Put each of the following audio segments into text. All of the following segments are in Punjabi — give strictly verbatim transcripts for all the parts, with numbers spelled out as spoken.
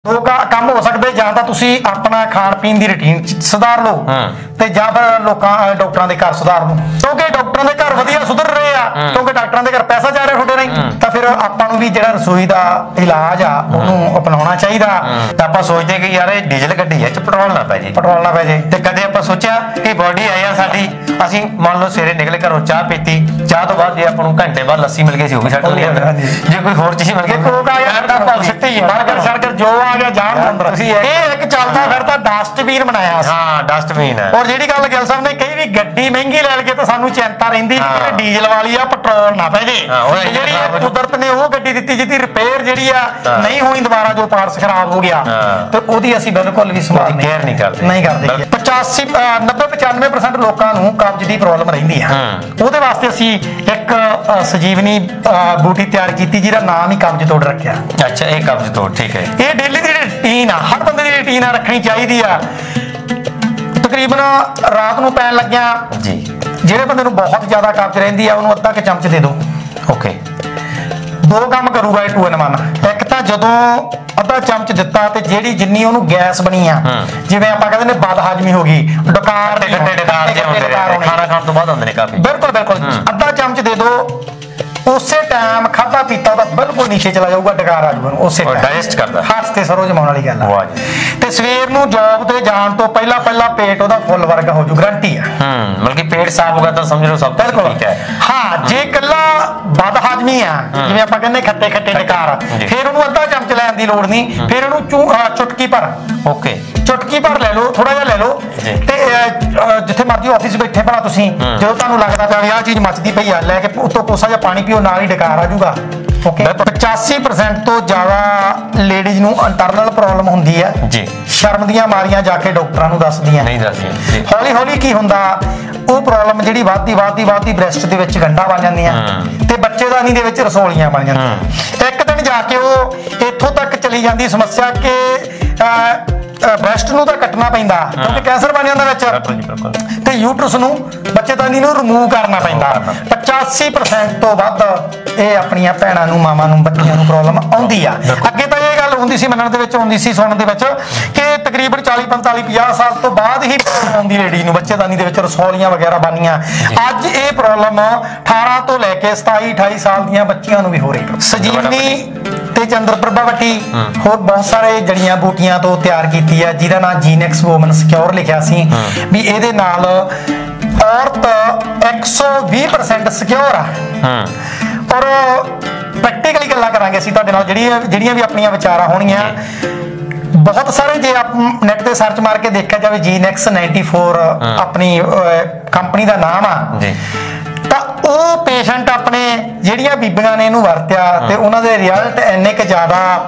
दो काम हो सकते ਜਾਂ ਤਾਂ ਤੁਸੀਂ ਆਪਣਾ ਖਾਣ ਪੀਣ ਦੀ ਰੁਟੀਨ ਸੁਧਾਰ ਲਓ ਤੇ ਜਾਂ ਫਿਰ ਲੋਕਾਂ ਡਾਕਟਰਾਂ ਦੇ ਘਰ ਸੁਧਾਰ ਲਓ ਕਿਉਂਕਿ ਡਾਕਟਰਾਂ ਦੇ ਘਰ ਵਧੀਆ ਸੁਧਰ ਰਹੇ ਆ ਕਿਉਂਕਿ ਡਾਕਟਰਾਂ ਦੇ ਘਰ ਪੈਸਾ ਜਾ ਰਿਹਾ ਤੁਹਾਡੇ ਨਹੀਂ ਤਾਂ ਫਿਰ ਆਪਾਂ ਨੂੰ ਵੀ ਜਿਹੜਾ ਰਸੋਈ ਦਾ ਇਲਾਜ ਆ ਉਹਨੂੰ ਅਪਣਾਉਣਾ ਚਾਹੀਦਾ। ਤਾਂ ਆਪਾਂ ਸੋਚਦੇ ਕਿ ਯਾਰ ਇਹ ਡੀਜ਼ਲ ਗੱਡੀ ਹੈ ਚ ਪੈਟਰੋਲ ਨਾ ਪੈ ਜੇ ਪੈਟਰੋਲ ਨਾ ਪੈ ਜੇ ਤੇ ਕਦੇ ਆਪਾਂ ਸੋਚਿਆ ਕਿ ਬੋਡੀ ਆਈ ਆ ਸਾਡੀ ਅਸੀਂ ਮੰਨ ਲਓ ਸਵੇਰੇ ਨਿਕਲੇ ਘਰੋਂ ਚਾਹ ਪੀਤੀ ਚਾਹ ਤੋਂ ਬਾਅਦ ਜੇ ਆਪਾਂ ਨੂੰ ਘੰਟੇ ਬਾਅਦ ਲੱਸੀ ਮਿਲ ਗਈ ਸੀ ਉਹ ਵੀ ਛੱਡ ਲਈ ਜੇ ਕੋਈ ਹੋਰ ਚੀਜ਼ ਮਿਲ ਗਈ ਕੋਕ ਆ ਗਿਆ ਤਾਂ ਭੁੱਲ ਸਿੱਟੀ ਹੀ ਮਾਰ ਸੜਕ ਜੋ ਆ ਗਿਆ ਜਾਣ ਅੰਦਰ ਇਹ ਇੱਕ ਚੱਲਦਾ ਫਿਰਦਾ ਡਸਟਬਿਨ ਬਣਾਇਆ ਹਾਂ ਡਸਟਬਿਨ ਹੈ। ਔਰ ਜਿਹੜੀ ਗੱਲ ਗਿੱਲ ਸਾਹਿਬ ਨੇ ਕਹੀ ਵੀ ਗੱਡੀ ਮਹਿੰਗੀ ਲੈ ਲਈਏ ਤਾਂ ਸਾਨੂੰ ਚਿੰਤਾ ਰਹਿੰਦੀ ਕਿ ਡੀਜ਼ਲ ਵਾਲੀ ਆ ਪੈਟਰੋਲ ਨਾ ਪੈ ਜੇ ਜਿਹੜੀ ਕੁਦਰਤ ਨੇ ਉਹ ਗੱਡੀ ਦਿੱਤੀ ਜਿਹਦੀ ਰਿਪੇਅਰ ਜਿਹੜੀ ਆ ਨਹੀਂ ਹੋਣੀ ਦੁਬਾਰਾ ਜੋ ਪਾਰਟਸ ਖਰਾਬ ਹੋ ਗਿਆ ਤੇ ਉਹਦੀ ਅਸੀਂ ਬਿਲਕੁਲ ਵੀ ਸੰਭਾਲ ਕੇਅਰ ਨਹੀਂ ਕਰਦੇ ਨਹੀਂ ਕਰਦੇ ਪਚਾਸੀ ਨੱਬੇ ਪਚਾਨਵੇਂ ਪਰਸੈਂਟ ਲੋਕਾਂ ਨੂੰ ਕਬਜ਼ ਦੀ ਪ੍ਰੋਬਲਮ ਰਹਿੰਦੀ ਆ ਉਹਦੇ ਵਾਸਤੇ ਅਸੀਂ ਇੱਕ ਸੰਜੀਵਨੀ ਬੂਟੀ ਤਿਆਰ ਕੀਤੀ ਜਿਹਦਾ ਨਾਮ ਹੀ ਕਬਜ਼ ਤੋੜ ਰੱਖਿਆ। ਅੱਛਾ ਇਹ ਕਬਜ਼ ਤੋੜ ਠੀਕ ਹੈ ਇਹ ਡੇਲੀ ਦੀ ਰੁਟੀਨ ਆ ਹਰ ਬੰਦੇ ਦੀ ਰੁਟੀਨ ਰੱਖਣੀ ਚਾਹੀਦੀ ਆ। ਤਕਰੀਬਨ ਰਾਤ ਨੂੰ ਪੈਣ ਲੱਗਿਆ ਜੀ ਜਿਹੜੇ ਬੰਦੇ ਨੂੰ ਬਹੁਤ ਜ਼ਿਆਦਾ ਕਬਜ਼ ਰਹਿੰਦੀ ਆ ਉਹਨੂੰ ਅੱਧਾ ਕੁ ਚਮਚ ਦੇ ਦਿਓ ਓਕੇ ਦੋ ਕੰਮ ਕਰੂਗਾ ਇਹ ਟੂ ਇਨ ਵਨ। ਇੱਕ ਤਾਂ ਜਦੋਂ ਅੱਧਾ ਚਮਚ ਦਿੱਤਾ ਤੇ ਜਿਹੜੀ ਜਿੰਨੀ ਉਹਨੂੰ ਗੈਸ ਬਣੀ ਆ ਜਿਵੇਂ ਆਪਾਂ ਕਹਿੰਦੇ ਨੇ ਬਦ ਹਾਜ਼ਮੀ ਹੋ ਗਈ ਡਕਾਰ ਦੇ ਗੱਡੇ ਡਕਾਰ ਦੇ ਹੁੰਦੇ ਖਾਣਾ ਖਾਣ ਤੋਂ ਬਾਅਦ ਹੁੰਦੇ ਨੇ ਕਾਫੀ ਬਿਲਕੁਲ ਬਿਲਕੁਲ ਅੱਧਾ ਚਮਚ ਦੇ ਦਿਓ ਉਸੇ ਟਾਈਮ ਖਾਧਾ ਪੀਤਾ ਉਹਦਾ ਬਿਲਕੁਲ ਨੀਚੇ ਚਲਾ ਜਾਊਗਾ ਡਕਾਰ ਆ ਜਾਊਗਾ ਉਸੇ ਟਾਈਮ ਡਾਈਜੈਸਟ ਕਰਦਾ ਹੱਥ ਤੇ ਸਰੋਂ ਜਮਾਉਣ ਵਾਲੀ ਗੱਲ ਆ ਤੇ ਸਵੇਰ ਨੂੰ ਜੌਬ ਤੇ ਜਾਣ ਤੋਂ ਪਹਿਲਾਂ ਪਹਿਲਾਂ ਪੇਟ ਉਹਦਾ ਫੁੱਲ ਵਰਗਾ ਹੋ ਜੂ ਗਰੰਟੀ ਆ ਹੂੰ ਮਤਲਬ ਕਿ ਪੇਟ ਸਾਫ਼ ਹੋਗਾ ਤਾਂ ਸਮਝ ਲਓ ਸਭ ਬਿਲਕੁਲ ਠੀਕ ਹੈ। ਹਾਂ ਜੇ ਕੱਲਾ ਬਦ ਹਾਜ਼ਮੀ ਆ ਜਿਵੇਂ ਆਪਾਂ ਕਹਿੰਦੇ ਖੱਟੇ ਖੱਟੇ ਡਕਾਰ ਫਿਰ ਉਹਨੂੰ ਅੱਧਾ ਚਮਚ ਲੈਣ ਦੀ ਲੋੜ ਨਹੀਂ ਫਿਰ ਉਹਨੂੰ ਚੁਟਕੀ ਭਰ ਓਕੇ ਚੁਟਕੀ ਭਰ ਲੈ ਲਓ ਥੋੜਾ ਜਿਹਾ ਲੈ ਲਓ ਤੇ ਜਿੱਥੇ ਮਰਜ਼ੀ ਆਫਿਸ ਬੈਠੇ ਭਲਾ ਤੁਸੀਂ ਜਦੋਂ ਤੁਹਾਨੂੰ ਲੱਗਦਾ ਪਿਆ ਆਹ ਚੀਜ਼ ਮੱਚਦੀ ਪਈ ਆ ਲੈ ਕੇ ਉੱਤੋਂ ਕੋਸਾ ਜਿਹਾ ਪਾਣੀ ਪੀਓ ਨਾਲ ਹੀ ਡਕਾਰ ਆ ਜਾਊਗਾ ਓਕੇ। ਪਚਾਸੀ ਪਰਸੈਂਟ ਤੋਂ ਜ਼ਿਆਦਾ ਲੇਡੀਜ਼ ਨੂੰ ਇੰਟਰਨਲ ਪ੍ਰੋਬਲਮ ਹੁੰਦੀ ਹੈ ਜੀ ਸ਼ਰਮ ਦੀਆਂ ਮਾਰੀਆਂ ਜਾ ਕੇ ਡਾਕਟਰਾਂ ਨੂੰ ਦੱਸਦੀਆਂ ਨਹੀਂ ਦੱਸਦੀਆਂ ਹੌਲੀ ਹੌਲੀ ਕੀ ਹੁੰਦਾ ਉਹ ਪ੍ਰੋਬਲਮ ਜਿਹੜੀ ਵੱਧਦੀ ਵੱਧਦੀ ਵੱਧਦੀ ਬ੍ਰੈਸਟ ਦੇ ਵਿੱਚ ਗੰਢਾਂ ਬਣ ਜਾਂਦੀਆਂ ਤੇ ਬੱਚੇਦਾਨੀ ਦੇ ਵਿੱਚ ਰਸੋਲੀਆਂ ਬਣ ਜਾਂਦੀਆਂ। ਇੱਕ ਦਿਨ ਜਾ ਕੇ ਉਹ ਇੱਥੋਂ ਤੱਕ ਚਲੀ ਜਾਂਦੀ ਸਮੱਸਿਆ ਕਿ ਬ੍ਰੈਸਟ ਨੂੰ ਤਾਂ ਕੱਟਣਾ ਪੈਂਦਾ ਕਿਉਂਕਿ ਕੈਂਸਰ ਬਣ ਜਾਂਦਾ ਵਿੱਚ ਤੇ ਯੂਟਰਸ ਨੂੰ ਬੱਚੇਦਾਨੀ ਨੂੰ ਰਿਮੂਵ ਕਰਨਾ ਪੈਂਦਾ। ਪਚਾਸੀ ਪਰਸੈਂਟ ਤੋਂ ਵੱਧ ਇਹ ਆਪਣੀਆਂ ਭੈਣਾਂ ਨੂੰ ਮਾਵਾਂ ਨੂੰ ਬੱਚਿਆਂ ਨੂੰ ਪ੍ਰੋਬਲਮ ਆਉਂਦੀ ਆ। ਅੱਗੇ ਤਾਂ ਇਹ ਗੱਲ ਹੁੰਦੀ ਸੀ ਮੰਨਣ ਦੇ ਵਿੱਚ ਆਉਂਦੀ ਸੀ ਸੁਣਨ ਦੇ ਵਿੱਚ ਕਿ ਤਕਰੀਬਨ ਚਾਲੀ ਪੰਤਾਲੀ ਪੰਜਾਹ ਸਾਲ ਤੋਂ ਬਾਅਦ ਹੀ ਆਉਂਦੀ ਲੇਡੀ ਨੂੰ ਬੱਚੇਦਾਨੀ ਦੇ ਵਿੱਚ ਰਸੌਲੀਆਂ ਵਗੈਰਾ ਬਣੀਆਂ। ਅੱਜ ਇਹ ਪ੍ਰੋਬਲਮ ਅਠਾਰਾਂ ਤੋਂ ਲੈ ਕੇ ਸਤਾਈ ਅਠਾਈ ਸਾਲ ਦੀਆਂ ਬੱਚੀਆਂ ਨੂੰ ਵੀ ਹੋ ਰਹੀ। ਸੰਜੀਵਨੀ ਤੇ ਚੰਦਰ ਪ੍ਰਭਾਵਤੀ ਹੋਰ ਬਹੁਤ ਸਾਰੇ ਜੜੀਆਂ ਬੂਟੀਆਂ ਤੋਂ ਤਿਆਰ ਕੀਤੀ ਹੈ ਜਿਹਦਾ ਨਾਮ ਜੀਨੈਕਸ ਵੂਮਨ ਸਿਕਿਉਰ ਲਿਖਿਆ ਸੀ ਵੀ ਇਹਦੇ ਨਾਲ ਔਰਤ ਇੱਕ ਸੌ ਵੀਹ ਪਰਸੈਂਟ ਸਿਕਿਉਰ ਆ। ਔਰ ਪ੍ਰੈਕਟੀਕਲੀ ਗੱਲਾਂ ਕਰਾਂਗੇ ਅਸੀਂ ਤੁਹਾਡੇ ਨਾਲ ਜਿਹੜੀਆਂ ਜਿਹੜੀਆਂ ਵੀ ਆਪਣੀਆਂ ਵਿਚਾਰਾਂ ਹੋਣਗੀਆਂ ਬਹੁਤ ਸਾਰੇ ਜੇ ਆਪ ਨੈਟ ਤੇ ਸਰਚ ਮਾਰ ਕੇ ਦੇਖਿਆ ਜਾਵੇ ਜੀਨੈਕਸ ਨਾਈਨਟੀ ਫੋਰ ਆਪਣੀ ਕੰਪਨੀ ਦਾ ਨਾਮ ਆ ਤਾਂ ਉਹ ਪੇਸ਼ੈਂਟ ਆਪਣੇ ਜਿਹੜੀਆਂ ਬੀਬੀਆਂ ਨੇ ਇਹਨੂੰ ਵਰਤਿਆ ਤੇ ਉਹਨਾਂ ਦੇ ਰਿਜ਼ਲਟ ਇੰਨੇ ਕੁ ਜ਼ਿਆਦਾ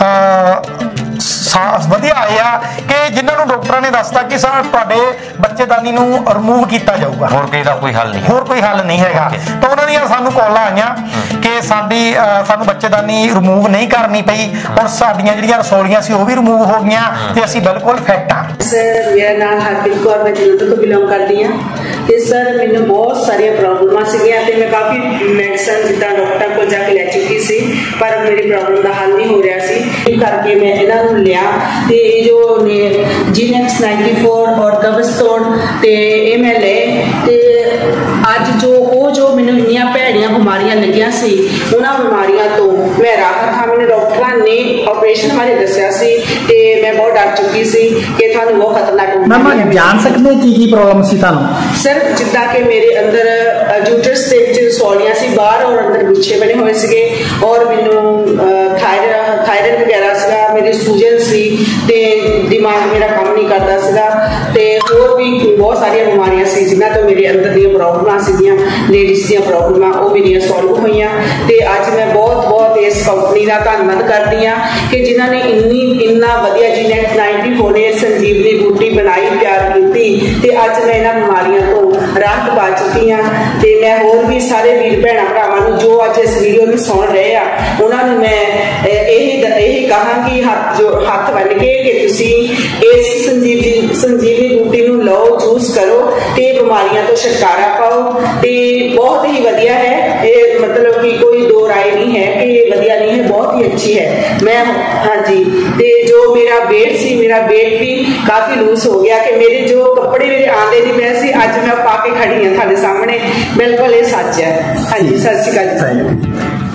ਵਧੀਆ ਆਏ ਆ ਕਿ ਜਿਨ੍ਹਾਂ ਨੂੰ ਡਾਕਟਰਾਂ ਨੇ ਦੱਸਤਾ ਕਿ ਸਰ ਤੁਹਾਡੇ ਬੱਚੇਦਾਨੀ ਨੂੰ ਰਿਮੂਵ ਕੀਤਾ ਜਾਊਗਾ ਹੋਰ ਕੋਈ ਦਾ ਕੋਈ ਹੱਲ ਨਹੀਂ ਹੋਰ ਕੋਈ ਹੱਲ ਨਹੀਂ ਹੈਗਾ। ਤਾਂ ਉਹਨਾਂ ਦੀਆਂ ਸਾਨੂੰ ਕਾਲਾਂ ਆਈਆਂ ਕਿ ਸਾਡੀ ਸਾਨੂੰ ਬੱਚੇਦਾਨੀ ਰਿਮੂਵ ਨਹੀਂ ਕਰਨੀ ਪਈ ਔਰ ਸਾਡੀਆਂ ਜਿਹੜੀਆਂ ਰਸੌਲੀਆਂ ਸੀ ਉਹ ਵੀ ਰਿਮੂਵ ਹੋ ਗਈਆਂ ਤੇ ਅਸੀਂ ਬਿਲਕੁਲ ਫਿੱਟ ਆ। ਸਰ ਮੇਰਾ ਨਾਮ ਹਰਪ੍ਰੀਤ ਕੌਰ ਮੈਂ ਜਲੰਧਰ ਤੋਂ ਬਿਲੋਂਗ ਕਰਦੀ ਹਾਂ ਤੇ ਸਰ ਮੈਨੂੰ ਬਹੁਤ ਸਾਰੀਆਂ ਪ੍ਰੋਬਲਮਾਂ ਸੀਗੀਆਂ ਤੇ ਮੈਂ ਕਾਫੀ ਮੈਡੀਸਨ ਜਿੱਦਾਂ ਡਾਕਟਰ ਕੋਲ ਜਾ ਕੇ ਲੈ ਚੁੱਕੀ ਸੀ ਪਰ ਮੇਰੀ ਪ੍ਰੋਬਲਮ ਦਾ ਹੱਲ ਨਹੀਂ ਹੋ ਰਿਹਾ ਸੀ। ਇਸ ਕਰਕੇ ਮੈਂ ਇਹਨਾਂ ਨੂੰ ਲਿਆ ਤੇ ਇਹ ਜੋ ਨੇ ਜੀਨੈਕਸ ਨਾਈਨਟੀ ਫੋਰ ਔਰ ਕਬਜ਼ ਤੋੜ ਤੇ ਇਹ ਮੈਂ ਲਏ ਤੇ ਅੱਜ ਜੋ ਉਹ ਜੋ ਮੈਨੂੰ ਇੰਨੀਆਂ ਭੈੜੀਆਂ ਬਿਮਾਰੀਆਂ ਲੱਗੀਆਂ ਸੀ ਉਹਨਾਂ ਬਿਮਾਰੀਆਂ ਤੋਂ ਮੈਂ ਰਾਹਤ ਹਾਂ। ਮੈਨੂੰ ਡਾਕਟਰਾਂ ਨੇ ਆਪਰੇਸ਼ਨ ਬਾਰੇ ਦੱਸਿਆ ਸੀ ਤੇ ਮੈਂ ਬਹੁਤ ਡਰ ਚੁੱਕੀ ਸੀ ਕਿ ਤੁਹਾਨੂੰ ਬਹੁਤ ਖਤਰਨਾਕ ਮੈਂ ਜਾਣ ਸਕਦੇ ਕੀ ਕੀ ਪ੍ਰੋਬਲਮ ਸੀ ਤੁਹਾਨੂੰ ਸਰ ਜਿੱਦਾਂ ਕਿ ਮੇਰੇ ਅੰਦਰ ਯੂਟਰਸ ਦੇ ਵਿੱਚ ਰਸੌਲੀਆਂ ਸੀ ਬਾਹਰ ਔਰ ਅੰਦਰ ਗੁੱਛੇ ਬਣੇ ਹੋਏ ਸੀਗੇ ਔਰ ਮੈਨੂੰ ਥਾਇਰਾਇਡ ਥਾਇਰਾਇਡ ਵਗੈਰਾ ਸੀਗਾ ਮੇਰੀ ਸੂਜਨ ਸੀ ਤੇ ਦਿਮਾਗ ਮੇਰਾ ਕੰਮ ਨਹੀਂ ਕਰਦਾ ਸੀਗਾ ਤੇ ਹੋਰ ਵੀ ਬਹੁਤ ਸਾਰੀਆਂ ਬਿਮਾਰੀਆਂ ਸੀ ਜਿਨ੍ਹਾਂ ਤੋਂ ਮੇਰੇ ਅੰਦਰ ਦੀਆਂ ਪ੍ਰੋਬਲਮਾਂ ਸੀਗੀਆਂ ਲੇਡੀਜ਼ ਦੀਆਂ ਪ੍ਰੋਬਲਮਾਂ ਉਹ ਮੇਰੀਆਂ ਸੋਲਵ ਹੋਈਆਂ ਤੇ ਅੱਜ ਮੈਂ ਬਹੁਤ ਬਹੁਤ ਇਸ ਕੰਪਨੀ ਦਾ ਧੰਨਵਾਦ ਕਰਦੀ ਹਾਂ ਕਿ ਜਿਨ੍ਹਾਂ ਨੇ ਇੰਨੀ ਇੰਨਾ ਵਧੀਆ ਜੀਨੈਕਸ ਨਾਈਨਟੀ ਫੋਰ ਨੇ ਸੰਜੀਵਨੀ ਬੂਟੀ ਬਣਾਈ ਤਿਆਰ ਕੀਤੀ ਤੇ ਅੱਜ ਮੈਂ ਇਹਨਾਂ ਬਿਮਾਰੀਆਂ ਤੋਂ ਰਾਹਤ ਪਾ ਚੁੱਕੀ ਹਾਂ ਤੇ ਮੈਂ ਹੋਰ ਵੀ ਸਾਰੇ ਵੀਰ ਭੈਣਾਂ ਭਰਾਵਾਂ ਨੂੰ ਜੋ ਅੱਜ ਇਸ ਵੀਡੀਓ ਨੂੰ ਸੁਣ ਰਹੇ ਆ ਉਹਨਾਂ ਨੂੰ ਮੈਂ ਇਹੀ ਇਹੀ ਇਹੀ ਕਹਾਂਗੀ ਹੱਥ ਜੋ ਹੱਥ ਬੰਨ ਕੇ ਕਿ ਤੁਸੀਂ ਇਸ ਸੰਜੀਵਨੀ ਸੰਜੀਵਨੀ ਬੂਟੀ ਨੂੰ ਲਓ, ਜੂਸ ਕਰੋ ਤੇ ਬਿਮਾਰੀਆਂ ਤੋਂ ਛੁਟਕਾਰਾ ਪਾਓ। ਤੇ ਬਹੁਤ ਹੀ ਵਧੀਆ ਹੈ ਇਹ, मतलब कि कोई दो राय नहीं है कि ये वधिया नहीं है, बहुत ही अच्छी है। मैं हाँ जी, ते जो मेरा वेट सी मेरा वेट भी काफ़ी लूज हो गया कि मेरे जो कपड़े मेरे आंदे नहीं पए सी, अज मैं पा के खड़ी हाँ तुहाडे सामने, बिल्कुल ये सच है। हाँ जी, सत श्री अकाल जी।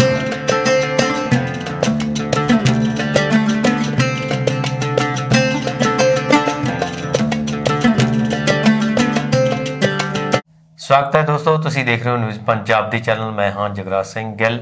स्वागत है दोस्तों, तुसी देख रहे हो न्यूज़ पंजाब दी चैनल। मैं हाँ जगराज सिंह गिल।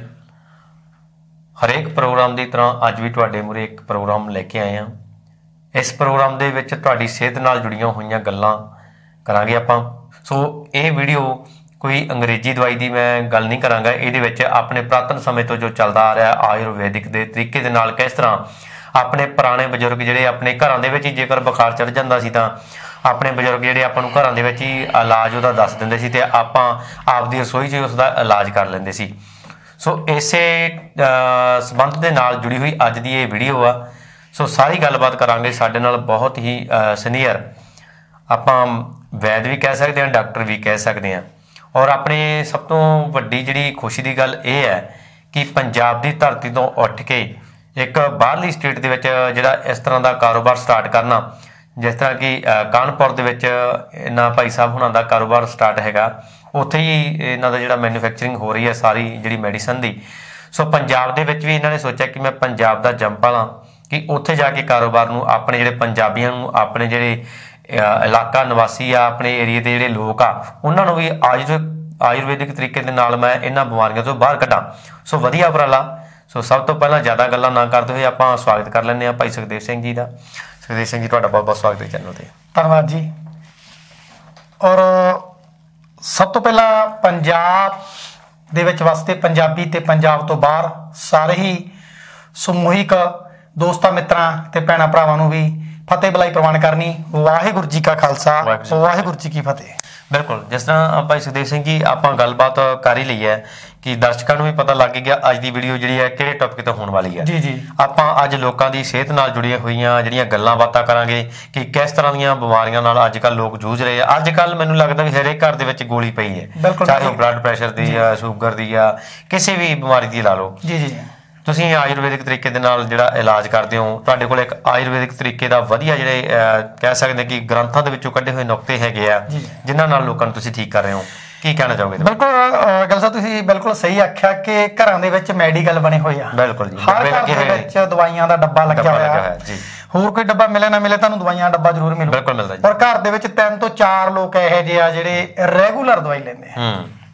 हरेक प्रोग्राम की तरह अज भी तुहाडे मूहरे एक प्रोग्राम लेके आए हैं। इस प्रोग्राम दे विच तुहाडी सेहत नाल जुड़ियां होईयां गल्लां करांगे आपां। सो ये वीडियो कोई अंग्रेजी दवाई की मैं गल नहीं करांगा, इहदे विच अपने पुरातन समय तो जो चलदा आ रहा आयुर्वेदिक दे तरीके दे नाल किस तरह अपने पुराने बजुर्ग जिहड़े अपने घरां दे विच ही जेकर बुखार चढ़ जांदा सी तां अपने बजुर्ग जिहड़े आपां नूं घरां दे विच ही इलाज उहदा दस दिंदे सी ते आपां आपदी रसोई 'ਚ उसदा इलाज कर लैंदे सी। सो इसे संबंध दे नाल जुड़ी हुई अज दी ये वीडियो आ। सो सारी गलबात करांगे। साडे नाल बहुत ही सीनियर आपां वैद भी कह सकते हैं, डॉक्टर भी कह सकते हैं। और अपने सब तो वड्डी जिहड़ी खुशी की गल ये है कि पंजाब की धरती तो उठ के एक बाहरली स्टेट दे विच जिहड़ा इस तरह का कारोबार स्टार्ट करना, जिस तरह कि कानपुर दे विच इन्हां भाई साहब हुणां दा कारोबार स्टार्ट हैगा, उत्थे ही इन्हां दा जिहड़ा मैन्युफैक्चरिंग हो रही है सारी जिहड़ी मैडिसन दी। सो पंजाब दे विच भी इन्हां ने सोचा कि मैं पंजाब दा जंपल हाँ कि उत्थे जाके कारोबार नूं अपने जिहड़े पंजाबियां नूं अपने जिहड़े इलाका निवासी आ अपने एरिए दे जिहड़े लोक आ उन्हां नूं भी आयुर्वेद आयुर्वेदिक तरीके दे नाल मैं इन्हां बीमारियां तो बाहर कढां। सो वधिया उपराला। सो सब तो पहलां ज़्यादा गल्लां ना करदे होए आपां स्वागत कर लैंदे आ भाई सुखदेव सिंह जी दा। सुखदेव सिंह जी तुहाडा बहुत बहुत स्वागत है चैनल ते। धन्यवाद जी। और सब तो पहला पंजाब दे विच वसदे पंजाबी ते पंजाब तो बाहर सारे ही समूहिक दोस्तां मित्रां ते भैणां भरावां नूं भी फतेह बुलाई प्रवान करनी। वाहिगुरू जी का खालसा, वाहिगुरू जी की फतेह। बिल्कुल, जिस तरह भाई सुखदेव सिंह जी आपां गलबात कर ही ली है कि दर्शकों को भी पता लग गया अज की वीडियो जी है किहड़े टॉपिक तो होने वाली है। जी जी आपां अज लोगों की सेहत नाल जुड़ियां हुईयां जिहड़ियां गल्लां बातां करांगे कि किस तरह दीयां बीमारियां नाल अजकल लोग जूझ रहे हैं। अजकल मैनूं लगदा भी हरेक घर दे विच गोली पई है, चाहे वो ब्लड प्रैशर दी आ, शुगर दी आ, किसी भी बीमारी दी ला लो। जी जी तुसीं आयुर्वेदिक तरीके दे नाल जिहड़ा इलाज करदे हो, तुहाडे कोल एक आयुर्वेदिक तरीके दा वधिया जिहड़े कह सकदे कि ग्रंथां दे विचों कढे होए नुक्ते हैगे आ जिन्हां नाल लोकां नूं तुसीं ठीक कर रहे हो। की कहना चाहोगे? बिल्कुल गल साहब तुसीं बिल्कुल सही आख्या कि घरां दे विच मैडिकल बने होए आ। बिल्कुल जी, हर घर दे विच दवाइयां दा डब्बा लग्या होया जी। होर कोई डब्बा मिले ना मिले तुहानूं दवाइयां दा डब्बा जरूर मिलू। बिल्कुल मिलदा जी। पर घर दे विच तीन तो चार लोक इहो ਜਿਹੇ आ ਜਿਹੜੇ रेगुलर दवाई लैंदे आ।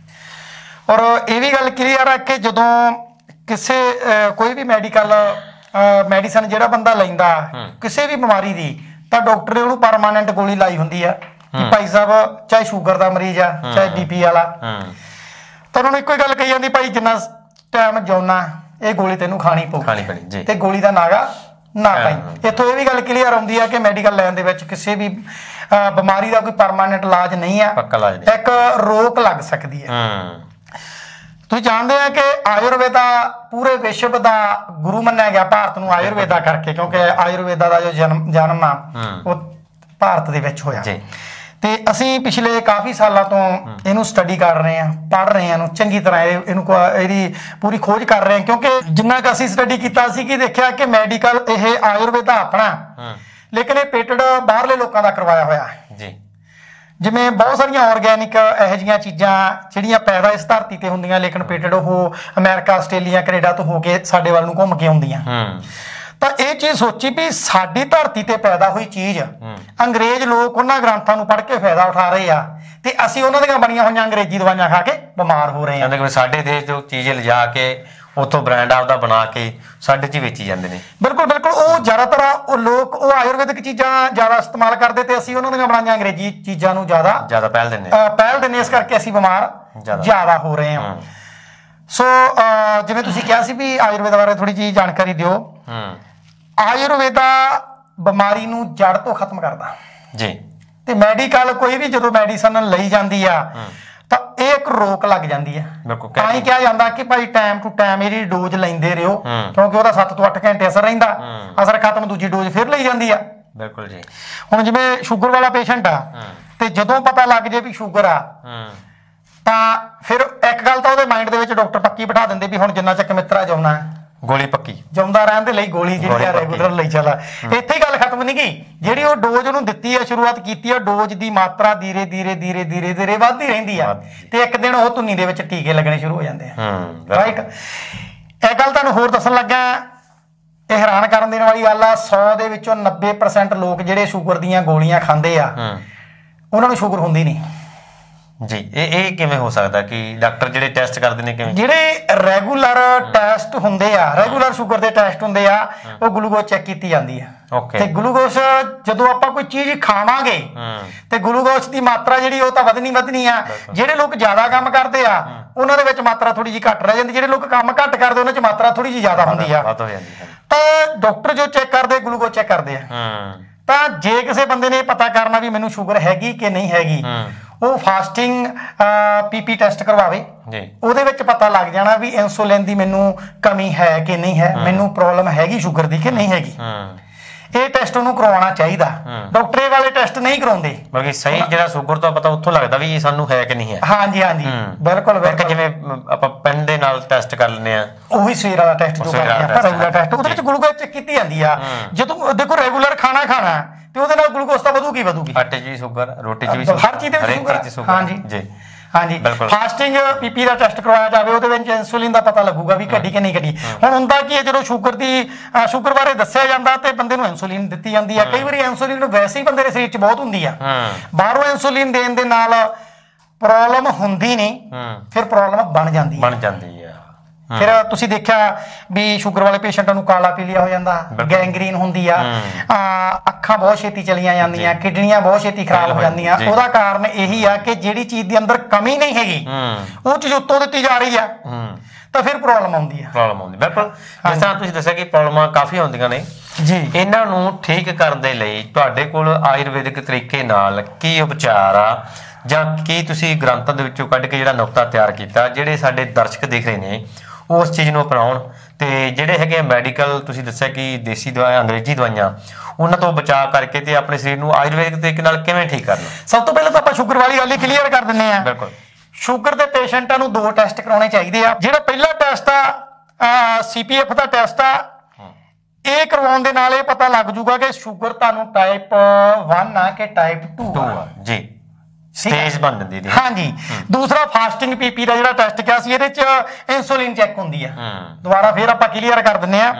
और ਇਹ ਵੀ ਗੱਲ ਕਲੀਅਰ ਆ ਕਿ ਜਦੋਂ ਕਿਸੇ कोई भी मैडिकल मैडिसन ਜਿਹੜਾ ਬੰਦਾ ਲੈਂਦਾ ਕਿਸੇ ਵੀ ਬਿਮਾਰੀ ਦੀ ਤਾਂ ਡਾਕਟਰ ਨੇ ਉਹਨੂੰ ਪਰਮਾਨੈਂਟ ਗੋਲੀ ਲਾਈ ਹੁੰਦੀ ਆ ਕਿ ਭਾਈ ਸਾਹਿਬ ਚਾਹੇ ਸ਼ੂਗਰ ਦਾ ਮਰੀਜ਼ ਆ ਚਾਹੇ ਬੀਪੀ ਵਾਲਾ, ਤਾਂ ਉਹਨਾਂ ਨੂੰ ਇੱਕੋ ਹੀ ਗੱਲ ਕਹੀ ਜਾਂਦੀ ਭਾਈ ਜਿੰਨਾ ਟਾਈਮ ਜਿਉਣਾ ਇਹ ਗੋਲੀ ਤੈਨੂੰ ਖਾਣੀ ਪਊ ਖਾਣੀ ਪੈਣੀ ਜੀ, ਤੇ ਗੋਲੀ ਦਾ ਨਾਗਾ ਨਾ ਪਾਈ। ਇੱਥੋਂ ਇਹ ਵੀ ਗੱਲ ਕਲੀਅਰ ਆਉਂਦੀ ਆ ਕਿ ਮੈਡੀਕਲ ਲੈਣ ਦੇ ਵਿੱਚ ਕਿਸੇ ਵੀ ਬਿਮਾਰੀ ਦਾ ਕੋਈ ਪਰਮਾਨੈਂਟ ਇਲਾਜ ਨਹੀਂ ਆ, ਪੱਕਾ ਇਲਾਜ ਨਹੀਂ, ਇੱਕ ਰੋਕ ਲੱਗ ਸਕਦੀ ਹੈ। ਤੁਸੀਂ ਜਾਣਦੇ ਆ ਕਿ ਆਯੁਰਵੇਦਾ ਪੂਰੇ ਵਿਸ਼ਵ ਦਾ ਗੁਰੂ ਮੰਨਿਆ ਗਿਆ ਭਾਰਤ ਨੂੰ ਆਯੁਰਵੇਦਾ ਕਰਕੇ, ਕਿਉਂਕਿ ਆਯੁਰਵੇਦਾ ਦਾ ਜੋ ਜਨਮ ਜਨਮ ਆ ਉਹ ਭਾਰਤ ਦੇ ਵਿੱਚ ਹੋਇਆ ਤੇ ਅਸੀਂ ਪਿਛਲੇ ਕਾਫੀ ਸਾਲਾਂ ਤੋਂ ਇਹਨੂੰ ਸਟੱਡੀ ਕਰ ਰਹੇ ਆ, ਪੜ੍ਹ ਰਹੇ ਆ, ਇਹਨੂੰ ਚੰਗੀ ਤਰ੍ਹਾਂ ਇਹਨੂੰ ਇਹਦੀ ਪੂਰੀ ਖੋਜ ਕਰ ਰਹੇ ਆ। ਕਿਉਂਕਿ ਜਿੰਨਾ ਕੁ ਅਸੀਂ ਸਟੱਡੀ ਕੀਤਾ ਸੀ ਕਿ ਦੇਖਿਆ ਕਿ ਮੈਡੀਕਲ ਇਹ ਆਯੁਰਵੇਦਾ ਆਪਣਾ ਲੇਕਿਨ ਇਹ ਪੇਟਡ ਬਾਹਰਲੇ ਲੋਕਾਂ ਦਾ ਕਰਵਾਇਆ ਹੋਇਆ ਜੀ। ਜਿਵੇਂ ਬਹੁਤ ਸਾਰੀਆਂ ਆਰਗੈਨਿਕ ਇਹੋ ਜਿਹੀਆਂ ਚੀਜ਼ਾਂ ਜਿਹੜੀਆਂ ਪੈਦਾ ਇਸ ਧਰਤੀ ਤੇ ਹੁੰਦੀਆਂ ਲੇਕਿਨ ਪੇਟਡ ਉਹ ਅਮਰੀਕਾ, ਆਸਟ੍ਰੇਲੀਆ, ਕੈਨੇਡਾ ਤੋਂ ਹੋ ਕੇ ਸਾਡੇ ਵੱਲ ਨੂੰ ਘੁੰਮ ਕੇ ਆਉਂਦੀਆਂ। ਤਾਂ ਇਹ ਚੀਜ਼ ਸੋਚੀ ਵੀ ਸਾਡੀ ਧਰਤੀ ਤੇ ਪੈਦਾ ਹੋਈ ਚੀਜ਼ ਅੰਗਰੇਜ਼ ਲੋਕ ਉਹਨਾਂ ਗ੍ਰੰਥਾਂ ਨੂੰ ਪੜ੍ਹ ਕੇ ਫਾਇਦਾ ਉਠਾ ਰਹੇ ਆ ਤੇ ਅਸੀਂ ਉਹਨਾਂ ਦੀਆਂ ਬਣੀਆਂ ਹੋਈਆਂ ਅੰਗਰੇਜ਼ੀ ਦਵਾਈਆਂ ਖਾ ਕੇ ਬਿਮਾਰ ਹੋ ਰਹੇ ਆ। ਸਾਡੇ ਦੇਸ਼ ਜੋ ਚੀਜ਼ ਲਿਜਾ ਕੇ ਉੱਥੋਂ ਬ੍ਰਾਂਡ ਆਪਦਾ ਬਣਾ ਕੇ ਸਾਡੇ 'ਚ ਵੇਚੀ ਜਾਂਦੇ ਨੇ। ਬਿਲਕੁਲ ਬਿਲਕੁਲ, ਉਹ ਜ਼ਿਆਦਾਤਰ ਉਹ ਲੋਕ ਉਹ ਆਯੁਰਵੈਦਿਕ ਚੀਜ਼ਾਂ ਜ਼ਿਆਦਾ ਇਸਤੇਮਾਲ ਕਰਦੇ ਤੇ ਅਸੀਂ ਉਹਨਾਂ ਦੀਆਂ ਬਣਾਈਆਂ ਅੰਗਰੇਜ਼ੀ ਚੀਜ਼ਾਂ ਨੂੰ ਜ਼ਿਆਦਾ ਜ਼ਿਆਦਾ ਪਹਿਲ ਦਿੰਦੇ ਪਹਿਲ ਦਿੰਦੇ ਇਸ ਕਰਕੇ ਅਸੀਂ ਬਿਮਾਰ ਜ਼ਿਆਦਾ ਹੋ ਰਹੇ ਹਾਂ। ਸੋ ਜਿਵੇਂ ਤੁਸੀਂ ਕਿਹਾ ਸੀ ਵੀ ਆਯੁਰਵੇਦ ਬਾਰੇ ਥੋੜੀ ਜਿਹੀ ਜਾਣਕਾਰੀ ਦਿਓ। ਆਯੁਰਵੇਦਾ ਬਿਮਾਰੀ ਨੂੰ ਜੜ ਤੋਂ ਖਤਮ ਕਰਦਾ ਜੀ, ਤੇ ਮੈਡੀਕਲ ਕੋਈ ਵੀ ਜਦੋਂ ਮੈਡੀਸਨ ਲਈ ਜਾਂਦੀ ਆ ਤਾਂ ਇਹ ਇੱਕ ਇੱਕ ਰੋਕ ਲੱਗ ਜਾਂਦੀ ਹੈ। ਬਿਲਕੁਲ ਤਾਂ ਹੀ ਕਿਹਾ ਜਾਂਦਾ ਕਿ ਭਾਈ ਟਾਈਮ ਟੂ ਟਾਈਮ ਇਹਦੀ ਡੋਜ਼ ਲੈਂਦੇ ਰਹੋ, ਕਿਉਂਕਿ ਉਹਦਾ ਸੱਤ ਤੋਂ ਅੱਠ ਘੰਟੇ ਅਸਰ ਰਹਿੰਦਾ, ਅਸਰ ਖਤਮ ਦੂਜੀ ਡੋਜ਼ ਫਿਰ ਲਈ ਜਾਂਦੀ ਆ। ਬਿਲਕੁਲ ਜੀ। ਹੁਣ ਜਿਵੇਂ ਸ਼ੂਗਰ ਵਾਲਾ ਪੇਸ਼ੈਂਟ ਆ ਤੇ ਜਦੋਂ ਪਤਾ ਲੱਗ ਜੇ ਵੀ ਸ਼ੂਗਰ ਆ ਤਾਂ ਫਿਰ ਇੱਕ ਗੱਲ ਤਾਂ ਉਹਦੇ ਮਾਈਂਡ ਦੇ ਵਿੱਚ ਡਾਕਟਰ ਪੱਕੀ ਬਿਠਾ ਦਿੰਦੇ ਵੀ ਹੁਣ ਜਿੰਨਾ ਚੱਕ ਮਿੱਤਰਾ ਜਾਉਣਾ ਗੋਲੀ ਪੱਕੀ ਜਿਉਂਦਾ ਰਹਿਣ ਦੇ ਲਈ ਗੋਲੀ ਜਿਹੜੀ ਆ ਰੈਗੂਲਰ ਲਈ ਚੱਲ। ਇੱਥੇ ਹੀ ਗੱਲ ਖਤਮ ਨਹੀਂ ਗਈ, ਜਿਹੜੀ ਉਹ ਡੋਜ਼ ਉਹਨੂੰ ਦਿੱਤੀ ਆ, ਸ਼ੁਰੂਆਤ ਕੀਤੀ ਆ, ਡੋਜ਼ ਦੀ ਮਾਤਰਾ ਧੀਰੇ ਧੀਰੇ ਧੀਰੇ ਧੀਰੇ ਧੀਰੇ ਵੱਧਦੀ ਰਹਿੰਦੀ ਆ ਤੇ ਇੱਕ ਦਿਨ ਉਹ ਧੁੰਨੀ ਦੇ ਵਿੱਚ ਟੀਕੇ ਲੱਗਣੇ ਸ਼ੁਰੂ ਹੋ ਜਾਂਦੇ ਆ। ਰਾਈਟ। ਇਹ ਗੱਲ ਤੁਹਾਨੂੰ ਹੋਰ ਦੱਸਣ ਲੱਗਾ, ਇਹ ਹੈਰਾਨ ਕਰਨ ਦੇਣ ਵਾਲੀ ਗੱਲ ਆ, ਸੌ ਦੇ ਵਿੱਚੋਂ ਨੱਬੇ ਪਰਸੈਂਟ ਲੋਕ ਜਿਹੜੇ ਸ਼ੂਗਰ ਦੀਆਂ ਗੋਲੀਆਂ ਖਾਂਦੇ ਆ ਉਹਨਾਂ ਨੂੰ ਸ਼ੂਗਰ ਹੁੰਦੀ ਨਹੀਂ ਜੀ। ਇਹ ਇਹ ਕਿਵੇਂ ਹੋ ਸਕਦਾ ਕਿ ਡਾਕਟਰ ਜਿਹੜੇ ਟੈਸਟ ਕਰਦੇ ਨੇ ਕਿਵੇਂ? ਜਿਹੜੇ ਰੈਗੂਲਰ ਟੈਸਟ ਹੁੰਦੇ ਆ, ਰੈਗੂਲਰ ਸ਼ੂਗਰ ਦੇ ਟੈਸਟ ਹੁੰਦੇ ਆ, ਉਹ ਗਲੂਕੋਜ਼ ਚੈੱਕ ਕੀਤੀ ਜਾਂਦੀ ਆ। ਤੇ ਗਲੂਕੋਜ਼ ਜਦੋਂ ਆਪਾਂ ਕੋਈ ਚੀਜ਼ ਖਾਵਾਂਗੇ ਤੇ ਗਲੂਕੋਜ਼ ਦੀ ਮਾਤਰਾ ਜਿਹੜੀ ਉਹ ਤਾਂ ਵਧਣੀ ਵਧਣੀ ਆ। ਜਿਹੜੇ ਲੋਕ ਜ਼ਿਆਦਾ ਕੰਮ ਕਰਦੇ ਆ ਉਹਨਾਂ ਦੇ ਵਿੱਚ ਮਾਤਰਾ ਥੋੜੀ ਜਿਹੀ ਘੱਟ ਰਹਿ ਜਾਂਦੀ, ਜਿਹੜੇ ਲੋਕ ਕੰਮ ਘੱਟ ਕਰਦੇ ਉਹਨਾਂ 'ਚ ਮਾਤਰਾ ਥੋੜੀ ਜਿਹੀ ਜ਼ਿਆਦਾ ਹੁੰਦੀ ਆ। ਤਾਂ ਡਾਕਟਰ ਜੋ ਚੈੱਕ ਕਰਦੇ ਗਲੂਕੋਜ਼ ਚੈੱਕ ਕਰਦੇ ਆ। ਤਾਂ ਜੇ ਕਿਸੇ ਬੰਦੇ ਨੇ ਪਤਾ ਕਰਨਾ ਵੀ ਮੈਨੂੰ ਸ਼ੂਗਰ ਹੈਗੀ ਕਿ ਨਹੀਂ ਹੈਗੀ, ਉਹ ਫਾਸਟਿੰਗ ਪੀਪੀ ਟੈਸਟ ਕਰਵਾਵੇ, ਉਹਦੇ ਵਿੱਚ ਪਤਾ ਲੱਗ ਜਾਣਾ ਵੀ ਇਨਸੂਲਿਨ ਦੀ ਮੈਨੂੰ ਕਮੀ ਹੈ ਕਿ ਨਹੀਂ ਹੈ, ਮੈਨੂੰ ਪ੍ਰੋਬਲਮ ਹੈਗੀ ਸ਼ੂਗਰ ਦੀ ਕਿ ਨਹੀਂ ਹੈਗੀ। ਇਹ ਟੈਸਟ ਉਹਨੂੰ ਕਰਵਾਉਣਾ ਚਾਹੀਦਾ, ਡਾਕਟਰ ਇਹ ਵਾਲੇ ਟੈਸਟ ਨਹੀਂ ਕਰਾਉਂਦੇ। ਬਲਕਿ ਸਹੀ ਜਿਹੜਾ ਸ਼ੂਗਰ ਤੋਂ ਪਤਾ ਉੱਥੋਂ ਲੱਗਦਾ ਵੀ ਸਾਨੂੰ ਹੈ ਕਿ ਨਹੀਂ ਹੈ। ਹਾਂਜੀ ਹਾਂਜੀ ਬਿਲਕੁਲ ਬਿਲਕੁਲ। ਜਿਵੇਂ ਆਪਾਂ ਪੈਨ ਦੇ ਨਾਲ ਟੈਸਟ ਕਰ ਲੈਂਦੇ ਆ, ਉਹੀ ਸਵੇਰ ਵਾਲਾ ਟੈਸਟ ਜੋ ਕਰਦੇ ਆਪਾਂ ਰੈਗੂਲਰ ਟੈਸਟ, ਉਹਦੇ ਵਿੱਚ ਗਲੂਕੋਜ਼ ਚੈੱਕ ਕੀਤੀ ਜਾਂਦੀ ਆ। ਜਦੋਂ ਦੇਖੋ ਰੈਗੂਲਰ ਖਾਣਾ ਖਾਣਾ ਤੇ ਉਹਦੇ ਨਾਲ ਗਲੂਕੋਜ਼ ਤਾਂ ਵਧੂਗੀ ਵਧੂਗੀ। ਆਟੇ 'ਚ ਵੀ ਸ਼ੂਗਰ, ਰੋਟੀ 'ਚ ਵੀ, ਹਰ ਚੀਜ਼ ਦੇ ਵਿੱਚ ਸ਼ੂਗਰ। ਹਾਂਜੀ ਜੀ ਹਾਂਜੀ। ਫਾਸਟਿੰਗ ਪੀਪੀ ਦਾ ਟੈਸਟ ਕਰਵਾਇਆ ਜਾਵੇ, ਉਹਦੇ ਵਿੱਚ ਇਨਸੂਲਿਨ ਦਾ ਪਤਾ ਲੱਗੂਗਾ ਵੀ ਘਟੀ ਕਿ ਨਹੀਂ ਘਟੀ। ਹੁਣ ਹੁੰਦਾ ਕੀ ਹੈ, ਜਦੋਂ ਸ਼ੂਗਰ ਦੀ ਸ਼ੂਗਰ ਬਾਰੇ ਦੱਸਿਆ ਜਾਂਦਾ ਤੇ ਬੰਦੇ ਨੂੰ ਇਨਸੂਲਿਨ ਦਿੱਤੀ ਜਾਂਦੀ ਆ। ਕਈ ਵਾਰੀ ਇਨਸੂਲਿਨ ਵੈਸੇ ਹੀ ਬੰਦੇ ਦੇ ਸਰੀਰ 'ਚ ਬਹੁਤ ਹੁੰਦੀ ਆ, ਬਾਹਰੋਂ ਇਨਸੂਲਿਨ ਦੇਣ ਦੇ ਨਾਲ ਪ੍ਰੋਬਲਮ ਹੁੰਦੀ ਨਹੀਂ, ਫਿਰ ਪ੍ਰੋਬਲਮ ਬਣ ਜਾਂਦੀ ਬਣ ਜਾਂਦੀ ਆ। ਫਿਰ ਤੁਸੀਂ ਦੇਖਿਆ ਵੀ ਸ਼ੂਗਰ ਵਾਲੇ ਪੇਸ਼ੈਂਟਾਂ ਨੂੰ ਕਾਲਾ ਪੀਲੀਆ ਹੋ ਜਾਂਦਾ, ਗੈਂਗਰੀਨ ਹੁੰਦੀ ਆ, ਅੱਖਾਂ ਬਹੁਤ ਛੇਤੀ ਚਲੀਆਂ ਜਾਂਦੀਆਂ, ਕਿਡਨੀਆਂ ਬਹੁਤ ਛੇਤੀ ਖਰਾਬ ਹੋ ਜਾਂਦੀਆਂ। ਉਹਦਾ ਕਾਰਨ ਇਹੀ ਆ ਕਿ ਜਿਹੜੀ ਚੀਜ਼ ਦੇ ਅੰਦਰ ਕਮੀ ਨਹੀਂ ਹੈਗੀ ਉਹ ਚੀਜ਼ ਉੱਤੋਂ ਦਿੱਤੀ ਜਾ ਰਹੀ ਆ, ਤਾਂ ਫਿਰ ਪ੍ਰੋਬਲਮ ਆਉਂਦੀ ਆ। ਪ੍ਰੋਬਲਮ ਆਉਂਦੀ ਬਿਲਕੁਲ। ਜਿਸ ਤਰ੍ਹਾਂ ਤੁਸੀਂ ਦੱਸਿਆ ਕਿ ਪ੍ਰੋਬਲਮਾਂ ਕਾਫੀ ਆਉਂਦੀਆਂ ਨੇ ਜੀ, ਇਹਨਾਂ ਨੂੰ ਠੀਕ ਕਰਨ ਦੇ ਲਈ ਤੁਹਾਡੇ ਕੋਲ ਆਯੁਰਵੈਦਿਕ ਤਰੀਕੇ ਨਾਲ ਕੀ ਉਪਚਾਰ ਆ, ਜਾਂ ਕੀ ਤੁਸੀਂ ਗ੍ਰੰਥਾਂ ਦੇ ਵਿੱਚੋਂ ਕੱਢ ਕੇ ਜਿਹੜਾ ਨੁਕਤਾ ਤਿਆਰ ਕੀਤਾ, ਜਿਹੜੇ ਸਾਡੇ ਦਰਸ਼ਕ ਦੇਖ ਰਹੇ ਨੇ ਉਸ ਚੀਜ਼ ਨੂੰ ਅਪਣਾਉਣ, ਤੇ ਜਿਹੜੇ ਹੈਗੇ ਮੈਡੀਕਲ ਤੁਸੀਂ ਦੱਸਿਆ ਕਿ ਦੇਸੀ ਦਵਾਈਆਂ, ਅੰਗਰੇਜ਼ੀ ਦਵਾਈਆਂ, ਉਹਨਾਂ ਤੋਂ ਬਚਾਅ ਕਰਕੇ ਤੇ ਆਪਣੇ ਸਰੀਰ ਨੂੰ ਆਯੁਰਵੈਦਿਕ ਤਰੀਕੇ ਨਾਲ ਕਿਵੇਂ ਠੀਕ ਕਰਨਾ? ਸਭ ਤੋਂ ਪਹਿਲਾਂ ਤਾਂ ਆਪਾਂ ਸ਼ੂਗਰ ਵਾਲੀ ਗੱਲ ਹੀ ਕਲੀਅਰ ਕਰ ਦਿੰਦੇ ਆ। ਬਿਲਕੁਲ। ਸ਼ੂਗਰ ਦੇ ਪੇਸ਼ੈਂਟਾਂ ਨੂੰ ਦੋ ਟੈਸਟ ਕਰਾਉਣੇ ਚਾਹੀਦੇ ਆ। ਜਿਹੜਾ ਪਹਿਲਾ ਟੈਸਟ ਆ ਸੀਪੀਐਫ ਦਾ ਟੈਸਟ ਆ, ਇਹ ਕਰਵਾਉਣ ਦੇ ਨਾਲ ਇਹ ਪਤਾ ਲੱਗ ਜੂਗਾ ਕਿ ਸ਼ੂਗਰ ਤੁਹਾਨੂੰ ਟਾਈਪ ਵਨ ਆ ਕਿ ਟਾਈਪ ਟੂ ਆ। ਜੀ, ਸਟੇਜ ਬਣ ਜਾਂਦੀ ਹੈ। ਹਾਂਜੀ। ਦੂਸਰਾ ਫਾਸਟਿੰਗ ਪੀਪੀ ਦਾ ਜਿਹੜਾ ਟੈਸਟ ਕਿਹਾ ਸੀ, ਇਹਦੇ ਚ ਇਨਸੂਲਿਨ ਚੈੱਕ ਹੁੰਦੀ ਆ। ਦੁਬਾਰਾ ਫਿਰ ਆਪਾਂ ਕਲੀਅਰ ਕਰ ਦਿੰਦੇ ਆ।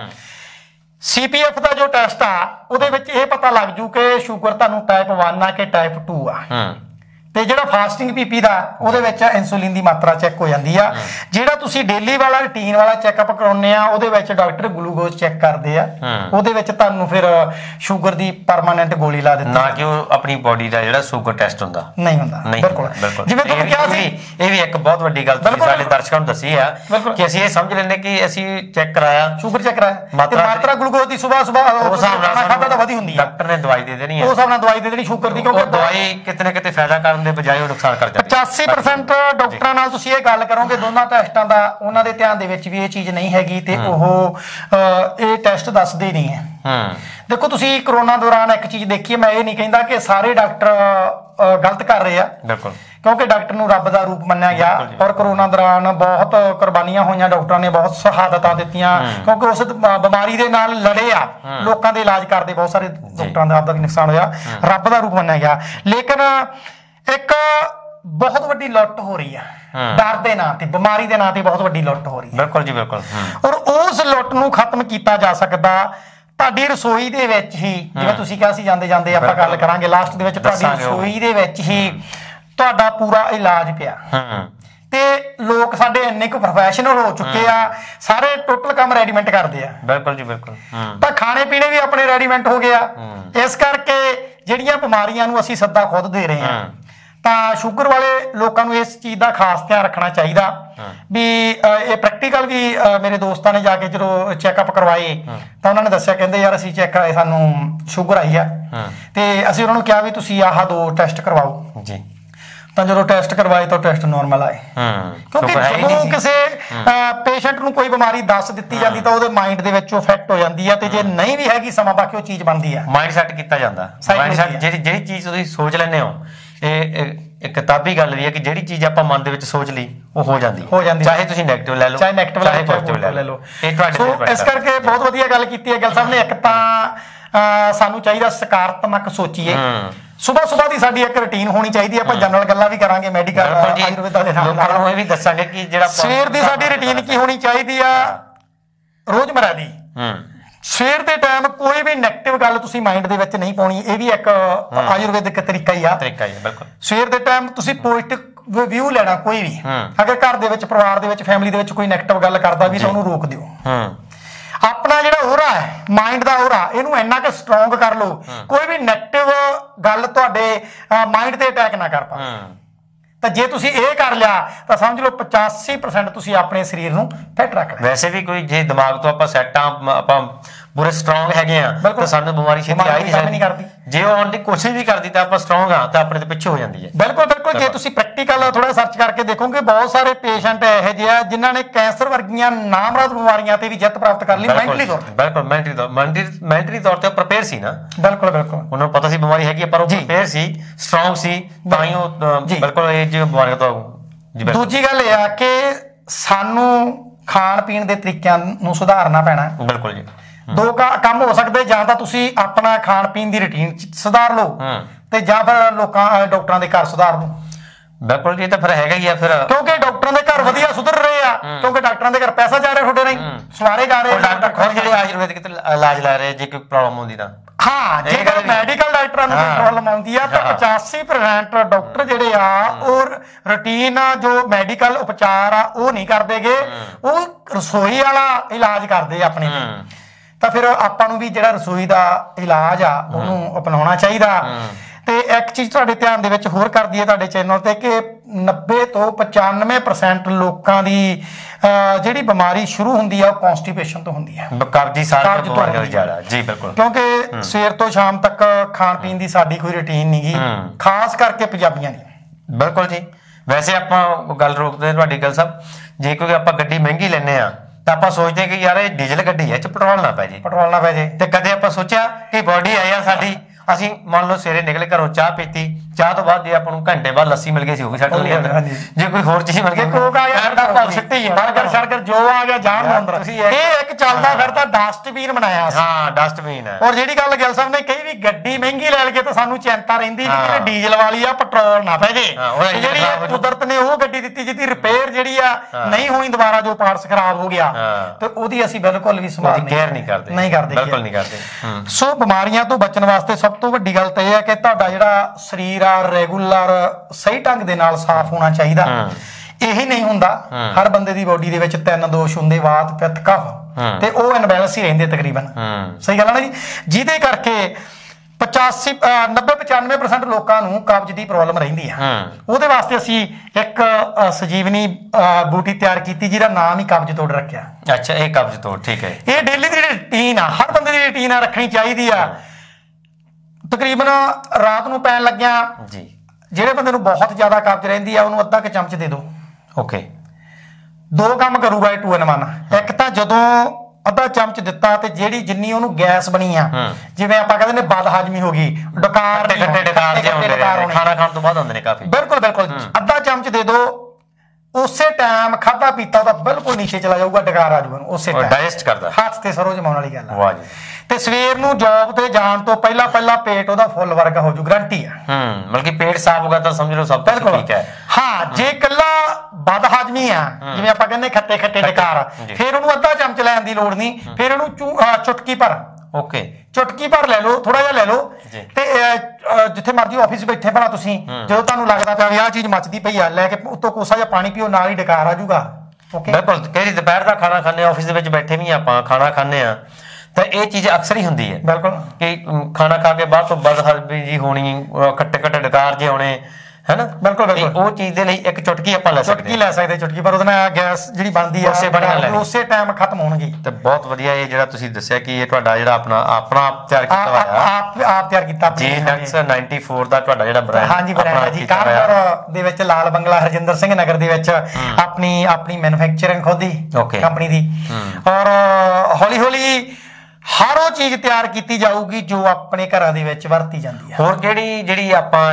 ਸੀਪੀਐਫ ਦਾ ਜੋ ਟੈਸਟ ਆ ਉਹਦੇ ਵਿੱਚ ਇਹ ਪਤਾ ਲੱਗ ਜੂ ਕਿ ਸ਼ੂਗਰ ਤੁਹਾਨੂੰ ਟਾਈਪ ਵਨ ਆ ਕਿ ਟਾਈਪ ਟੂ ਆ। ਤੇ ਜਿਹੜਾ ਫਾਸਟਿੰਗ ਪੀਪੀ ਦਾ ਉਹਦੇ ਵਿੱਚ ਇਨਸੂਲਿਨ ਦੀ ਮਾਤਰਾ ਚੈੱਕ ਹੋ ਜਾਂਦੀ ਆ। ਜਿਹੜਾ ਤੁਸੀਂ ਡੇਲੀ ਵਾਲਾ ਰੂਟੀਨ ਵਾਲਾ ਚੈੱਕਅਪ ਕਰਾਉਂਦੇ ਆ, ਉਹਦੇ ਵਿੱਚ ਡਾਕਟਰ ਗਲੂਕੋਜ਼ ਚੈੱਕ ਕਰਦੇ ਆ, ਉਹਦੇ ਵਿੱਚ ਤੁਹਾਨੂੰ ਫਿਰ ਸ਼ੂਗਰ ਦੀ ਪਰਮਾਨੈਂਟ ਗੋਲੀ ਲਾ ਦਿੰਦੇ, ਨਾ ਕਿ ਉਹ ਆਪਣੀ ਬੋਡੀ ਦਾ ਜਿਹੜਾ ਸ਼ੂਗਰ ਟੈਸਟ ਹੁੰਦਾ ਨਹੀਂ ਹੁੰਦਾ। ਬਿਲਕੁਲ ਜਿਵੇਂ ਤੁਹਾਨੂੰ ਕਿਹਾ ਸੀ, ਇਹ ਵੀ ਇੱਕ ਬਹੁਤ ਵੱਡੀ ਗੱਲ ਤੁਸੀਂ ਸਾਡੇ ਦਰਸ਼ਕਾਂ ਨੂੰ ਦੱਸੀ ਆ ਕਿ ਅਸੀਂ ਇਹ ਸਮਝ ਲੈਂਦੇ ਕਿ ਅਸੀਂ ਚੈੱਕ ਕਰਾਇਆ, ਸ਼ੂਗਰ ਚੈੱਕ ਕਰਾਇਆ, ਮਾਤਰਾ ਗਲੂਕੋਜ਼ ਦੀ ਸੁਬਾਹ ਸੁਬਾਹ ਉਸ ਹਿਸਾਬ ਨਾਲ ਖਾਦਾ ਤਾਂ ਵਧੀ ਹੁੰਦੀ ਆ, ਡਾਕਟਰ ਨੇ ਦਵਾਈ ਦੇ ਦੇਣੀ ਆ, ਉਸ ਹਿਸਾਬ ਨਾਲ ਦਵਾਈ ਦੇ ਦੇਣੀ ਸ਼ੂਗਰ ਦੀ, ਕਿਉਂਕਿ ਦਵਾਈ ਕਿਤੇ ਨਾ ਕਿਤੇ ਫਾਇਦਾ ਕਰਨ ਦੇ ਬਜਾਏ ਉਹ ਨੁਕਸਾਨ ਕਰ ਜਾਂਦੀ। ਪਚਾਸੀ ਪਰਸੈਂਟ ਡਾਕਟਰਾਂ ਨਾਲ ਤੁਸੀਂ ਇਹ ਗੱਲ ਕਰੋਗੇ ਦੋਨਾਂ ਟੈਸਟਾਂ ਦਾ, ਉਹਨਾਂ ਦੇ ਧਿਆਨ ਦੇ ਵਿੱਚ ਵੀ ਇਹ ਚੀਜ਼ ਨਹੀਂ ਹੈਗੀ ਤੇ ਉਹ ਇਹ ਟੈਸਟ ਦੱਸਦੇ ਨਹੀਂ ਹੈ। ਦੇਖੋ ਤੁਸੀਂ ਕਰੋਨਾ ਦੌਰਾਨ ਇੱਕ ਚੀਜ਼ ਦੇਖੀ, ਮੈਂ ਇਹ ਨਹੀਂ ਕਹਿੰਦਾ ਕਿ ਸਾਰੇ ਡਾਕਟਰ ਗਲਤ ਕਰ ਰਹੇ ਆ, ਬਿਲਕੁਲ, ਕਿਉਂਕਿ ਡਾਕਟਰ ਨੂੰ ਰੱਬ ਦਾ ਰੂਪ ਮੰਨਿਆ ਗਿਆ ਔਰ ਕਰੋਨਾ ਦੌਰਾਨ ਬਹੁਤ ਕੁਰਬਾਨੀਆਂ ਹੋਈਆਂ, ਡਾਕਟਰਾਂ ਨੇ ਬਹੁਤ ਸ਼ਹਾਦਤਾਂ ਦਿੱਤੀਆਂ ਕਿਉਂਕਿ ਉਸ ਬਿਮਾਰੀ ਦੇ ਨਾਲ ਲੜੇ ਆ, ਲੋਕਾਂ ਦੇ ਇਲਾਜ ਕਰਦੇ, ਬਹੁਤ ਸਾਰੇ ਡਾਕਟਰਾਂ ਦਾ ਆਪਦਾ ਵੀ ਨੁਕਸਾਨ ਹੋਇਆ, ਰੱਬ ਦਾ ਰੂਪ ਮੰਨਿਆ ਗਿਆ। ਲੇਕਿਨ ਇੱਕ ਬਹੁਤ ਵੱਡੀ ਲੁੱਟ ਹੋ ਰਹੀ ਆ ਡਰ ਦੇ ਨਾਂ ਤੇ, ਬਿਮਾਰੀ ਦੇ ਨਾਂ ਤੇ ਬਹੁਤ ਵੱਡੀ ਲੁੱਟ ਹੋ ਰਹੀ ਹੈ। ਬਿਲਕੁਲ ਜੀ ਬਿਲਕੁਲ। ਔਰ ਉਸ ਲੁੱਟ ਨੂੰ ਖਤਮ ਕੀਤਾ ਜਾ ਸਕਦਾ ਤੁਹਾਡੀ ਰਸੋਈ ਦੇ ਵਿੱਚ ਹੀ, ਜਿਵੇਂ ਤੁਸੀਂ ਕਿਹਾ ਸੀ ਜਾਂਦੇ ਜਾਂਦੇ ਆਪਾਂ ਗੱਲ ਕਰਾਂਗੇ ਲਾਸਟ ਦੇ ਵਿੱਚ, ਤੁਹਾਡੀ ਰਸੋਈ ਦੇ ਵਿੱਚ ਹੀ ਤੁਹਾਡਾ ਪੂਰਾ ਇਲਾਜ ਪਿਆ। ਤੇ ਲੋਕ ਸਾਡੇ ਇੰਨੇ ਕੁ ਪ੍ਰੋਫੈਸ਼ਨਲ ਹੋ ਚੁੱਕੇ ਆ, ਸਾਰੇ ਟੋਟਲ ਕੰਮ ਰੈਡੀਮੇਡ ਕਰਦੇ ਆ। ਬਿਲਕੁਲ ਜੀ ਬਿਲਕੁਲ। ਤਾਂ ਖਾਣੇ ਪੀਣੇ ਵੀ ਆਪਣੇ ਰੈਡੀਮੇਡ ਹੋ ਗਿਆ, ਇਸ ਕਰਕੇ ਜਿਹੜੀਆਂ ਬਿਮਾਰੀਆਂ ਨੂੰ ਅਸੀਂ ਸੱਦਾ ਖੁਦ ਦੇ ਰਹੇ ਹਾਂ। ਤਾਂ ਸ਼ੂਗਰ ਵਾਲੇ ਲੋਕਾਂ ਨੂੰ ਇਸ ਚੀਜ਼ ਦਾ ਖਾਸ ਧਿਆਨ ਰੱਖਣਾ ਚਾਹੀਦਾ ਵੀ ਇਹ ਪ੍ਰੈਕਟੀਕਲ ਵੀ ਮੇਰੇ ਦੋਸਤਾਂ ਨੇ ਜਾ ਕੇ ਜਦੋਂ ਚੈੱਕਅਪ ਕਰਵਾਏ ਤਾਂ ਉਹਨਾਂ ਨੇ ਦੱਸਿਆ, ਕਹਿੰਦੇ ਯਾਰ ਅਸੀਂ ਚੈੱਕ ਕਰਾਏ, ਸਾਨੂੰ ਸ਼ੂਗਰ ਆਈ ਆ, ਤੇ ਅਸੀਂ ਉਹਨਾਂ ਨੂੰ ਕਿਹਾ ਵੀ ਤੁਸੀਂ ਆਹ ਦੋ ਟੈਸਟ ਕਰਵਾਓ ਜੀ। ਤਾਂ ਜਦੋਂ ਟੈਸਟ ਕਰਵਾਏ ਤਾਂ ਟੈਸਟ ਨਾਰਮਲ ਆਏ। ਕਿਉਂਕਿ ਜਦੋਂ ਕਿਸੇ ਪੇਸ਼ੈਂਟ ਨੂੰ ਕੋਈ ਬਿਮਾਰੀ ਦੱਸ ਦਿੱਤੀ ਜਾਂਦੀ ਤਾਂ ਉਹਦੇ ਮਾਈਂਡ ਦੇ ਵਿੱਚ ਇਫੈਕਟ ਹੋ ਜਾਂਦੀ ਹੈ, ਤੇ ਜੇ ਨਹੀਂ ਵੀ ਹੈਗੀ ਸਮਾਂ ਬਾਕੀ ਉਹ ਚੀਜ਼ ਬਣਦੀ ਹੈ, ਮਾਈਂਡ ਸੈੱਟ ਕੀਤਾ ਜਾਂਦਾ। ਮਾਈਂਡ ਸੈੱਟ ਜਿਹੜੀ ਜਿਹੜੀ ਚੀਜ਼ ਤੁਸੀਂ ਸੋਚ ਲੈਂਦੇ ਹੋ, ਇਹ ਇੱਕ ਕਿਤਾਬੀ ਗੱਲ ਵੀ ਹੈ ਕਿ ਜਿਹੜੀ ਚੀਜ਼ ਆਪਾਂ ਮਨ ਦੇ ਵਿੱਚ ਸੋਚ ਲਈ ਉਹ ਹੋ ਜਾਂਦੀ ਹੋ ਜਾਂਦੀ ਚਾਹੇ ਤੁਸੀਂ ਨੈਗੇਟਿਵ ਲੈ ਲਓ ਚਾਹੇ ਨੈਗੇਟਿਵ ਚਾਹੇ ਪੋਜ਼ਿਟਿਵ ਲੈ ਲਓ। ਇਹ ਤੁਹਾਡੇ ਤੇ ਇਸ ਕਰਕੇ ਬਹੁਤ ਵਧੀਆ ਗੱਲ ਕੀਤੀ ਹੈ ਗਿੱਲ ਸਾਹਿਬ ਨੇ। ਇੱਕ ਤਾਂ ਸਾਨੂੰ ਚਾਹੀਦਾ ਸਕਾਰਾਤਮਕ ਸੋਚੀਏ। ਸੁਬਹ ਸੁਬਹ ਦੀ ਸਾਡੀ ਇੱਕ ਰੁਟੀਨ ਹੋਣੀ ਚਾਹੀਦੀ ਹੈ। ਆਪਾਂ ਜਨਰਲ ਗੱਲਾਂ ਵੀ ਕਰਾਂਗੇ ਮੈਡੀਕਲ ਆਯੁਰਵੇਦਾ ਦੇ ਨਾਲ, ਲੋਕਾਂ ਨੂੰ ਇਹ ਵੀ ਦੱਸਾਂਗੇ ਕਿ ਜਿਹੜਾ ਸਵੇਰ ਦੀ ਸਾਡੀ ਰੁਟੀਨ ਕੀ ਹੋਣੀ ਚਾਹੀਦੀ ਆ ਰੋਜ਼ਮਰਾ ਦੀ। ਸਵੇਰ ਦੇ ਟਾਈਮ ਕੋਈ ਵੀ ਨੈਗੇਟਿਵ ਗੱਲ ਤੁਸੀਂ ਮਾਈਂਡ ਦੇ ਵਿੱਚ ਨਹੀਂ ਪਾਉਣੀ। ਇਹ ਵੀ ਇੱਕ ਆਯੁਰਵੈਦਿਕ ਤਰੀਕਾ ਹੀ ਆ ਤਰੀਕਾ ਹੀ ਬਿਲਕੁਲ। ਸਵੇਰ ਦੇ ਟਾਈਮ ਤੁਸੀਂ ਪੋਜ਼ਿਟਿਵ ਵਿਊ ਲੈਣਾ ਕੋਈ ਵੀ। ਅਗਰ ਘਰ ਦੇ ਵਿੱਚ ਪਰਿਵਾਰ ਦੇ ਵਿੱਚ ਫੈਮਿਲੀ ਦੇ ਵਿੱਚ ਕੋਈ ਨੈਗੇਟਿਵ ਗੱਲ ਕਰਦਾ ਵੀ ਤਾਂ ਉਹਨੂੰ ਰੋਕ ਦਿਓ। ਆਪਣਾ ਜਿਹੜਾ ਔਰਾ ਹੈ ਮਾਈਂਡ ਦਾ ਔਰਾ, ਇਹਨੂੰ ਇੰਨਾ ਕਿ ਸਟਰੋਂਗ ਕਰ ਲਓ ਕੋਈ ਵੀ ਨੈਗੇਟਿਵ ਗੱਲ ਤੁਹਾਡੇ ਮਾਈਂਡ ਤੇ ਅਟੈਕ ਨਾ ਕਰ ਪਾਵੇ। ਤਾਂ ਜੇ ਤੁਸੀਂ ਇਹ ਕਰ ਲਿਆ ਤਾਂ ਸਮਝ ਲਓ ਪਚਾਸੀ ਪ੍ਰਸੈਂਟ ਤੁਸੀਂ ਆਪਣੇ ਸਰੀਰ ਨੂੰ ਫਿੱਟ ਰੱਖ ਲਿਆ। ਵੈਸੇ ਵੀ ਕੋਈ ਜੇ ਦਿਮਾਗ ਤੋਂ ਆਪਾਂ ਸੈੱਟ ਆ, ਆਪਾਂ ਪੂਰੇ ਸਟਰੋਂਗ ਹੈਗੇ ਆ ਤਾਂ ਸਾਨੂੰ ਬਿਮਾਰੀ ਛੇਤੀ ਆ ਹੀ ਨਹੀਂ ਕਰਦੀ। ਜੇ ਉਹ ਆਉਣ ਦੀ ਕੋਸ਼ਿਸ਼ ਵੀ ਕਰਦੀ ਤਾਂ ਆਪਾਂ ਸਟਰੋਂਗ ਆ ਤਾਂ ਆਪਣੇ ਤੋਂ ਪਿੱਛੇ ਹੋ ਜਾਂਦੀ ਹੈ। ਬਿਲਕੁਲ ਬਿਲਕੁਲ। ਜੇ ਤੁਸੀਂ ਪ੍ਰੈਕਟੀਕਲ ਥੋੜਾ ਸਰਚ ਕਰਕੇ ਦੇਖੋਗੇ ਬਹੁਤ ਸਾਰੇ ਪੇਸ਼ੈਂਟ ਇਹੋ ਜਿਹੇ ਆ ਜਿਨ੍ਹਾਂ ਨੇ ਕੈਂਸਰ ਵਰਗੀਆਂ ਨਾਮਰਾਦ ਬਿਮਾਰੀਆਂ ਤੇ ਵੀ ਜਿੱਤ ਪ੍ਰਾਪਤ ਕਰ ਲਈ ਮੈਂਟਲੀ ਤੌਰ ਤੇ। ਬਿਲਕੁਲ ਮੈਂਟਲੀ ਤੌਰ ਮੈਂਟਲੀ ਤੌਰ ਤੇ ਪ੍ਰਪੇਅਰ ਸੀ ਨਾ। ਬਿਲਕੁਲ ਬਿਲਕੁਲ। ਉਹਨਾਂ ਨੂੰ ਪਤਾ ਸੀ ਬਿਮਾਰੀ ਹੈਗੀ ਪਰ ਉਹ ਪ੍ਰਪੇਅਰ ਸੀ, ਸਟਰੋਂਗ ਸੀ, ਤਾਂ ਹੀ ਉਹ ਬਿਲਕੁਲ ਇਹ ਜਿਹੀ ਬਿਮਾਰੀਆਂ ਤੋਂ। ਦੂਜੀ ਗੱਲ ਇਹ ਆ ਕਿ ਸਾਨੂੰ ਖਾਣ ਪੀਣ ਦੇ ਤਰੀਕਿਆਂ ਨੂੰ ਸੁਧਾਰਨਾ ਪੈਣਾ। ਬਿਲਕੁਲ ਜੀ। ਦੋ ਕੰਮ ਹੋ ਸਕਦੇ, ਜਾਂ ਤਾਂ ਤੁਸੀਂ ਆਪਣਾ ਖਾਣ ਪੀਣ ਦੀ ਰੁਟੀਨ ਸੁਧਾਰ ਲਓ ਤੇ ਜਾਂ ਫਿਰ ਲੋਕਾਂ ਡਾਕਟਰਾਂ ਦੇ ਘਰ ਸੁਧਾਰ ਲਓ। ਬਿਲਕੁਲ ਜੀ, ਤਾਂ ਫਿਰ ਹੈਗਾ ਹੀ ਆ ਫਿਰ, ਕਿਉਂਕਿ ਡਾਕਟਰਾਂ ਦੇ ਘਰ ਵਧੀਆ ਸੁਧਰ ਰਹੇ ਆ ਕਿਉਂਕਿ ਡਾਕਟਰਾਂ ਦੇ ਘਰ ਪੈਸਾ ਜਾ ਰਿਹਾ ਤੁਹਾਡੇ ਨਹੀਂ, ਸਵਾਰੇ ਜਾ ਰਹੇ ਡਾਕਟਰ ਖੁਦ ਜਿਹੜੇ ਆਯੁਰਵੈਦਿਕ ਇਲਾਜ ਲੈ ਰਹੇ ਜੇ ਕੋਈ ਪ੍ਰੋਬਲਮ ਹੁੰਦੀ ਤਾਂ। ਹਾਂ, ਜੇਕਰ ਮੈਡੀਕਲ ਡਾਕਟਰਾਂ ਨੂੰ ਕੋਈ ਪ੍ਰੋਬਲਮ ਆਉਂਦੀ ਆ ਤਾਂ ਪਚਾਸੀ ਪ੍ਰਸੈਂਟ ਡਾਕਟਰ ਜਿਹੜੇ ਆ ਉਹ ਰੁਟੀਨ ਜੋ ਮੈਡੀਕਲ ਉਪਚਾਰ ਆ ਉਹ ਨਹੀਂ ਕਰਦੇਗੇ, ਉਹ ਰਸੋਈ ਵਾਲਾ ਇਲਾਜ ਕਰਦੇ ਆਪਣੇ। ਤਾਂ ਫਿਰ ਆਪਾਂ ਨੂੰ ਵੀ ਜਿਹੜਾ ਰਸੋਈ ਦਾ ਇਲਾਜ ਆ ਉਹਨੂੰ ਅਪਣਾਉਣਾ ਚਾਹੀਦਾ। ਤੇ ਇੱਕ ਚੀਜ਼ ਤੁਹਾਡੇ ਧਿਆਨ ਦੇ ਵਿੱਚ ਹੋਰ ਕਰਦੀ ਹੈ ਤੁਹਾਡੇ ਚੈਨਲ ਤੇ ਕਿ ਨੱਬੇ ਤੋਂ ਪਚਾਨਵੇਂ ਪ੍ਰਸੈਂਟ ਲੋਕਾਂ ਦੀ ਜਿਹੜੀ ਬਿਮਾਰੀ ਸ਼ੁਰੂ ਹੁੰਦੀ ਆ ਉਹ ਕੌਨਸਟੀਪੇਸ਼ਨ ਤੋਂ ਹੁੰਦੀ ਹੈ। ਕਬਜੀ ਸਾਰੀਆਂ ਬਿਮਾਰੀਆਂ ਦੀ ਜੜ ਆ ਜੀ। ਬਿਲਕੁਲ। ਕਿਉਂਕਿ ਸਵੇਰ ਤੋਂ ਸ਼ਾਮ ਤੱਕ ਖਾਣ ਪੀਣ ਦੀ ਸਾਡੀ ਕੋਈ ਰੁਟੀਨ ਨਹੀਂ ਗੀ, ਖਾਸ ਕਰਕੇ ਪੰਜਾਬੀਆਂ ਦੀ। ਬਿਲਕੁਲ ਜੀ। ਵੈਸੇ ਆਪਾਂ ਗੱਲ ਰੋਕਦੇ ਤੁਹਾਡੀ ਗੱਲ ਸਾਹਿਬ, ਜੇ ਕੋਈ ਆਪਾਂ ਗੱਡੀ ਮਹਿੰਗੀ ਲੈਨੇ ਆ ਤਾਂ ਆਪਾਂ ਸੋਚਦੇ ਹਾਂ ਕਿ ਯਾਰ ਇਹ ਡੀਜ਼ਲ ਗੱਡੀ ਹੈ, ਇਹ ਚ ਪੈਟਰੋਲ ਨਾ ਪੈ ਜੇ ਪੈਟਰੋਲ ਨਾ ਪੈ ਜੇ। ਤੇ ਕਦੇ ਆਪਾਂ ਸੋਚਿਆ ਕਿ ਬੋਡੀ ਆ ਯਾਰ ਸਾਡੀ, ਅਸੀਂ ਮੰਨ ਲਓ ਸਵੇਰੇ ਨਿਕਲੇ ਘਰੋਂ ਚਾਹ ਪੀਤੀ, ਚਾਹ ਤੋਂ ਬਾਅਦ ਜੇ ਆਪਾਂ ਨੂੰ ਘੰਟੇ ਬਾਅਦ ਲੱਸੀ ਮਿਲ ਗਈ ਸੀ ਉਹ ਵੀ ਸਾਡੇ ਅੰਦਰ, ਜੇ ਕੋਈ ਹੋਰ ਚੀਜ਼ ਮਿਲ ਗਈ ਕੋਕ ਆ ਗਿਆ ਤਾਂ ਸਿੱਟੀ ਬਰਗਰ ਸ਼ਰਗਰ ਜੋ ਆ ਗਿਆ ਜਾਣ ਦੇ ਅੰਦਰ। ਇਹ ਇੱਕ ਚੱਲਦਾ ਫਿਰਦਾ ਡਸਟਬਿਨ ਬਣਾਇਆ ਸੀ। ਹਾਂ, ਡਸਟਬਿਨ ਹੈ। ਔਰ ਜਿਹੜੀ ਗੱਲ ਗਿੱਲ ਸਾਹਿਬ ਨੇ ਕਹੀ ਵੀ ਗੱਡੀ ਮਹਿੰਗੀ ਲੈ ਲਈਏ ਤਾਂ ਸਾਨੂੰ ਚਿੰਤਾ ਰਹਿੰਦੀ ਕਿ ਡੀਜ਼ਲ ਵਾਲੀ ਆ ਪੈਟਰੋਲ ਨਾ ਪੈ ਜੇ। ਜਿਹੜੀ ਕੁਦਰਤ ਨੇ ਉਹ ਗੱਡੀ ਦਿੱਤੀ ਜਿਹਦੀ ਰਿਪੇਅਰ ਜਿਹੜੀ ਆ ਨਹੀਂ ਹੋਣੀ ਦੁਬਾਰਾ, ਜੋ ਪਾਰਟਸ ਖਰਾਬ ਹੋ ਗਿਆ ਤੇ ਉਹਦੀ ਅਸੀਂ ਬਿਲਕੁਲ ਵੀ ਸੰਭਾਲ ਕੇਅਰ ਨਹੀਂ ਕਰਦੇ ਨਹੀਂ ਕਰਦੇ ਬਿਲਕੁਲ ਨਹੀਂ ਕਰਦੇ। ਸੋ ਬਿਮਾਰੀਆਂ ਤੋਂ ਬਚਣ ਵਾਸਤੇ ਸਭ ਤੋਂ ਵੱਡੀ ਗੱਲ ਤਾਂ ਇਹ ਹੈ ਕਿ ਤੁਹਾਡਾ ਜਿਹੜਾ ਸਰੀਰ ਆ ਰੈਗੂਲਰ ਸਹੀ ਢੰਗ ਦੇ ਨਾਲ ਸਾਫ਼ ਹੋਣਾ ਚਾਹੀਦਾ। ਇਹੀ ਨਹੀਂ ਹੁੰਦਾ, ਹਰ ਬੰਦੇ ਦੀ ਬੋਡੀ ਦੇ ਵਿੱਚ ਤਿੰਨ ਦੋਸ਼ ਹੁੰਦੇ, ਵਾਤ, ਪਿੱਤ, ਕਫ, ਤੇ ਉਹ ਇਨਬੈਲੈਂਸ ਹੀ ਰਹਿੰਦੇ ਤਕਰੀਬਨ। ਸਹੀ ਗੱਲ ਹੈ ਨਾ ਜੀ। ਜਿਹਦੇ ਕਰਕੇ ਪਚਾਸੀ ਨੱਬੇ ਪਚਾਨਵੇਂ ਪ੍ਰਸੈਂਟ ਲੋਕਾਂ ਨੂੰ ਕਬਜ਼ ਦੀ ਪ੍ਰੋਬਲਮ ਰਹਿੰਦੀ ਆ। ਉਹਦੇ ਵਾਸਤੇ ਅਸੀਂ ਇੱਕ ਸੰਜੀਵਨੀ ਬੂਟੀ ਤਿਆਰ ਕੀਤੀ ਜਿਹਦਾ ਨਾਮ ਹੀ ਕਬਜ਼ ਤੋੜ ਰੱਖਿਆ। ਅੱਛਾ, ਇਹ ਕਬਜ਼ ਤੋੜ, ਠੀਕ ਹੈ। ਇਹ ਡੇਲੀ ਦੀ ਰੁਟੀਨ ਆ, ਹਰ ਬੰਦੇ ਦੀ ਰੁਟੀਨ ਆ ਰੱਖਣੀ ਚਾਹੀਦੀ ਆ। ਤਕਰੀਬਨ ਰਾਤ ਨੂੰ ਪੈਣ ਲੱਗਿਆ ਜੀ, ਜਿਹੜੇ ਬੰਦੇ ਨੂੰ ਬਹੁਤ ਜ਼ਿਆਦਾ ਕਬਜ਼ ਰਹਿੰਦੀ ਆ ਉਹਨੂੰ ਅੱਧਾ ਕੁ ਚਮਚ ਦੇ ਦਿਓ। ਓਕੇ। ਦੋ ਕੰਮ ਕਰੂਗਾ ਇਹ ਟੂ ਇਨ ਵਨ। ਇੱਕ ਤਾਂ ਜਦੋਂ ਅੱਧਾ ਚਮਚ ਦਿੱਤਾ ਤੇ ਜਿਹੜੀ ਜਿੰਨੀ ਉਹਨੂੰ ਗੈਸ ਬਣੀ ਆ, ਜਿਵੇਂ ਆਪਾਂ ਕਹਿੰਦੇ ਨੇ ਬਦ ਹਾਜ਼ਮੀ ਹੋ ਗਈ, ਡਕਾਰ ਖਾਣਾ ਖਾਣ ਤੋਂ ਬਾਅਦ ਹੁੰਦੇ ਨੇ ਕਾਫੀ। ਬਿਲਕੁਲ ਬਿਲਕੁਲ। ਅੱਧਾ ਚਮਚ ਦੇ ਦਿਓ, ਉਸੇ ਟਾਈਮ ਖਾਧਾ ਪੀਤਾ ਉਹਦਾ ਬਿਲਕੁਲ ਨੀਚੇ ਚਲਾ ਜਾਊਗਾ, ਡਕਾਰ ਆ ਜਾਊਗਾ ਉਸੇ ਟਾਈਮ। ਡਾਈਜੈਸਟ ਕਰਦਾ। ਹੱਥ ਤੇ ਸਰੋਂ ਜਮਾਉਣ ਵਾਲੀ ਗੱਲ ਆ। ਵਾਹ ਜੀ। ਤੇ ਸਵੇਰ ਨੂੰ ਜੌਬ ਤੇ ਜਾਣ ਤੋਂ ਪਹਿਲਾਂ ਪਹਿਲਾਂ ਪੇਟ ਉਹਦਾ ਫੁੱਲ ਵਰਗਾ ਹੋ ਜੂ, ਗਰੰਟੀ ਆ। ਹੂੰ, ਬਲਕਿ ਪੇਟ ਸਾਫ਼ ਹੋਗਾ ਤਾਂ ਸਮਝ ਲਓ ਸਭ ਕੁਝ ਠੀਕ ਹੈ। ਹਾਂ, ਜੇ ਕੱਲਾ ਬਦ ਹਾਜ਼ਮੀ ਆ, ਜਿਵੇਂ ਆਪਾਂ ਕਹਿੰਦੇ ਖੱਟੇ ਖੱਟੇ ਡਕਾਰ, ਫਿਰ ਉਹਨੂੰ ਅੱਧਾ ਚਮਚ ਲੈਣ ਦੀ ਲੋੜ ਨਹੀਂ, ਫਿਰ ਉਹਨੂੰ ਚੁਟਕੀ ਭਰ। ਓਕੇ। ਚੁਟਕੀ ਭਰ ਲੈ ਲਓ, ਥੋੜਾ ਜਿਹਾ ਲੈ ਲਓ ਤੇ ਜਿੱਥੇ ਮਰਜ਼ੀ ਆਫਿਸ ਬੈਠੇ ਭਲਾ ਤੁਸੀਂ ਜਦੋਂ ਤੁਹਾਨੂੰ ਲੱਗਦਾ ਪਿਆ ਵੀ ਆਹ ਚੀਜ਼ ਮੱਚਦੀ ਪਈ ਆ, ਲੈ ਕੇ ਉੱਤੋਂ ਕੋਸਾ ਜਿਹਾ ਪਾਣੀ ਪੀਓ, ਨਾਲ ਹੀ ਡਕਾਰ ਆ ਜਾਊਗਾ। ਓਕੇ। ਬਿਲਕੁਲ। ਕਈ ਦੁਪਹਿਰ ਦਾ ਖਾਣਾ ਖਾਂਦੇ ਆ, ਆਫਿਸ ਦੇ ਵਿੱਚ ਬੈਠੇ ਵੀ ਆਪਾਂ ਖਾਣਾ ਖਾਂਦੇ ਆ ਤਾਂ ਇਹ ਚੀਜ਼ ਅਕਸਰ ਹੀ ਹੁੰਦੀ ਹੈ। ਬਿਲਕੁਲ। ਕਿ ਖਾਣਾ ਖਾ ਕੇ ਬਾਅਦ ਤੋਂ ਬਦ ਹਜ਼ਮੀ ਜੀ ਹੋਣੀ, ਖੱਟੇ ਖੱਟੇ ਡਕਾਰ ਜੇ ਆਉਣੇ, है ना। बिल्कुल बिल्कुल वो चीज दे लई एक चुटकी ਆਪਾਂ ਲੈ ਸਕਦੇ ਚੁਟਕੀ ਲੈ ਸਕਦੇ ਚੁਟਕੀ ਪਰ ਉਹਦੇ ਨਾਲ ਗੈਸ ਜਿਹੜੀ ਬਣਦੀ ਆ ਉਸੇ ਬਣਾ ਲੈਣੀ ਉਸੇ ਟਾਈਮ ਖਤਮ ਹੋਣਗੀ। ਤੇ ਬਹੁਤ ਵਧੀਆ ਇਹ ਜਿਹੜਾ ਤੁਸੀਂ ਦੱਸਿਆ ਕਿ ਇਹ ਤੁਹਾਡਾ ਜਿਹੜਾ ਆਪਣਾ ਆਪਣਾ ਤਿਆਰ ਕੀਤਾ ਹੋਇਆ ਆਪ ਆਪ ਤਿਆਰ ਕੀਤਾ ਜੀਨੈਕਸ ਚੌਰਾਨਵੇਂ ਦਾ ਤੁਹਾਡਾ ਜਿਹੜਾ ਬ੍ਰਾਂਡ ਹਾਂਜੀ ਬ੍ਰਾਂਡ ਹੈ ਜੀ ਕਾਨਪੁਰ ਦੇ ਵਿੱਚ ਲਾਲ ਬੰਗਲਾ ਹਰਜਿੰਦਰ ਸਿੰਘ ਨਗਰ ਦੇ ਵਿੱਚ ਆਪਣੀ ਆਪਣੀ ਮੈਨੂਫੈਕਚਰਿੰਗ ਖੁਦ ਦੀ ਕੰਪਨੀ ਦੀ ਔਰ ਹੌਲੀ ਹੌਲੀ ਹਰ ਉਹ ਚੀਜ਼ ਤਿਆਰ ਕੀਤੀ ਜਾਊਗੀ ਜੋ ਆਪਣੇ ਘਰਾਂ ਦੇ ਵਿੱਚ ਵਰਤੀ ਜਾਂਦੀ ਹੈ। ਹੋਰ ਕਿਹੜੀ ਜਿਹੜੀ ਆਪਾਂ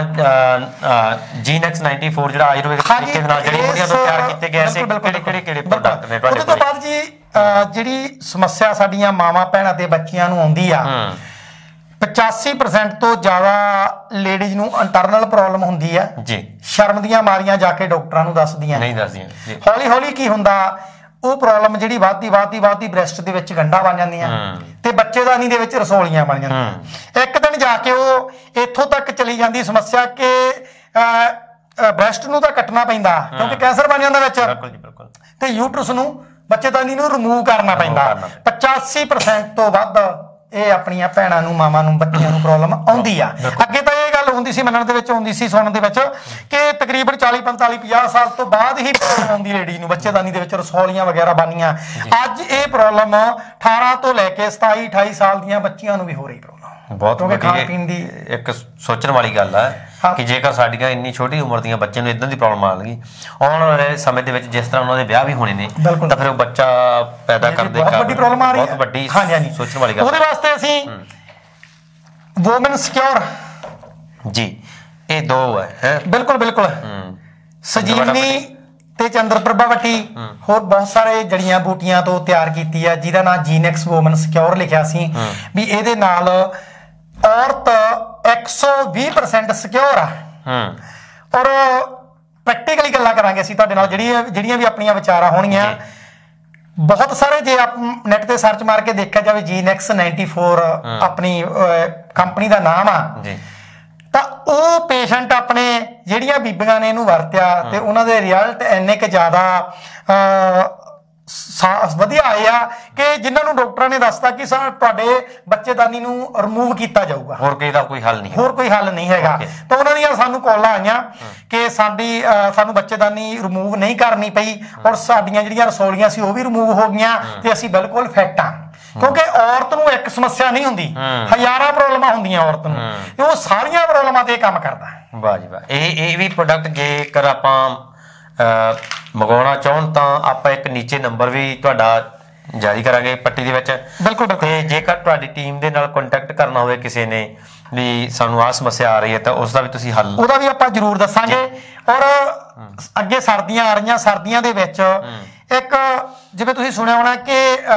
ਜੀਨੈਕਸ ਚੌਰਾਨਵੇਂ ਜਿਹੜਾ ਆਯੁਰਵੈਦਿਕ ਤਰੀਕੇ ਨਾਲ ਜਿਹੜੀ ਮੁੰਡਿਆਂ ਤੋਂ ਤਿਆਰ ਕੀਤੇ ਗਏ ਸੀ ਕਿਹੜੇ ਕਿਹੜੇ ਕਿਹੜੇ ਪ੍ਰੋਡਕਟ ਨੇ ਤੁਹਾਡੇ ਕੋਲ? ਉਹਦੇ ਤੋਂ ਬਾਅਦ ਜੀ ਜਿਹੜੀ ਸਮੱਸਿਆ ਸਾਡੀਆਂ ਮਾਵਾਂ ਭੈਣਾਂ ਤੇ ਬੱਚੀਆਂ ਨੂੰ ਆਉਂਦੀ ਆ ਪਚਾਸੀ ਪਰਸੈਂਟ ਤੋਂ ਜ਼ਿਆਦਾ ਲੇਡੀਜ਼ ਨੂੰ ਇੰਟਰਨਲ ਪ੍ਰੋਬਲਮ ਹੁੰਦੀ ਆ ਜੀ, ਸ਼ਰਮ ਦੀਆਂ ਮਾਰੀਆਂ ਜਾ ਕੇ ਡਾਕਟਰਾਂ ਨੂੰ ਦੱਸਦੀਆਂ ਨਹੀਂ ਦੱਸਦੀਆਂ ਜੀ। ਹੌਲੀ ਹੌਲੀ ਕੀ ਹੁੰਦਾ ਉਹ ਪ੍ਰੋਬਲਮ ਜਿਹੜੀ ਵੱਧਦੀ ਵੱਧਦੀ ਵੱਧਦੀ ਬ੍ਰੈਸਟ ਦੇ ਵਿੱਚ ਗੰਢਾਂ ਬਣ ਜਾਂਦੀਆਂ ਤੇ ਬੱਚੇਦਾਨੀ ਦੇ ਵਿੱਚ ਰਸੌਲੀਆਂ ਬਣ ਜਾਂਦੀਆਂ। ਇੱਕ ਦਿਨ ਜਾ ਕੇ ਉਹ ਇੱਥੋਂ ਤੱਕ ਚਲੀ ਜਾਂਦੀ ਸਮੱਸਿਆ ਕਿ ਬ੍ਰੈਸਟ ਨੂੰ ਤਾਂ ਕੱਟਣਾ ਪੈਂਦਾ ਕਿਉਂਕਿ ਕੈਂਸਰ ਬਣ ਜਾਂਦਾ ਵਿੱਚ ਤੇ ਯੂਟਰਸ ਨੂੰ ਬੱਚੇਦਾਨੀ ਨੂੰ ਰਿਮੂਵ ਕਰਨਾ ਪੈਂਦਾ। ਪਚਾਸੀ ਪਰਸੈਂਟ ਤੋਂ ਵੱਧ ਇਹ ਆਪਣੀਆਂ ਭੈਣਾਂ ਨੂੰ ਮਾਵਾਂ ਨੂੰ ਬੱਚਿਆਂ ਨੂੰ ਪ੍ਰੋਬਲਮ ਆਉਂਦੀ ਆ। ਅੱਗੇ ਤਾਂ ਇਹ ਗੱਲ ਹੁੰਦੀ ਸੀ ਮੰਨਣ ਦੇ ਵਿੱਚ ਆਉਂਦੀ ਸੀ ਸੁਣਨ ਦੇ ਵਿੱਚ ਕਿ ਤਕਰੀਬਨ ਚਾਲੀ ਪੰਤਾਲੀ ਪੰਜਾਹ ਸਾਲ ਤੋਂ ਬਾਅਦ ਹੀ ਆਉਂਦੀ ਲੇਡੀ ਨੂੰ ਬੱਚੇਦਾਨੀ ਦੇ ਵਿੱਚ ਰਸੌਲੀਆਂ ਵਗੈਰਾ ਬਣੀਆਂ। ਅੱਜ ਇਹ ਪ੍ਰੋਬਲਮ ਅਠਾਰਾਂ ਤੋਂ ਲੈ ਕੇ ਸਤਾਈ ਅਠਾਈ ਸਾਲ ਦੀਆਂ ਬੱਚੀਆਂ ਨੂੰ ਵੀ ਹੋ ਰਹੀ ਪ੍ਰੋਬਲਮ। ਬਹੁਤ ਖਾਣ ਪੀਣ ਦੀ ਇੱਕ ਸੋਚਣ ਵਾਲੀ ਗੱਲ ਹੈ ਕਿ ਜੇਕਰ ਸਾਡੀਆਂ ਇੰਨੀ ਛੋਟੀ ਉਮਰ ਦੀਆਂ ਬੱਚਿਆਂ ਨੂੰ ਇਦਾਂ ਦੀ ਪ੍ਰੋਬਲਮ ਆ ਗਈ ਆਉਣ ਵਾਲੇ ਸਮੇਂ ਦੇ ਵਿੱਚ ਜਿਸ ਤਰ੍ਹਾਂ ਉਹਨਾਂ ਦੇ ਵਿਆਹ ਵੀ ਹੋਣੇ ਨੇ ਤਾਂ ਫਿਰ ਉਹ ਬੱਚਾ ਪੈਦਾ ਕਰਦੇ ਬਹੁਤ ਵੱਡੀ ਪ੍ਰੋਬਲਮ ਆ ਰਹੀ ਹੈ। ਬਹੁਤ ਵੱਡੀ ਸੋਚਣ ਵਾਲੀ ਗੱਲ। ਉਹਦੇ ਵਾਸਤੇ ਅਸੀਂ ਵੂਮਨ ਸਿਕਿਉਰ ਜੀ ਇਹ ਦੋ ਹੈ ਬਿਲਕੁਲ ਬਿਲਕੁਲ ਸੰਜੀਵਨੀ ਤੇ ਚੰਦਰ ਪ੍ਰਭਾਵਤੀ ਹੋਰ ਬਹੁਤ ਸਾਰੇ ਜੜੀਆਂ ਬੂਟੀਆਂ ਤੋਂ ਤਿਆਰ ਕੀਤੀ ਆ ਜਿਹਦਾ ਨਾਮ ਜੀਨੈਕਸ ਵੂਮਨ ਸਿਕਿਉਰ ਲਿਖਿਆ ਸੀ ਵੀ ਇਹਦੇ ਨਾਲ ਔਰਤ ਇੱਕ ਸੌ ਵੀਹ ਪਰਸੈਂਟ ਸਿਕਿਉਰ ਆ। ਔਰ ਪ੍ਰੈਕਟੀਕਲੀ ਗੱਲਾਂ ਕਰਾਂਗੇ ਅਸੀਂ ਤੁਹਾਡੇ ਨਾਲ ਜਿਹੜੀਆਂ ਜਿਹੜੀਆਂ ਵੀ ਆਪਣੀਆਂ ਵਿਚਾਰਾਂ ਹੋਣਗੀਆਂ ਬਹੁਤ ਸਾਰੇ ਜੇ ਆਪ ਨੈਟ ਤੇ ਸਰਚ ਮਾਰ ਕੇ ਦੇਖਿਆ ਜਾਵੇ ਜੀਨੈਕਸ ਚੌਰਾਨਵੇਂ ਆਪਣੀ ਕੰਪਨੀ ਦਾ ਨਾਮ ਆ ਤਾਂ ਉਹ ਪੇਸ਼ੈਂਟ ਆਪਣੇ ਜਿਹੜੀਆਂ ਬੀਬੀਆਂ ਨੇ ਇਹਨੂੰ ਵਰਤਿਆ ਤੇ ਉਹਨਾਂ ਦੇ ਰਿਜ਼ਲਟ ਇੰਨੇ ਕੁ ਜ਼ਿਆਦਾ ਵਧੀਆ ਆਏ ਆ ਕਿ ਜਿਨ੍ਹਾਂ ਨੂੰ ਡਾਕਟਰਾਂ ਨੇ ਦੱਸਤਾ ਕਿ ਸਰ ਤੁਹਾਡੇ ਬੱਚੇਦਾਨੀ ਨੂੰ ਰਿਮੂਵ ਕੀਤਾ ਜਾਊਗਾ, ਹੋਰ ਕੋਈ ਦਾ ਕੋਈ ਹੱਲ ਨਹੀਂ ਹੋਰ ਕੋਈ ਹੱਲ ਨਹੀਂ ਹੈਗਾ। ਤਾਂ ਉਹਨਾਂ ਦੀਆਂ ਸਾਨੂੰ ਕਾਲਾਂ ਆਈਆਂ ਕਿ ਸਾਡੀ ਸਾਨੂੰ ਬੱਚੇਦਾਨੀ ਰਿਮੂਵ ਨਹੀਂ ਕਰਨੀ ਪਈ ਔਰ ਸਾਡੀਆਂ ਜਿਹੜੀਆਂ ਰਸੌਲੀਆਂ ਸੀ ਉਹ ਵੀ ਰਿਮੂਵ ਹੋ ਗਈਆਂ ਤੇ ਅਸੀਂ ਬਿਲਕੁਲ ਫਿੱਟ ਆ। ਕਿਉਂਕਿ ਔਰਤ ਨੂੰ ਇੱਕ ਸਮੱਸਿਆ ਨਹੀਂ ਹੁੰਦੀ, ਹਜ਼ਾਰਾਂ ਪ੍ਰੋਬਲਮਾਂ ਹੁੰਦੀਆਂ ਔਰਤ ਨੂੰ ਤੇ ਉਹ ਸਾਰੀਆਂ ਪ੍ਰੋਬਲਮਾਂ ਤੇ ਕੰਮ ਕਰਦਾ। ਵਾਹ ਜੀ ਵਾਹ। ਇਹ ਇਹ ਵੀ ਪ੍ਰੋਡਕਟ ਜੇਕਰ ਆਪਾਂ ਮੰਗਵਾਉਣਾ ਚਾਹਣ ਤਾਂ ਆਪਾਂ ਇੱਕ ਨੀਚੇ ਨੰਬਰ ਵੀ ਤੁਹਾਡਾ ਜਾਰੀ ਕਰਾਂਗੇ ਪੱਟੀ ਦੇ ਵਿੱਚ। ਬਿਲਕੁਲ। ਤੇ ਜੇਕਰ ਤੁਹਾਡੀ ਟੀਮ ਦੇ ਨਾਲ ਕੰਟੈਕਟ ਕਰਨਾ ਹੋਵੇ ਕਿਸੇ ਨੇ ਵੀ ਸਾਨੂੰ ਆਹ ਸਮੱਸਿਆ ਆ ਰਹੀ ਹੈ ਤਾਂ ਉਸ ਦਾ ਵੀ ਤੁਸੀਂ ਹੱਲ ਉਹਦਾ ਵੀ ਆਪਾਂ ਜ਼ਰੂਰ ਦੱਸਾਂਗੇ। ਔਰ ਅੱਗੇ ਸਰਦੀਆਂ ਆ ਰਹੀਆਂ, ਸਰਦੀਆਂ ਦੇ ਵਿੱਚ ਇੱਕ ਜਿਵੇਂ ਤੁਸੀਂ ਸੁਣਿਆ ਹੋਣਾ ਕਿ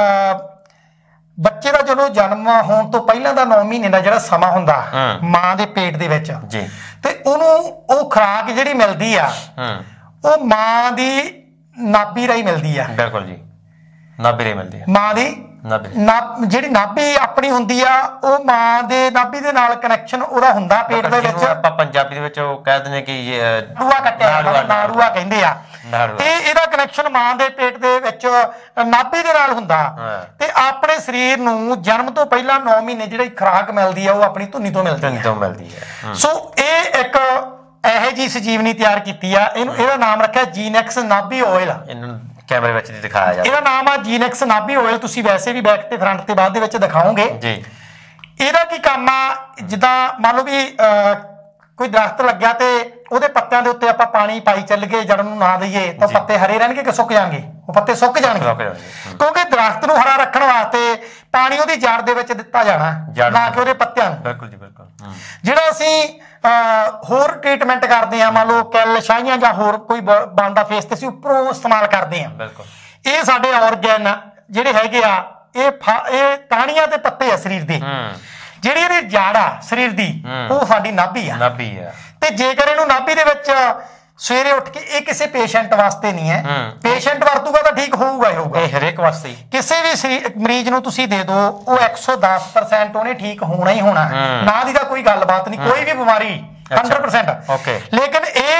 ਬੱਚੇ ਦਾ ਜਦੋਂ ਜਨਮ ਹੋਣ ਤੋਂ ਪਹਿਲਾਂ ਦਾ ਨੌ ਮਹੀਨੇ ਦਾ ਜਿਹੜਾ ਸਮਾਂ ਹੁੰਦਾ ਮਾਂ ਦੇ ਪੇਟ ਦੇ ਵਿੱਚ ਤੇ ਉਹਨੂੰ ਉਹ ਖੁਰਾਕ ਜਿਹੜੀ ਮਿਲਦੀ ਆ ਉਹ ਮਾਂ ਦੀ ਨਾਭੀ ਰਾਹੀਂ ਮਿਲਦੀ ਆ। ਬਿਲਕੁਲ ਜੀ, ਨਾਭੀ ਰਾਹੀਂ ਮਿਲਦੀ ਆ। ਮਾਂ ਦੀ ਜਿਹੜੀ ਨਾਭੀ ਆਪਣੀ ਹੁੰਦੀ ਆ ਉਹ ਮਾਂ ਦੇ ਨਾਭੀ ਦੇ ਨਾਲ ਕਨੈਕਸ਼ਨ ਉਹਦਾ ਹੁੰਦਾ ਪੇਟ ਦੇ ਵਿੱਚ। ਆਪਾਂ ਪੰਜਾਬੀ ਦੇ ਵਿੱਚ ਉਹ ਕਹਿ ਦਿੰਦੇ ਕਿ ਨਾੜੂਆ ਕੱਟਿਆ, ਨਾੜੂਆ ਕਹਿੰਦੇ ਆ। ਇਹ ਇਹਦਾ ਕਨੈਕਸ਼ਨ ਮਾਂ ਦੇ ਪੇਟ ਦੇ ਵਿੱਚ ਨਾਭੀ ਦੇ ਨਾਲ ਹੁੰਦਾ ਤੇ ਆਪਣੇ ਸਰੀਰ ਨੂੰ ਜਨਮ ਤੋਂ ਪਹਿਲਾਂ ਨੌ ਮਹੀਨੇ ਜਿਹੜੀ ਖੁਰਾਕ ਮਿਲਦੀ ਆ ਉਹ ਆਪਣੀ ਧੁੰਨੀ ਤੋਂ ਮਿਲਦੀ ਹੈ। ਸੋ ਇਹ ਇੱਕ ਇਹੋ ਜਿਹੀ ਸੰਜੀਵਨੀ ਤਿਆਰ ਕੀਤੀ ਆ, ਇਹਨੂੰ ਇਹਦਾ ਨਾਮ ਰੱਖਿਆ ਜੀਨੈਕਸ ਨਾਭੀ ਆਇਲ। ਇਹਨੂੰ ਕੈਮਰੇ ਵਿੱਚ ਦਿਖਾਇਆ ਜਾ ਇਹਦਾ ਨਾਮ ਆ ਜੀਨੈਕਸ ਨਾਭੀ ਆਇਲ। ਤੁਸੀਂ ਵੈਸੇ ਵੀ ਬੈਕ ਤੇ ਫਰੰਟ ਤੇ ਬਾਅਦ ਦੇ ਵਿੱਚ ਦਿਖਾਓਗੇ ਜੀ। ਇਹਦਾ ਕੀ ਕੰਮ ਆ, ਜਿੱਦਾਂ ਮੰਨ ਲਓ ਵੀ ਕੋਈ ਦਰਖਤ ਲੱਗਿਆ ਤੇ ਉਹਦੇ ਪੱਤਿਆਂ ਦੇ ਉੱਤੇ ਆਪਾਂ ਪਾਣੀ ਪਾਈ ਚੱਲ ਗਏ, ਜੜ ਨੂੰ ਨਾ ਦਈਏ ਤਾਂ ਪੱਤੇ ਹਰੇ ਰਹਿਣਗੇ ਕਿ ਸੁੱਕ ਜਾਣਗੇ? ਉਹ ਪੱਤੇ ਸੁੱਕ ਜਾਣਗੇ ਕਿਉਂਕਿ ਦਰਖਤ ਨੂੰ ਹਰਾ ਰੱਖਣ ਵਾਸਤੇ ਪਾਣੀ ਉਹਦੀ ਜੜ ਦੇ ਵਿੱਚ ਦਿੱਤਾ ਜਾਣਾ ਨਾ ਕਿ ਉਹਦੇ ਪੱਤਿਆਂ ਨੂੰ। ਬਿਲਕੁਲ ਜੀ ਬਿਲਕੁਲ। ਜਿਹੜਾ ਅਸੀਂ ਹੋਰ ਟ੍ਰੀਟਮੈਂਟ ਕਰਦੇ ਆ ਮੰਨ ਲਓ ਕਿੱਲ ਛਾਈਆਂ ਜਾਂ ਹੋਰ ਕੋਈ ਬਣਦਾ ਫੇਸ ਤੇ ਅਸੀਂ ਉੱਪਰੋਂ ਇਸਤੇਮਾਲ ਕਰਦੇ ਆ। ਬਿਲਕੁਲ। ਇਹ ਸਾਡੇ ਆਰਗਨ ਜਿਹੜੇ ਹੈਗੇ ਆ ਇਹ ਇਹ ਟਾਹਣੀਆਂ ਤੇ ਪੱਤੇ ਆ ਸਰੀਰ ਦੇ, ਜਿਹੜੀ ਇਹਦੀ ਜੜ ਆ ਸਰੀਰ ਦੀ ਉਹ ਸਾਡੀ ਨਾਭੀ ਆ। ਨਾਭੀ ਆ। ਤੇ ਜੇਕਰ ਇਹਨੂੰ ਨਾਭੀ ਦੇ ਵਿੱਚ ਸਵੇਰੇ ਉੱਠ ਕੇ ਇਹ ਕਿਸੇ ਪੇਸ਼ੈਂਟ ਵਾਸਤੇ ਨਹੀਂ ਹੈ, ਪੇਸ਼ੈਂਟ ਵਰਤੂਗਾ ਤਾਂ ਠੀਕ ਹੋਊਗਾ ਹੀ ਹੋਊਗਾ, ਇਹ ਹਰੇਕ ਵਾਸਤੇ। ਕਿਸੇ ਵੀ ਮਰੀਜ਼ ਨੂੰ ਤੁਸੀਂ ਦੇ ਦਿਓ ਉਹ ਇੱਕ ਸੌ ਦਸ ਪਰਸੈਂਟ ਉਹਨੇ ਠੀਕ ਹੋਣਾ ਹੀ ਹੋਣਾ, ਨਾ ਦੀ ਤਾਂ ਕੋਈ ਗੱਲਬਾਤ ਨਹੀਂ, ਕੋਈ ਵੀ ਬਿਮਾਰੀ ਹੰਡਰਡ ਪਰਸੈਂਟ। ਲੇਕਿਨ ਇਹ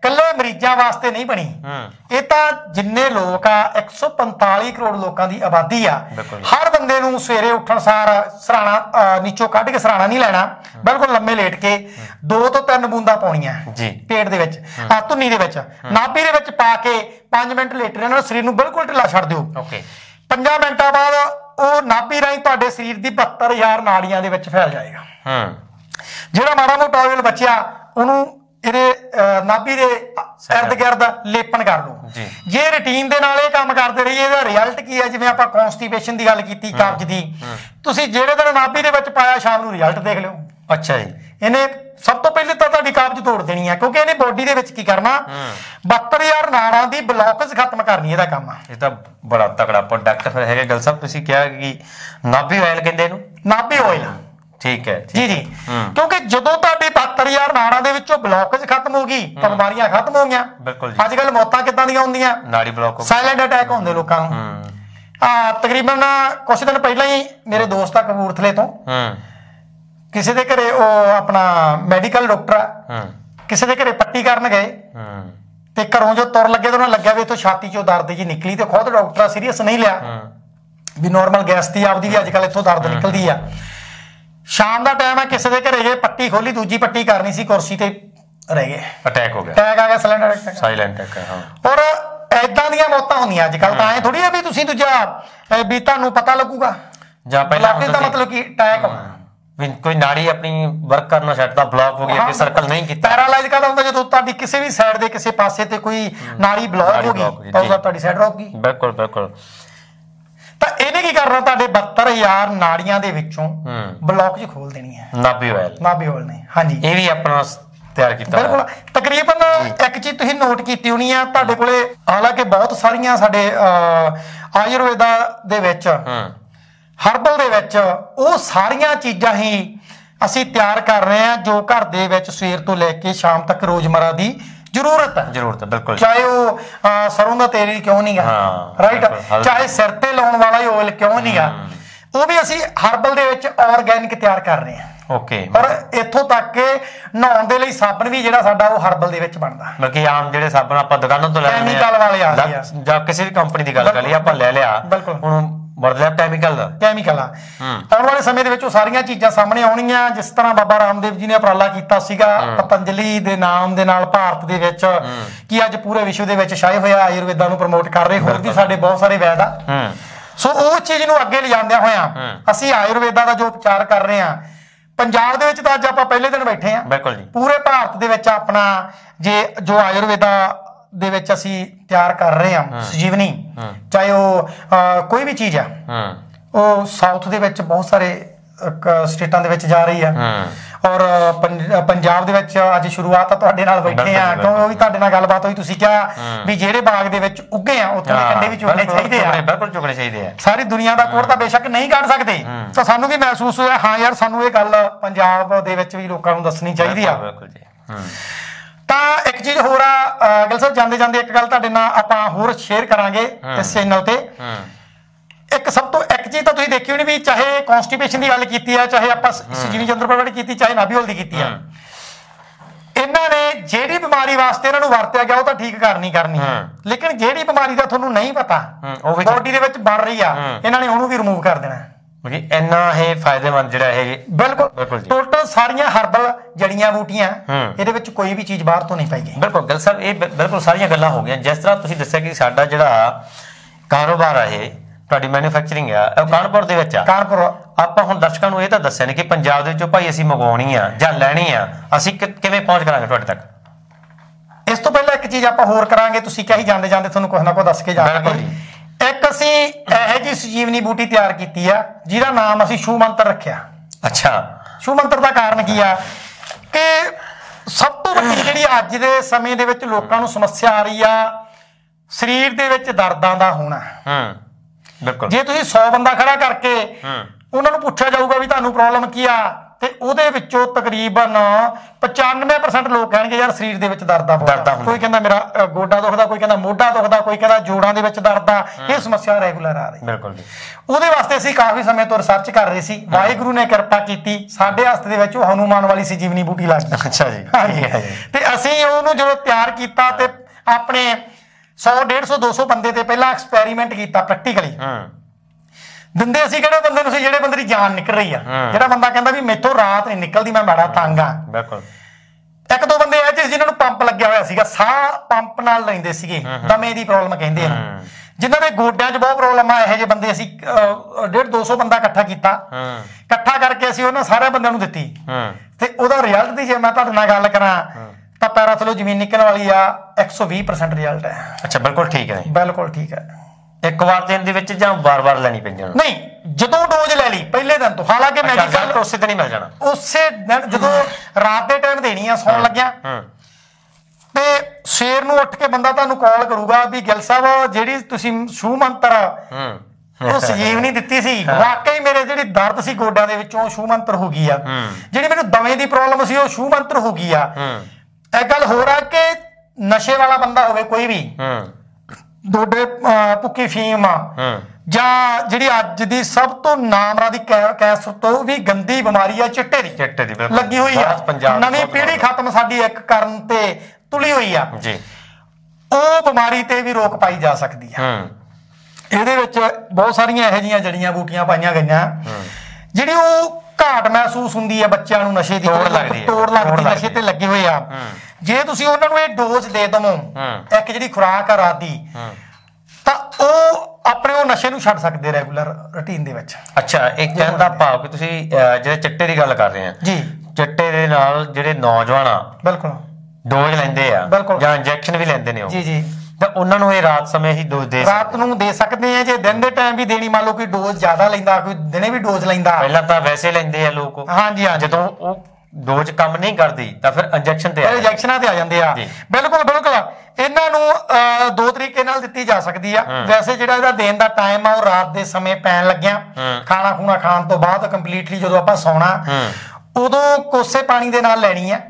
ਕੱਲੇ ਮਰੀਜ਼ਾਂ ਵਾਸਤੇ ਨਹੀਂ ਬਣੀ, ਇਹ ਤਾਂ ਜਿੰਨੇ ਲੋਕ ਆ ਇੱਕ ਸੌ ਪੰਤਾਲੀ ਕਰੋੜ ਲੋਕਾਂ ਦੀ ਆਬਾਦੀ ਆ, ਹਰ ਬੰਦੇ ਨੂੰ ਸਵੇਰੇ ਉੱਠਣ ਸਾਰ ਸਰਾਣਾ ਨੀਚੋਂ ਕੱਢ ਕੇ ਸਰਾਣਾ ਨਹੀਂ ਲੈਣਾ, ਬਿਲਕੁਲ ਲੰਮੇ ਲੇਟ ਕੇ ਦੋ ਤੋਂ ਤਿੰਨ ਬੂੰਦਾਂ ਪਾਉਣੀਆਂ ਪੇਟ ਦੇ ਵਿੱਚ, ਆ ਧੁੰਨੀ ਦੇ ਵਿੱਚ, ਨਾਭੀ ਦੇ ਵਿੱਚ ਪਾ ਕੇ ਪੰਜ ਮਿੰਟ ਲੇਟ ਰਹਿਣਾ, ਸਰੀਰ ਨੂੰ ਬਿਲਕੁਲ ਢਿੱਲਾ ਛੱਡ ਦਿਓ। ਪੰਜਾਂ ਮਿੰਟਾਂ ਬਾਅਦ ਉਹ ਨਾਭੀ ਰਾਹੀਂ ਤੁਹਾਡੇ ਸਰੀਰ ਦੀ ਬਹੱਤਰ ਹਜ਼ਾਰ ਨਾੜੀਆਂ ਦੇ ਵਿੱਚ ਫੈਲ ਜਾਏਗਾ। ਜਿਹੜਾ ਮਾੜਾ ਮੋਟਾ ਆਇਲ ਬਚਿਆ ਉਹਨੂੰ ਇਹਦੇ ਨਾਭੀ ਦੇ ਇਰਦ ਗਿਰਦ ਲੇਪਨ ਕਰ ਲਓ। ਜੇ ਰੂਟੀਨ ਦੇ ਨਾਲ ਇਹ ਕੰਮ ਕਰਦੇ ਰਹੀਏ ਇਹਦਾ ਰਿਜ਼ਲਟ ਕੀ ਹੈ, ਜਿਵੇਂ ਆਪਾਂ ਕੌਨਸਟੀਪੇਸ਼ਨ ਦੀ ਗੱਲ ਕੀਤੀ, ਕਬਜ਼ ਦੀ, ਤੁਸੀਂ ਜਿਹੜੇ ਦਿਨ ਨਾਭੀ ਦੇ ਵਿੱਚ ਪਾਇਆ ਸ਼ਾਮ ਨੂੰ ਰਿਜ਼ਲਟ ਦੇਖ ਲਿਓ। ਅੱਛਾ ਜੀ। ਇਹਨੇ ਸਭ ਤੋਂ ਪਹਿਲੇ ਤਾਂ ਤੁਹਾਡੀ ਕਬਜ਼ ਤੋੜ ਦੇਣੀ ਹੈ, ਕਿਉਂਕਿ ਇਹਨੇ ਬੋਡੀ ਦੇ ਵਿੱਚ ਕੀ ਕਰਨਾ, ਬਹੱਤਰ ਹਜ਼ਾਰ ਨਾੜਾਂ ਦੀ ਬਲੌਕੇਜ ਖਤਮ ਕਰਨੀ, ਇਹਦਾ ਕੰਮ ਆ। ਇਹ ਤਾਂ ਬੜਾ ਤਕੜਾ ਪ੍ਰੋਡਕਟ ਫਿਰ ਹੈਗਾ। ਗੱਲ ਸਾਹਿਬ ਤੁਸੀਂ ਕਿਹਾ ਕਿ ਨਾਭੀ ਆਇਲ ਕਹਿੰਦੇ ਇਹਨੂੰ, ਨਾਭੀ ਆਇਲ, ਠੀਕ ਹੈ ਜੀ ਜੀ। ਕਿਉਂਕਿ ਜਦੋਂ ਤੁਹਾਡੀ ਬਹੱਤਰ ਹਜ਼ਾਰ ਨਾੜਾਂ ਦੇ ਵਿੱਚੋਂ ਬਲੌਕੇਜ ਖਤਮ ਹੋ ਗਈ ਤਾਂ ਬਿਮਾਰੀਆਂ ਖਤਮ ਹੋ ਗਈਆਂ। ਬਿਲਕੁਲ। ਅੱਜ ਕੱਲ ਮੌਤਾਂ ਕਿੱਦਾਂ ਦੀਆਂ ਹੁੰਦੀਆਂ, ਨਾੜੀ ਬਲੌਕ, ਸਾਇਲੈਂਟ ਅਟੈਕ ਹੁੰਦੇ ਲੋਕਾਂ ਨੂੰ। ਆ ਤਕਰੀਬਨ ਕੁਛ ਦਿਨ ਪਹਿਲਾਂ ਹੀ ਮੇਰੇ ਦੋਸਤ ਆ ਕਪੂਰਥਲੇ ਤੋਂ, ਕਿਸੇ ਦੇ ਘਰੇ ਉਹ ਆਪਣਾ ਮੈਡੀਕਲ ਡਾਕਟਰ ਆ, ਕਿਸੇ ਦੇ ਘਰੇ ਪੱਟੀ ਕਰਨ ਗਏ ਤੇ ਘਰੋਂ ਜੋ ਤੁਰ ਲੱਗੇ ਤਾਂ ਉਹਨਾਂ ਲੱਗਿਆ ਵੀ ਇੱਥੋਂ ਛਾਤੀ ਚੋਂ ਦਰਦ ਜੀ ਨਿਕਲੀ, ਤੇ ਖੁਦ ਡਾਕਟਰ ਸੀਰੀਅਸ ਨਹੀਂ ਲਿਆ ਵੀ ਨੋਰਮਲ ਗੈਸ ਦੀ ਆਪਦੀ ਵੀ ਅੱਜ ਕੱਲ ਇੱਥੋਂ ਦਰਦ ਨਿਕਲਦੀ ਆ। ਸ਼ਾਮ ਦਾ ਟਾਈਮ ਹੈ, ਕਿਸੇ ਦੇ ਘਰੇ ਗਏ, ਪੱਟੀ ਖੋਲੀ, ਦੂਜੀ ਪੱਟੀ ਕਰਨੀ ਸੀ, ਕੁਰਸੀ ਤੇ ਰਹਿ ਗਏ, ਅਟੈਕ ਹੋ ਗਿਆ, ਅਟੈਕ ਆ ਗਿਆ, ਸਾਇਲੈਂਟ ਅਟੈਕ, ਸਾਇਲੈਂਟ ਅਟੈਕ। ਔਰ ਏਦਾਂ ਦੀਆਂ ਮੌਤਾਂ ਹੁੰਦੀਆਂ ਅੱਜ ਕੱਲ। ਤਾਂ ਐ ਥੋੜੀ ਆ ਵੀ ਤੁਸੀਂ ਦੂਜਾ ਵੀ ਤੁਹਾਨੂੰ ਪਤਾ ਲੱਗੂਗਾ ਜਾਂ ਪਹਿਲਾਂ ਦਾ ਮਤਲਬ ਕੀ ਅਟੈਕ ਕੋਈ ਨਾੜੀ ਆਪਣੀ ਵਰਕ ਕਰਨਾ ਛੱਡਦਾ, ਬਲੌਕ ਹੋ ਗਈ, ਅੱਗੇ ਸਰਕਲ ਨਹੀਂ ਕੀਤਾ। ਪੈਰਾਲਾਈਜ਼ ਕਦ ਹੁੰਦਾ, ਜਦੋਂ ਤੁਹਾਡੀ ਕਿਸੇ ਵੀ ਸਾਈਡ ਦੇ ਕਿਸੇ ਪਾਸੇ ਤੇ ਕੋਈ ਨਾੜੀ ਬਲੌਕ ਹੋ ਗਈ ਤਾਂ ਉਹਦਾ ਤੁਹਾਡੀ ਸਾਈਡ ਰੁਕ ਗਈ। ਬਿਲਕੁਲ ਬਿਲਕੁਲ। ਤਾਂ ਇਹਨੇ ਕੀ ਕਰਨਾ, ਤੁਹਾਡੇ ਬਹੱਤਰ ਹਜ਼ਾਰ ਨਾੜੀਆਂ ਦੇ ਵਿੱਚੋਂ ਬਲੌਕ ਚ ਖੋਲ ਦੇਣੀ ਹੈ ਨਾਭੀ ਆਇਲ, ਨਾਭੀ ਆਇਲ ਨੇ। ਹਾਂਜੀ, ਇਹ ਵੀ ਆਪਣਾ ਤਿਆਰ ਕੀਤਾ ਬਿਲਕੁਲ। ਤਕਰੀਬਨ ਇੱਕ ਚੀਜ਼ ਤੁਸੀਂ ਨੋਟ ਕੀਤੀ ਹੋਣੀ ਆ ਤੁਹਾਡੇ ਕੋਲੇ, ਹਾਲਾਂਕਿ ਬਹੁਤ ਸਾਰੀਆਂ ਸਾਡੇ ਆਯੁਰਵੇਦਾ ਦੇ ਵਿੱਚ, ਹਰਬਲ ਦੇ ਵਿੱਚ, ਉਹ ਸਾਰੀਆਂ ਚੀਜ਼ਾਂ ਹੀ ਅਸੀਂ ਤਿਆਰ ਕਰ ਰਹੇ ਹਾਂ ਜੋ ਘਰ ਦੇ ਵਿੱਚ ਸਵੇਰ ਤੋਂ ਲੈ ਕੇ ਸ਼ਾਮ ਤੱਕ ਰੋਜ਼ਮਰਾ ਦੀ ਜ਼ਰੂਰਤ ਹੈ। ਜ਼ਰੂਰਤ ਹੈ ਬਿਲਕੁਲ। ਚਾਹੇ ਉਹ ਸਰੋਂ ਦਾ ਤੇਲ ਹੀ ਕਿਉਂ ਨਹੀਂ ਗਾ, ਰਾਈਟ, ਚਾਹੇ ਸਿਰ ਤੇ ਲਾਉਣ ਵਾਲਾ ਹੀ ਆਇਲ ਕਿਉਂ ਨਹੀਂ ਗਾ, ਉਹ ਵੀ ਅਸੀਂ ਹਰਬਲ ਦੇ ਵਿੱਚ ਆਰਗੈਨਿਕ ਤਿਆਰ ਕਰ ਰਹੇ ਹਾਂ। ਓਕੇ। ਪਰ ਇੱਥੋਂ ਤੱਕ ਕਿ ਨਹਾਉਣ ਦੇ ਲਈ ਸਾਬਣ ਵੀ ਜਿਹੜਾ ਸਾਡਾ ਉਹ ਹਰਬਲ ਦੇ ਵਿੱਚ ਬਣਦਾ, ਬਲਕਿ ਆਮ ਜਿਹੜੇ ਸਾਬਣ ਆਪਾਂ ਦੁਕਾਨਾਂ ਤੋਂ ਲੈ ਲੈਂਦੇ ਆ, ਕੈਮੀਕਲ ਵਾਲੇ ਆ ਜਾਂ ਕਿਸੇ ਵੀ ਕੰਪਨੀ ਦੀ ਗੱਲ ਕਰ ਲਈ ਆਪਾਂ ਲੈ ਲਿਆ, ਹੁਣ ਵਰਤਿਆ ਕੈਮੀਕਲ ਦਾ, ਕੈਮੀਕਲ ਆ। ਆਉਣ ਵਾਲੇ ਸਮੇਂ ਦੇ ਵਿੱਚ ਉਹ ਸਾਰੀਆਂ ਚੀਜ਼ਾਂ ਸਾਹਮਣੇ ਆਉਣਗੀਆਂ, ਜਿਸ ਤਰ੍ਹਾਂ ਬਾਬਾ ਰਾਮਦੇਵ ਜੀ ਨੇ ਉਪਰਾਲਾ ਕੀਤਾ ਸੀਗਾ ਪਤੰਜਲੀ ਦੇ ਨਾਮ ਦੇ ਨਾਲ ਭਾਰਤ ਦੇ ਵਿੱਚ, ਕਿ ਅੱਜ ਪੂਰੇ ਵਿਸ਼ਵ ਦੇ ਵਿੱਚ ਛਾਏ ਹੋਇਆ ਆਯੁਰਵੇਦਾ ਨੂੰ ਪ੍ਰਮੋਟ ਕਰ ਰਹੇ। ਹੋਰ ਵੀ ਸਾਡੇ ਬਹੁਤ ਸਾਰੇ ਵੈਦ ਆ। ਸੋ ਉਹ ਚੀਜ਼ ਨੂੰ ਅੱਗੇ ਲਿਜਾਂਦਿਆਂ ਹੋਇਆਂ ਅਸੀਂ ਆਯੁਰਵੇਦਾ ਦਾ ਜੋ ਉਪਚਾਰ ਕਰ ਰਹੇ ਹਾਂ ਪੰਜਾਬ ਦੇ ਵਿੱਚ, ਤਾਂ ਅੱਜ ਆਪਾਂ ਪਹਿਲੇ ਦਿਨ ਬੈਠੇ ਹਾਂ। ਬਿਲਕੁਲ ਜੀ। ਪੂਰੇ ਭਾਰਤ ਦੇ ਵਿੱਚ ਆਪਣਾ ਜੇ ਜੋ ਆਯੁਰਵੇਦਾ ਦੇ ਵਿੱਚ ਅਸੀਂ ਤਿਆਰ ਕਰ ਰਹੇ ਹਾਂ ਸੰਜੀਵਨੀ, ਚਾਹੇ ਉਹ ਕੋਈ ਵੀ ਚੀਜ਼ ਆ, ਉਹ ਸਾਊਥ ਦੇ ਵਿੱਚ ਬਹੁਤ ਸਾਰੇ ਸਟੇਟਾਂ ਦੇ ਵਿੱਚ ਜਾ ਰਹੀ ਆ, ਔਰ ਪੰਜਾਬ ਦੇ ਵਿੱਚ ਅੱਜ ਸ਼ੁਰੂਆਤ ਆ ਤੁਹਾਡੇ ਨਾਲ ਬੈਠੇ ਆ, ਕਿਉਂ ਉਹ ਵੀ ਤੁਹਾਡੇ ਨਾਲ ਗੱਲਬਾਤ ਹੋਈ। ਤੁਸੀਂ ਕਿਹਾ ਵੀ ਜਿਹੜੇ ਬਾਗ ਦੇ ਵਿੱਚ ਉੱਗੇ ਆ ਉੱਥੋਂ ਦੇ ਕੰਡੇ ਵੀ ਚੁਗਣੇ ਚਾਹੀਦੇ ਆ, ਬਿਲਕੁਲ ਚੁਗਣੇ ਚਾਹੀਦੇ ਆ। ਸਾਰੀ ਦੁਨੀਆ ਦਾ ਕੋੜ ਤਾਂ ਬੇਸ਼ੱਕ ਨਹੀਂ ਕੱਢ ਸਕਦੇ, ਤਾਂ ਸਾਨੂੰ ਵੀ ਮਹਿਸੂਸ ਹੋਇਆ ਹਾਂ ਯਾਰ ਸਾਨੂੰ ਇਹ ਗੱਲ ਪੰਜਾਬ ਦੇ ਵਿੱਚ ਵੀ ਲੋਕਾਂ ਨੂੰ ਦੱਸਣੀ ਚਾਹੀਦੀ ਆ। ਬਿਲਕੁਲ ਜੀ। ਤਾਂ ਇੱਕ ਚੀਜ਼ ਹੋਰ ਆ ਗਿਲ ਸਾਹਿਬ, ਜਾਂਦੇ ਜਾਂਦੇ ਇੱਕ ਗੱਲ ਤੁਹਾਡੇ ਨਾਲ ਆਪਾਂ ਹੋਰ ਸ਼ੇਅਰ ਕਰਾਂਗੇ ਇਸ ਚੈਨਲ ਤੇ। ਇੱਕ ਸਭ ਤੋਂ ਇੱਕ ਚੀਜ਼ ਤਾਂ ਤੁਸੀਂ ਦੇਖੀ ਹੋਣੀ ਵੀ, ਚਾਹੇ ਕੌਨਸਟੀਪੇਸ਼ਨ ਦੀ ਗੱਲ ਕੀਤੀ ਆ, ਚਾਹੇ ਆਪਾਂ ਸੰਜੀਵਨੀ ਚੰਦਰ ਪ੍ਰਭਾ ਦੀ ਕੀਤੀ, ਚਾਹੇ ਨਾਭੀ ਆਇਲ ਦੀ ਕੀਤੀ ਆ, ਇਹਨਾਂ ਨੇ ਜਿਹੜੀ ਬਿਮਾਰੀ ਵਾਸਤੇ ਇਹਨਾਂ ਨੂੰ ਵਰਤਿਆ ਗਿਆ ਉਹ ਤਾਂ ਠੀਕ ਕਰਨੀ ਕਰਨੀ, ਲੇਕਿਨ ਜਿਹੜੀ ਬਿਮਾਰੀ ਦਾ ਤੁਹਾਨੂੰ ਨਹੀਂ ਪਤਾ ਬੋਡੀ ਦੇ ਵਿੱਚ ਬਣ ਰਹੀ ਆ, ਇਹਨਾਂ ਨੇ ਉਹਨੂੰ ਵੀ ਰਿਮੂਵ ਕਰ ਦੇਣਾ। ਇੰਨਾ ਇਹ ਫਾਇਦੇਮੰਦ ਜਿਹੜਾ ਇਹ ਬਿਲਕੁਲ ਟੋਟਲ ਸਾਰੀਆਂ ਹਰਬਲ ਜੜੀਆਂ ਬੂਟੀਆਂ, ਇਹਦੇ ਵਿੱਚ ਕੋਈ ਵੀ ਚੀਜ਼ ਬਾਹਰ ਤੋਂ ਨਹੀਂ ਪਾਈ ਗਈ। ਬਿਲਕੁਲ ਗਿਲ ਸਾਹਿਬ, ਇਹ ਬਿਲਕੁਲ ਸਾਰੀਆਂ ਗੱਲਾਂ ਹੋ ਗਈਆਂ। ਜਿਸ ਤਰ੍ਹਾਂ ਤੁਸੀਂ ਦੱਸਿਆ ਕਿ ਸਾਡਾ ਜਿਹੜਾ ਕਾਰੋਬਾਰ ਆ, ਇਹ ਤੁਹਾਡੀ ਮੈਨੂਫੈਕਚਰਿੰਗ ਆ, ਉਹ ਕਾਨਪੁਰ ਦੇ ਵਿੱਚ ਆ। ਕਾਨਪੁਰ ਆਪਾਂ ਹੁਣ ਦਰਸ਼ਕਾਂ ਨੂੰ ਇਹ ਤਾਂ ਦੱਸਿਆ ਨਹੀਂ ਕਿ ਪੰਜਾਬ ਦੇ ਵਿੱਚੋਂ ਭਾਈ ਅਸੀਂ ਮੰਗਵਾਉਣੀ ਆ ਜਾਂ ਲੈਣੀ ਆ, ਅਸੀਂ ਕਿਵੇਂ ਪਹੁੰਚ ਕਰਾਂਗੇ ਤੁਹਾਡੇ ਤੱਕ। ਇਸ ਤੋਂ ਪਹਿਲਾਂ ਇੱਕ ਚੀਜ਼ ਆਪਾਂ ਹੋਰ ਕਰਾਂਗੇ, ਤੁਸੀਂ ਕਿਹਾ ਹੀ ਜਾਂਦੇ ਜਾਂਦੇ ਤੁਹਾਨੂੰ ਕੁਛ ਨਾ ਕੁਛ ਦੱਸ ਕੇ ਜਾਵਾਂਗੇ। ਇੱਕ ਅਸੀਂ ਇਹੋ ਜਿਹੀ ਸੰਜੀਵਨੀ ਬੂਟੀ ਤਿਆਰ ਕੀਤੀ ਆ ਜਿਹਦਾ ਨਾਮ ਅਸੀਂ ਸ਼ੂ ਮੰਤਰ ਰੱਖਿਆ। ਅੱਛਾ। ਸ਼ੂ ਮੰਤਰ ਦਾ ਕਾਰਨ ਕੀ ਆ ਕਿ ਸਭ ਤੋਂ ਵੱਡੀ ਜਿਹੜੀ ਅੱਜ ਦੇ ਸਮੇਂ ਦੇ ਵਿੱਚ ਲੋਕਾਂ ਨੂੰ ਸਮੱਸਿਆ ਆ ਰਹੀ ਆ, ਸਰੀਰ ਦੇ ਵਿੱਚ ਦਰਦਾਂ ਦਾ ਹੋਣਾ। ਬਿਲਕੁਲ। ਜੇ ਤੁਸੀਂ ਸੌ ਬੰਦਾ ਖੜਾ ਕਰਕੇ ਉਹਨਾਂ ਨੂੰ ਪੁੱਛਿਆ ਜਾਊਗਾ ਵੀ ਤੁਹਾਨੂੰ ਪ੍ਰੋਬਲਮ ਕੀ ਆ, ਤੇ ਉਹਦੇ ਵਿੱਚੋਂ ਤਕਰੀਬਨ ਪਚਾਨਵੇਂ ਪਰਸੈਂਟ ਲੋਕ ਕਹਿਣਗੇ ਯਾਰ ਸਰੀਰ ਦੇ ਵਿੱਚ ਦਰਦ ਆ, ਕੋਈ ਕਹਿੰਦਾ ਮੇਰਾ ਗੋਡਾ ਦੁਖਦਾ, ਕੋਈ ਕਹਿੰਦਾ ਮੋਢਾ ਦੁਖਦਾ, ਕੋਈ ਕਹਿੰਦਾ ਜੋੜਾਂ ਦੇ ਵਿੱਚ ਦਰਦ ਆ। ਇਹ ਸਮੱਸਿਆ ਰੈਗੂਲਰ ਆ ਰਹੀ। ਬਿਲਕੁਲ ਜੀ। ਉਹਦੇ ਵਾਸਤੇ ਅਸੀਂ ਕਾਫੀ ਸਮੇਂ ਤੋਂ ਰਿਸਰਚ ਕਰ ਰਹੇ ਸੀ। ਵਾਹਿਗੁਰੂ ਨੇ ਕਿਰਪਾ ਕੀਤੀ, ਸਾਡੇ ਹਸਤੇ ਦੇ ਵਿੱਚ ਉਹ ਹਨੂਮਾਨ ਵਾਲੀ ਸੰਜੀਵਨੀ ਬੂਟੀ ਲੱਗ ਗਈ। ਅੱਛਾ ਜੀ। ਹਾਂਜੀ। ਤੇ ਅਸੀਂ ਉਹਨੂੰ ਜਦੋਂ ਤਿਆਰ ਕੀਤਾ ਤੇ ਆਪਣੇ ਸੌ ਡੇਢ ਸੌ ਦੋ ਸੌ ਬੰਦੇ ਤੇ ਪਹਿਲਾਂ ਐਕਸਪੈਰੀਮੈਂਟ ਕੀਤਾ ਪ੍ਰੈਕਟੀਕਲੀ। ਦਿੰਦੇ ਅਸੀਂ ਕਿਹੜੇ ਬੰਦੇ ਨੂੰ ਸੀ? ਜਿਹੜੇ ਬੰਦੇ ਦੀ ਜਾਨ ਨਿਕਲ ਰਹੀ ਆ, ਜਿਹੜਾ ਬੰਦਾ ਕਹਿੰਦਾ ਵੀ ਮੈਥੋਂ ਰਾਤ ਨਹੀਂ ਨਿਕਲਦੀ, ਮੈਂ ਬੜਾ ਤੰਗ ਆ। ਬਿਲਕੁਲ। ਇੱਕ ਦੋ ਬੰਦੇ ਇਹ ਜਿਹਨਾਂ ਨੂੰ ਪੰਪ ਲੱਗਿਆ ਹੋਇਆ ਸੀਗਾ, ਸਾਹ ਪੰਪ ਨਾਲ ਲੈਂਦੇ ਸੀਗੇ, ਦਮੇ ਦੀ ਪ੍ਰੋਬਲਮ ਕਹਿੰਦੇ ਆ, ਜਿਨ੍ਹਾਂ ਦੇ ਗੋਡਿਆਂ 'ਚ ਬਹੁਤ ਪ੍ਰੋਬਲਮ ਆ। ਇਹੋ ਜਿਹੇ ਬੰਦੇ ਅਸੀਂ ਡੇਢ ਦੋ ਸੌ ਬੰਦਾ ਇਕੱਠਾ ਕੀਤਾ, ਇਕੱਠਾ ਕਰਕੇ ਅਸੀਂ ਉਹਨਾਂ ਸਾਰੇ ਬੰਦਿਆਂ ਨੂੰ ਦਿੱਤੀ। ਤੇ ਉਹਦਾ ਰਿਜ਼ਲਟ ਦੀ ਜੇ ਮੈਂ ਤੁਹਾਡੇ ਨਾਲ ਗੱਲ ਕਰਾਂ ਤਾਂ ਪੈਰਾਂ ਥੱਲੋਂ ਜ਼ਮੀਨ ਨਿਕਲਣ ਵਾਲੀ ਆ, ਇੱਕ ਸੌ ਵੀਹ ਪਰਸੈਂਟ ਰਿਜ਼ਲਟ ਹੈ। ਅੱਛਾ, ਬਿਲਕੁਲ ਠੀਕ ਹੈ। ਬਿਲਕੁਲ ਠੀਕ ਹੈ। ਇੱਕ ਵਾਰ ਦਿਨ ਦੇ ਵਿੱਚ ਜਾਂ ਵਾਰ-ਵਾਰ ਲੈਣੀ ਪੈਂਦੀ? ਨਹੀਂ, ਜਦੋਂ ਡੋਜ਼ ਲੈ ਲਈ ਪਹਿਲੇ ਦਿਨ ਤੋਂ, ਹਾਲਾਂਕਿ ਮੈਡੀਕਲ ਉਸੇ ਦਿਨ ਹੀ ਮਿਲ ਜਾਣਾ। ਉਸੇ ਦਿਨ ਜਦੋਂ ਰਾਤ ਦੇ ਟਾਈਮ ਦੇਣੀ ਆ ਸੌਣ ਲੱਗਿਆ, ਤੇ ਸਵੇਰ ਨੂੰ ਉੱਠ ਕੇ ਬੰਦਾ ਤੁਹਾਨੂੰ ਕਾਲ ਕਰੂਗਾ ਵੀ ਗਿੱਲ ਸਾਹਿਬ ਜਿਹੜੀ ਤੁਸੀਂ ਛੂ ਮੰਤਰ ਉਹ ਸੰਜੀਵਨੀ ਦਿੱਤੀ ਸੀ, ਵਾਕਈ ਮੇਰੇ ਜਿਹੜੀ ਦਰਦ ਸੀ ਗੋਡਿਆਂ ਦੇ ਵਿੱਚੋਂ ਛੂ ਮੰਤਰ ਹੋ ਗਈ ਆ। ਜਿਹੜੀ ਮੈਨੂੰ ਦਮੇ ਦੀ ਪ੍ਰੋਬਲਮ ਸੀ ਉਹ ਛੂ ਮੰਤਰ ਹੋ ਗਈ ਆ। ਇੱਕ ਗੱਲ ਹੋਰ ਆ ਕਿ ਨਸ਼ੇ ਵਾਲਾ ਬੰਦਾ ਹੋਵੇ ਕੋਈ ਵੀ, ਡੋਡੇ ਭੁੱਕੀ ਫੀਮ ਜਾਂ ਜਿਹੜੀ ਅੱਜ ਦੀ ਸਭ ਤੋਂ ਨਾਮਰਾਦੀ ਕੈਂਸਰ ਤੋਂ ਵੀ ਗੰਦੀ ਬਿਮਾਰੀ ਆ ਚਿੱਟੇ ਦੀ ਚਿੱਟੇ ਦੀ ਲੱਗੀ ਹੋਈ ਆ। ਨਵੀਂ ਪੀੜ੍ਹੀ ਖਤਮ ਸਾਡੀ ਇੱਕ ਕਰਨ ਤੇ ਤੁਲੀ ਹੋਈ ਆ ਜੀ। ਉਹ ਬਿਮਾਰੀ ਤੇ ਵੀ ਰੋਕ ਪਾਈ ਜਾ ਸਕਦੀ ਆ। ਇਹਦੇ ਵਿੱਚ ਬਹੁਤ ਸਾਰੀਆਂ ਇਹੋ ਜਿਹੀਆਂ ਜੜੀਆਂ ਬੂਟੀਆਂ ਪਾਈਆਂ ਗਈਆਂ ਜਿਹੜੀ ਉਹ ਘਾਟ ਮਹਿਸੂਸ ਹੁੰਦੀ ਆ ਬੱਚਿਆਂ ਨੂੰ, ਨਸ਼ੇ ਦੀ ਤੋੜ ਲੱਗਦੀ, ਨਸ਼ੇ ਤੇ ਲੱਗੇ ਹੋਏ ਆ। ਜੇ ਤੁਸੀਂ ਉਹਨਾਂ ਨੂੰ ਇਹ ਡੋਜ਼ ਦੇ ਦਵੋ, ਇੱਕ ਜਿਹੜੀ ਖੁਰਾਕ ਆ ਰਾਤ ਦੀ, ਤਾਂ ਉਹ ਆਪਣੇ ਉਹ ਨਸ਼ੇ ਨੂੰ ਛੱਡ ਸਕਦੇ ਰੈਗੂਲਰ ਰੂਟੀਨ ਦੇ ਵਿੱਚ। ਅੱਛਾ, ਇੱਕ ਕਹਿਣ ਦਾ ਭਾਵ ਕਿ ਤੁਸੀਂ ਜਿਹੜੇ ਚਿੱਟੇ ਦੀ ਗੱਲ ਕਰ ਰਹੇ ਆ ਜੀ, ਚਿੱਟੇ ਦੇ ਨਾਲ ਜਿਹੜੇ ਨੌਜਵਾਨ ਆ ਬਿਲਕੁਲ ਡੋਜ਼ ਲੈਂਦੇ ਆ ਜਾਂ ਇੰਜੈਕਸ਼ਨ ਵੀ ਲੈਂਦੇ ਨੇ ਉਹ ਜੀ ਜੀ, ਤਾਂ ਉਹਨਾਂ ਨੂੰ ਇਹ ਰਾਤ ਸਮੇਂ ਹੀ ਡੋਜ਼ ਦੇ ਰਾਤ ਨੂੰ ਦੇ ਸਕਦੇ ਆ। ਜੇ ਦਿਨ ਦੇ ਟਾਈਮ ਵੀ ਦੇਣੀ, ਮੰਨ ਲਓ ਕੋਈ ਡੋਜ਼ ਜ਼ਿਆਦਾ ਲੈਂਦਾ, ਕੋਈ ਦਿਨੇ ਵੀ ਡੋਜ਼ ਲੈਂਦਾ, ਪਹਿਲਾਂ ਤਾਂ ਵੈਸੇ ਲੈਂਦੇ ਆ ਲੋਕ। ਹਾਂਜੀ ਹਾਂ। ਜਦੋਂ ਉਹ ਡੋਜ਼ ਕੰਮ ਨਹੀਂ ਕਰਦੀ ਤਾਂ ਫਿਰ ਇੰਜੈਕਸ਼ਨ ਤੇ ਇੰਜੈਕਸ਼ਨਾਂ ਤੇ ਆ ਜਾਂਦੇ ਆ। ਬਿਲਕੁਲ ਬਿਲਕੁਲ। ਇਹਨਾਂ ਨੂੰ ਦੋ ਤਰੀਕੇ ਨਾਲ ਦਿੱਤੀ ਜਾ ਸਕਦੀ ਆ। ਵੈਸੇ ਜਿਹੜਾ ਇਹਦਾ ਦੇਣ ਦਾ ਟਾਈਮ ਆ ਉਹ ਰਾਤ ਦੇ ਸਮੇਂ ਪੈਣ ਲੱਗਿਆ, ਖਾਣਾ ਖੂਣਾ ਖਾਣ ਤੋਂ ਬਾਅਦ ਕੰਪਲੀਟਲੀ ਜਦੋਂ ਆਪਾਂ ਸੌਣਾ, ਉਦੋਂ ਕੋਸੇ ਪਾਣੀ ਦੇ ਨਾਲ ਲੈਣੀ ਆ।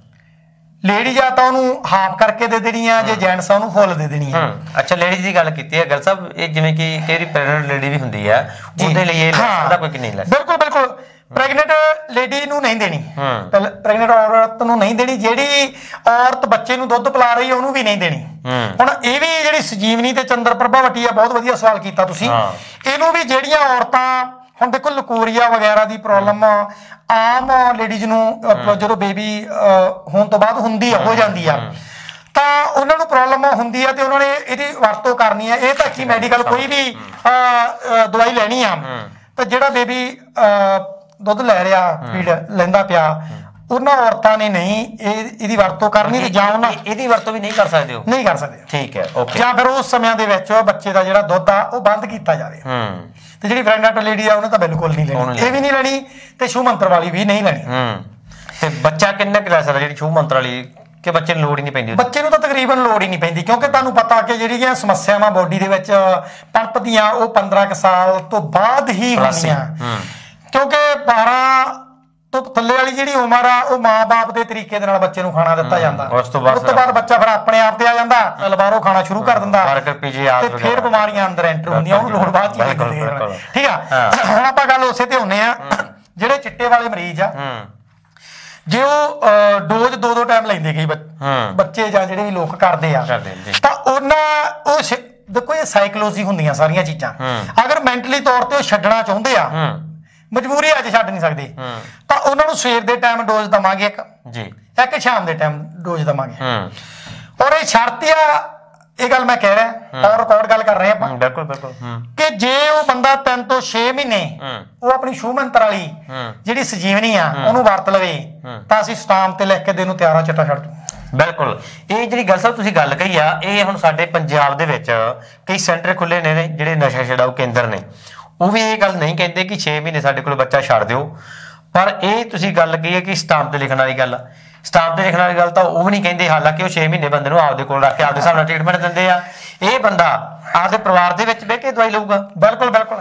ਲੇਡੀ ਜਾਂ ਤਾਂ ਉਹਨੂੰ ਹਾਫ ਕਰਕੇ ਦੇ ਦੇਣੀ ਆ, ਜੇ ਜੈਂਟਸ ਆ ਉਹਨੂੰ ਫੁੱਲ ਦੇ ਦੇਣੀ ਆ। ਅੱਛਾ, ਲੇਡੀਜ਼ ਦੀ ਗੱਲ ਕੀਤੀ ਹੈ ਗੱਲ ਸਾਹਿਬ, ਇਹ ਜਿਵੇਂ ਕਿ ਕਈ ਪ੍ਰੈਗਨੈਂਟ ਲੇਡੀ ਵੀ ਹੁੰਦੀ ਆ, ਉਹਦੇ ਲਈ ਇਹ ਉਹਦਾ ਕੋਈ ਨਹੀਂ ਲੈ? ਬਿਲਕੁਲ ਬਿਲਕੁਲ। ਪ੍ਰੈਗਨੈਂਟ ਲੇਡੀ ਨੂੰ ਨਹੀਂ ਦੇਣੀ, ਪ੍ਰੈਗਨੈਂਟ ਔਰਤ ਨੂੰ ਨਹੀਂ ਦੇਣੀ। ਜਿਹੜੀ ਔਰਤ ਬੱਚੇ ਨੂੰ ਦੁੱਧ ਪਿਲਾ ਰਹੀ ਹੈ ਉਹਨੂੰ ਵੀ ਨਹੀਂ ਦੇਣੀ। ਹੁਣ ਇਹ ਵੀ ਜਿਹੜੀ ਸੰਜੀਵਨੀ ਤੇ ਚੰਦਰ ਪ੍ਰਭਾ ਵੱਟੀ ਆ, ਬਹੁਤ ਵਧੀਆ ਸਵਾਲ ਕੀਤਾ ਤੁਸੀਂ। ਇਹਨੂੰ ਵੀ ਜਿਹੜੀਆਂ ਔਰਤਾਂ, ਹੁਣ ਦੇਖੋ ਲਕੋਰੀਆ ਵਗੈਰਾ ਦੀ ਪ੍ਰੋਬਲਮ ਆਮ ਲੇਡੀਜ਼ ਨੂੰ ਜਦੋਂ ਬੇਬੀ ਹੋਣ ਤੋਂ ਬਾਅਦ ਹੁੰਦੀ ਆ, ਹੋ ਜਾਂਦੀ ਆ, ਤਾਂ ਉਹਨਾਂ ਨੂੰ ਪ੍ਰੋਬਲਮ ਹੁੰਦੀ ਆ ਤੇ ਉਹਨਾਂ ਨੇ ਇਹਦੀ ਵਰਤੋਂ ਕਰਨੀ ਆ। ਇਹ ਤਾਂ ਕਿ ਮੈਡੀਕਲ ਕੋਈ ਵੀ ਦਵਾਈ ਲੈਣੀ ਆ, ਤਾਂ ਜਿਹੜਾ ਬੇਬੀ ਦੁੱਧ ਲੈ ਰਿਹਾ, ਫੀਡ ਲੈਂਦਾ ਪਿਆ, ਉਹਨਾਂ ਔਰਤਾਂ ਨੇ ਨਹੀਂ ਇਹ ਇਹਦੀ ਵਰਤੋਂ ਕਰਨੀ, ਤੇ ਜਾਂ ਉਹਨਾਂ ਇਹਦੀ ਵਰਤੋਂ ਵੀ ਨਹੀਂ ਕਰ ਸਕਦੇ ਹੋ? ਨਹੀਂ ਕਰ ਸਕਦੇ। ਠੀਕ ਹੈ, ਓਕੇ। ਜਾਂ ਫਿਰ ਉਸ ਸਮਿਆਂ ਦੇ ਵਿੱਚ ਬੱਚੇ ਦਾ ਜਿਹੜਾ ਦੁੱਧ ਆ ਉਹ ਬੰਦ ਕੀਤਾ ਜਾਵੇ। ਤੇ ਜਿਹੜੀ ਪ੍ਰੈਗਨੈਂਟ ਲੇਡੀ ਆ ਉਹਨੇ ਤਾਂ ਬਿਲਕੁਲ ਨਹੀਂ ਲੈਣੀ, ਇਹ ਵੀ ਨਹੀਂ ਲੈਣੀ, ਤੇ ਛੂ ਮੰਤਰ ਵਾਲੀ ਵੀ ਨਹੀਂ ਲੈਣੀ। ਤੇ ਬੱਚਾ ਕਿੰਨਾ ਕੁ ਲੈ ਸਕਦਾ ਜਿਹੜੀ ਛੂ ਮੰਤਰ ਵਾਲੀ, ਕਿ ਬੱਚੇ ਨੂੰ ਲੋੜ ਹੀ ਨਹੀਂ ਪੈਂਦੀ? ਬੱਚੇ ਨੂੰ ਤਾਂ ਤਕਰੀਬਨ ਲੋੜ ਹੀ ਨਹੀਂ ਪੈਂਦੀ, ਕਿਉਂਕਿ ਤੁਹਾਨੂੰ ਪਤਾ ਕਿ ਜਿਹੜੀਆਂ ਸਮੱਸਿਆਵਾਂ ਬੋਡੀ ਦੇ ਵਿੱਚ ਪਣਪਦੀਆਂ ਉਹ ਪੰਦਰਾਂ ਕੁ ਸਾਲ ਤੋਂ ਬਾਅਦ ਹੀ ਹੁੰਦੀਆਂ, ਕਿਉਂਕਿ ਬਾਰਾਂ ਤੋਂ ਥੱਲੇ ਵਾਲੀ ਜਿਹੜੀ ਉਮਰ ਆ ਉਹ ਮਾਂ-ਬਾਪ ਦੇ ਤਰੀਕੇ ਦੇ ਨਾਲ ਬੱਚੇ ਨੂੰ ਖਾਣਾ ਦਿੱਤਾ ਜਾਂਦਾ। ਉਸ ਤੋਂ ਬਾਅਦ ਬੱਚਾ ਫਿਰ ਆਪਣੇ ਆਪ ਤੇ ਆ ਜਾਂਦਾ, ਲਬਾਰੋਂ ਖਾਣਾ ਸ਼ੁਰੂ ਕਰ ਦਿੰਦਾ, ਤੇ ਫਿਰ ਬਿਮਾਰੀਆਂ ਅੰਦਰ ਐਂਟਰ ਹੁੰਦੀਆਂ, ਉਹਨੂੰ ਲੋੜ ਬਾਅਦ ਚ ਹੀ। ਠੀਕ ਆ, ਹੁਣ ਆਪਾਂ ਗੱਲ ਉਸੇ ਤੇ ਹੁੰਨੇ ਆ, ਜਿਹੜੇ ਚਿੱਟੇ ਵਾਲੇ ਮਰੀਜ਼ ਆ, ਜੇ ਉਹ ਡੋਜ਼ ਦੋ ਦੋ ਟਾਈਮ ਲੈਂਦੇ ਕਈ ਬੱਚੇ ਜਾਂ ਜਿਹੜੇ ਵੀ ਲੋਕ ਕਰਦੇ ਆ, ਤਾਂ ਉਹਨਾਂ ਉਹ ਦੇਖੋ ਇਹ ਸਾਈਕੋਲੋਜੀ ਹੁੰਦੀਆਂ ਸਾਰੀਆਂ ਚੀਜ਼ਾਂ। ਅਗਰ ਮੈਂਟਲੀ ਤੌਰ ਤੇ ਉਹ ਛੱਡਣਾ ਚਾਹੁੰਦੇ ਆ, ਮਜਬੂਰੀ ਅੱਜ ਛੱਡ ਨਹੀਂ ਸਕਦੇ, ਤਾਂ ਉਹਨਾਂ ਨੂੰ ਸਵੇਰ ਦੇ ਟਾਈਮ ਡੋਜ਼ ਦਵਾਂਗੇ ਇੱਕ ਜੀ, ਇੱਕ ਸ਼ਾਮ ਦੇ ਟਾਈਮ ਡੋਜ਼ ਦਵਾਂਗੇ। ਔਰ ਇਹ ਸ਼ਰਤ ਆ, ਇਹ ਗੱਲ ਮੈਂ ਕਹਿ ਰਿਹਾ ਔਰ ਰਿਕਾਰਡ ਗੱਲ ਕਰ ਰਹੇ ਆਪਾਂ, ਬਿਲਕੁਲ ਬਿਲਕੁਲ, ਕਿ ਜੇ ਉਹ ਬੰਦਾ ਤਿੰਨ ਤੋਂ ਛੇ ਮਹੀਨੇ ਉਹ ਆਪਣੀ ਛੂ ਮੰਤਰ ਵਾਲੀ ਜਿਹੜੀ ਸੰਜੀਵਨੀ ਆ ਉਹਨੂੰ ਵਰਤ ਲਵੇ, ਤਾਂ ਅਸੀਂ ਸਟਾਮ ਤੇ ਲਿਖ ਕੇ ਦੇ ਨੂੰ ਤਿਆਰਾਂ ਚਿੱਟਾ ਛੱਡ ਦੂ। ਬਿਲਕੁਲ। ਇਹ ਜਿਹੜੀ ਗੱਲ ਸਾਹਿਬ ਤੁਸੀਂ ਗੱਲ ਕਹੀ ਆ, ਇਹ ਹੁਣ ਸਾਡੇ ਪੰਜਾਬ ਦੇ ਵਿੱਚ ਕਈ ਸੈਂਟਰ ਖੁੱਲੇ ਨੇ ਜਿਹੜੇ ਨਸ਼ਾ ਛਡਾਊ ਕੇਂਦਰ ਨੇ, ਉਹ ਵੀ ਇਹ ਗੱਲ ਨਹੀਂ ਕਹਿੰਦੇ ਕਿ ਛੇ ਮਹੀਨੇ ਸਾਡੇ ਕੋਲ ਬੱਚਾ ਛੱਡ ਦਿਓ, ਪਰ ਇਹ ਤੁਸੀਂ ਗੱਲ ਕਹੀ ਹੈ ਕਿ ਸਟਾਂਪ ਤੇ ਲਿਖਣ ਵਾਲੀ ਗੱਲ, ਸਟਾਂਪ ਤੇ ਲਿਖਣ ਵਾਲੀ ਗੱਲ ਤਾਂ ਉਹ ਵੀ ਨਹੀਂ ਕਹਿੰਦੇ, ਹਾਲਾਂਕਿ ਉਹ ਛੇ ਮਹੀਨੇ ਬੰਦੇ ਨੂੰ ਆਪਦੇ ਕੋਲ ਰੱਖ ਕੇ ਆਪਦੇ ਹਿਸਾਬ ਨਾਲ ਟ੍ਰੀਟਮੈਂਟ ਦਿੰਦੇ ਆ। ਇਹ ਬੰਦਾ ਆਪਦੇ ਪਰਿਵਾਰ ਦੇ ਵਿੱਚ ਬਹਿ ਕੇ ਦਵਾਈ ਲਊਗਾ। ਬਿਲਕੁਲ ਬਿਲਕੁਲ।